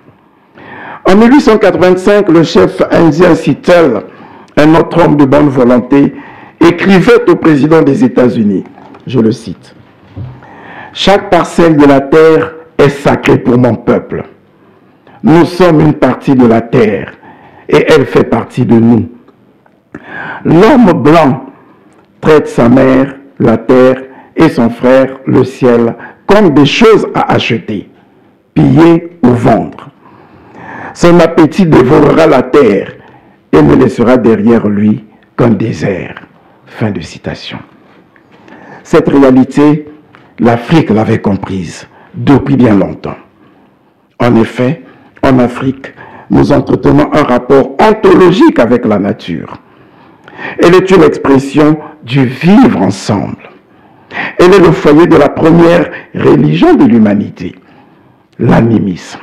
En mille huit cent quatre-vingt-cinq, le chef indien Seattle, un autre homme de bonne volonté, écrivait au président des États-Unis, je le cite, « Chaque parcelle de la terre est sacrée pour mon peuple. Nous sommes une partie de la terre et elle fait partie de nous. L'homme blanc traite sa mère, la terre, et son frère, le ciel, comme des choses à acheter, piller ou vendre. Son appétit dévorera la terre et ne laissera derrière lui qu'un désert. » Fin de citation. Cette réalité, l'Afrique l'avait comprise depuis bien longtemps. En effet, en Afrique, nous entretenons un rapport ontologique avec la nature. Elle est une expression du vivre ensemble. Elle est le foyer de la première religion de l'humanité, l'animisme.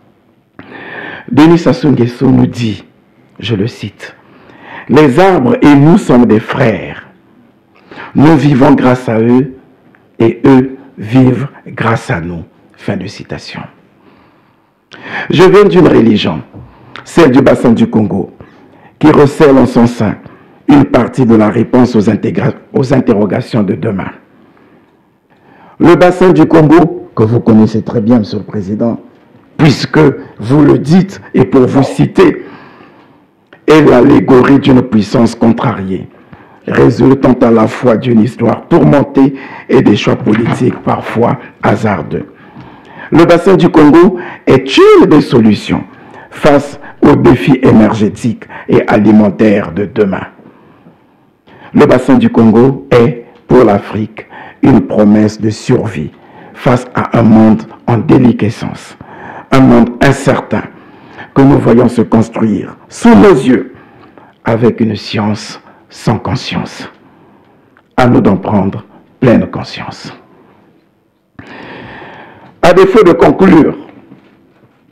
Denis Sassou Nguesso nous dit, je le cite, « Les arbres et nous sommes des frères. Nous vivons grâce à eux et eux vivent grâce à nous. » Fin de citation. Je viens d'une religion, celle du bassin du Congo, qui recèle en son sein une partie de la réponse aux, aux interrogations de demain. Le bassin du Congo, que vous connaissez très bien, Monsieur le Président, puisque vous le dites et pour vous citer, est l'allégorie d'une puissance contrariée, résultant à la fois d'une histoire tourmentée et des choix politiques parfois hasardeux. Le bassin du Congo est une des solutions face aux défis énergétiques et alimentaires de demain. Le bassin du Congo est, pour l'Afrique, une promesse de survie face à un monde en déliquescence, un monde incertain que nous voyons se construire sous nos yeux avec une science sans conscience. À nous d'en prendre pleine conscience. À défaut de conclure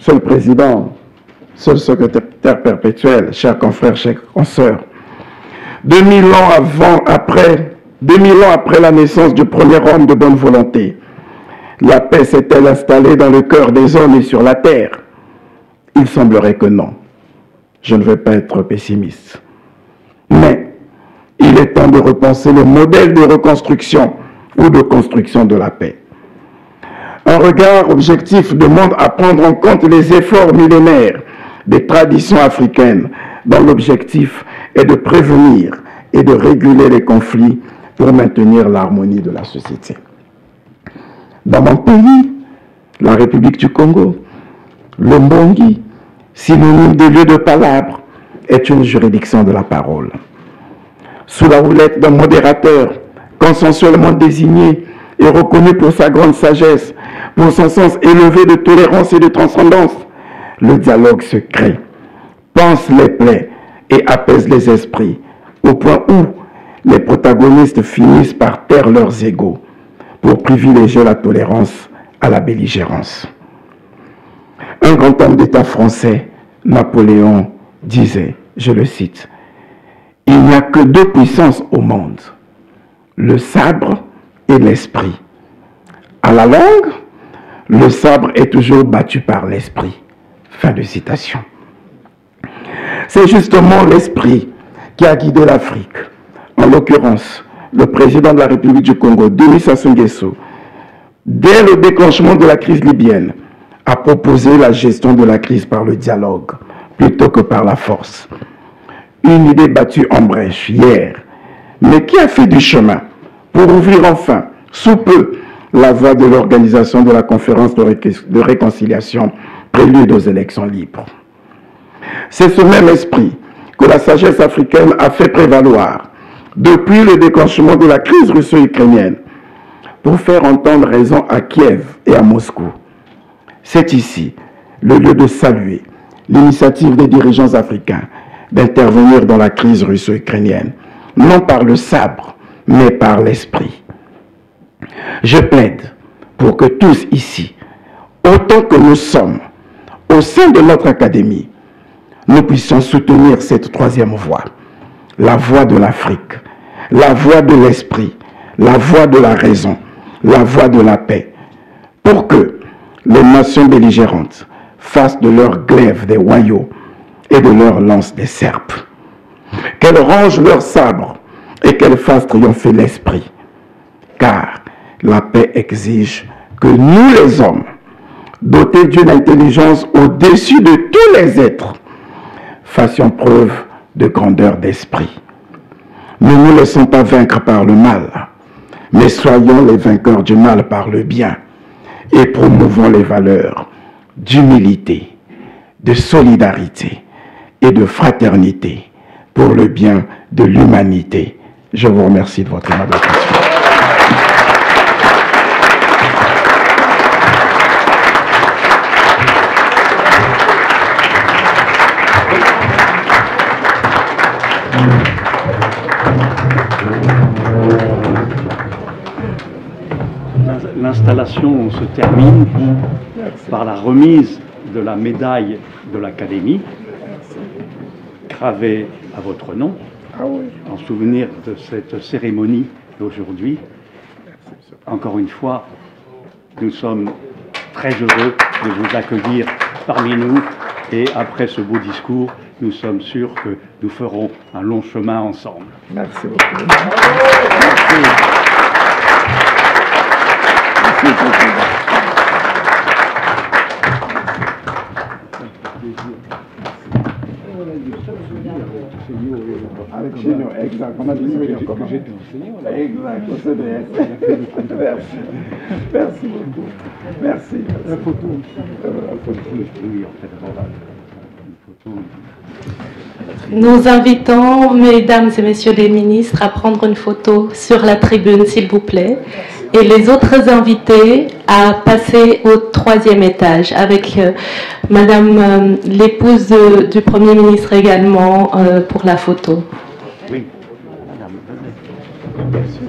Monsieur le Président, Monsieur le secrétaire perpétuel, chers confrères, chers consoeurs, deux mille ans avant, après, deux mille ans après la naissance du premier homme de bonne volonté, la paix s'est-elle installée dans le cœur des hommes et sur la terre? Il semblerait que non. Je ne vais pas être pessimiste. Mais il est temps de repenser le modèle de reconstruction ou de construction de la paix. Un regard objectif demande à prendre en compte les efforts millénaires des traditions africaines dont l'objectif est de prévenir et de réguler les conflits pour maintenir l'harmonie de la société. Dans mon pays, la République du Congo, le Mbongi, synonyme de lieu de palabre, est une juridiction de la parole. Sous la houlette d'un modérateur consensuellement désigné et reconnu pour sa grande sagesse, pour son sens élevé de tolérance et de transcendance, le dialogue se crée, pense les plaies et apaise les esprits, au point où les protagonistes finissent par taire leurs égos pour privilégier la tolérance à la belligérance. Un grand homme d'État français, Napoléon, disait, je le cite, « Il n'y a que deux puissances au monde, le sabre et l'esprit. À la longue, le sabre est toujours battu par l'esprit. » Fin de citation. C'est justement l'esprit qui a guidé l'Afrique. En l'occurrence, le président de la République du Congo, Denis Sassou Nguesso, dès le déclenchement de la crise libyenne, a proposé la gestion de la crise par le dialogue plutôt que par la force. Une idée battue en brèche hier, mais qui a fait du chemin pour ouvrir enfin, sous peu, la voie de l'organisation de la conférence de, ré de réconciliation prélude aux élections libres. C'est ce même esprit que la sagesse africaine a fait prévaloir depuis le déclenchement de la crise russo-ukrainienne pour faire entendre raison à Kiev et à Moscou. C'est ici le lieu de saluer l'initiative des dirigeants africains d'intervenir dans la crise russo-ukrainienne, non par le sabre, mais par l'esprit. Je plaide pour que tous ici, autant que nous sommes, au sein de notre académie, nous puissions soutenir cette troisième voie, la voie de l'Afrique, la voie de l'esprit, la voie de la raison, la voie de la paix, pour que les nations belligérantes fassent de leur glaive des royaux et de leur lance des serpes, qu'elles rangent leurs sabres et qu'elles fassent triompher l'esprit, car la paix exige que nous les hommes, dotés d'une intelligence au-dessus de tous les êtres, fassions preuve de grandeur d'esprit. Ne nous laissons pas vaincre par le mal, mais soyons les vainqueurs du mal par le bien et promouvons les valeurs d'humilité, de solidarité et de fraternité pour le bien de l'humanité. Je vous remercie de votre attention. L'installation se termine par la remise de la médaille de l'Académie, gravée à votre nom, en souvenir de cette cérémonie d'aujourd'hui. Encore une fois, nous sommes très heureux de vous accueillir parmi nous et après ce beau discours, nous sommes sûrs que nous ferons un long chemin ensemble. Merci beaucoup. Merci. Avec Génion, exact. On a dit Génion comment? Exact, au C D S. Merci. Merci beaucoup. Merci. La photo. Nous invitons, mesdames et messieurs les ministres, à prendre une photo sur la tribune, s'il vous plaît. Et les autres invités à passer au troisième étage avec euh, Madame euh, l'épouse de, du Premier ministre également euh, pour la photo. Oui, Madame, merci.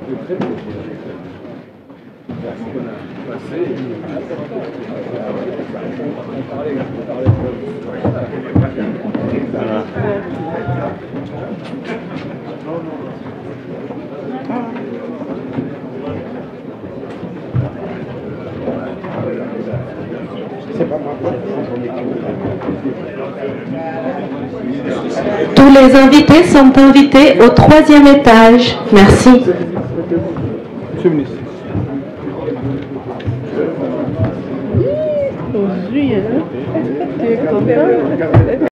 Tous les invités sont invités au troisième étage. Merci. Monsieur le ministre. Tu es content?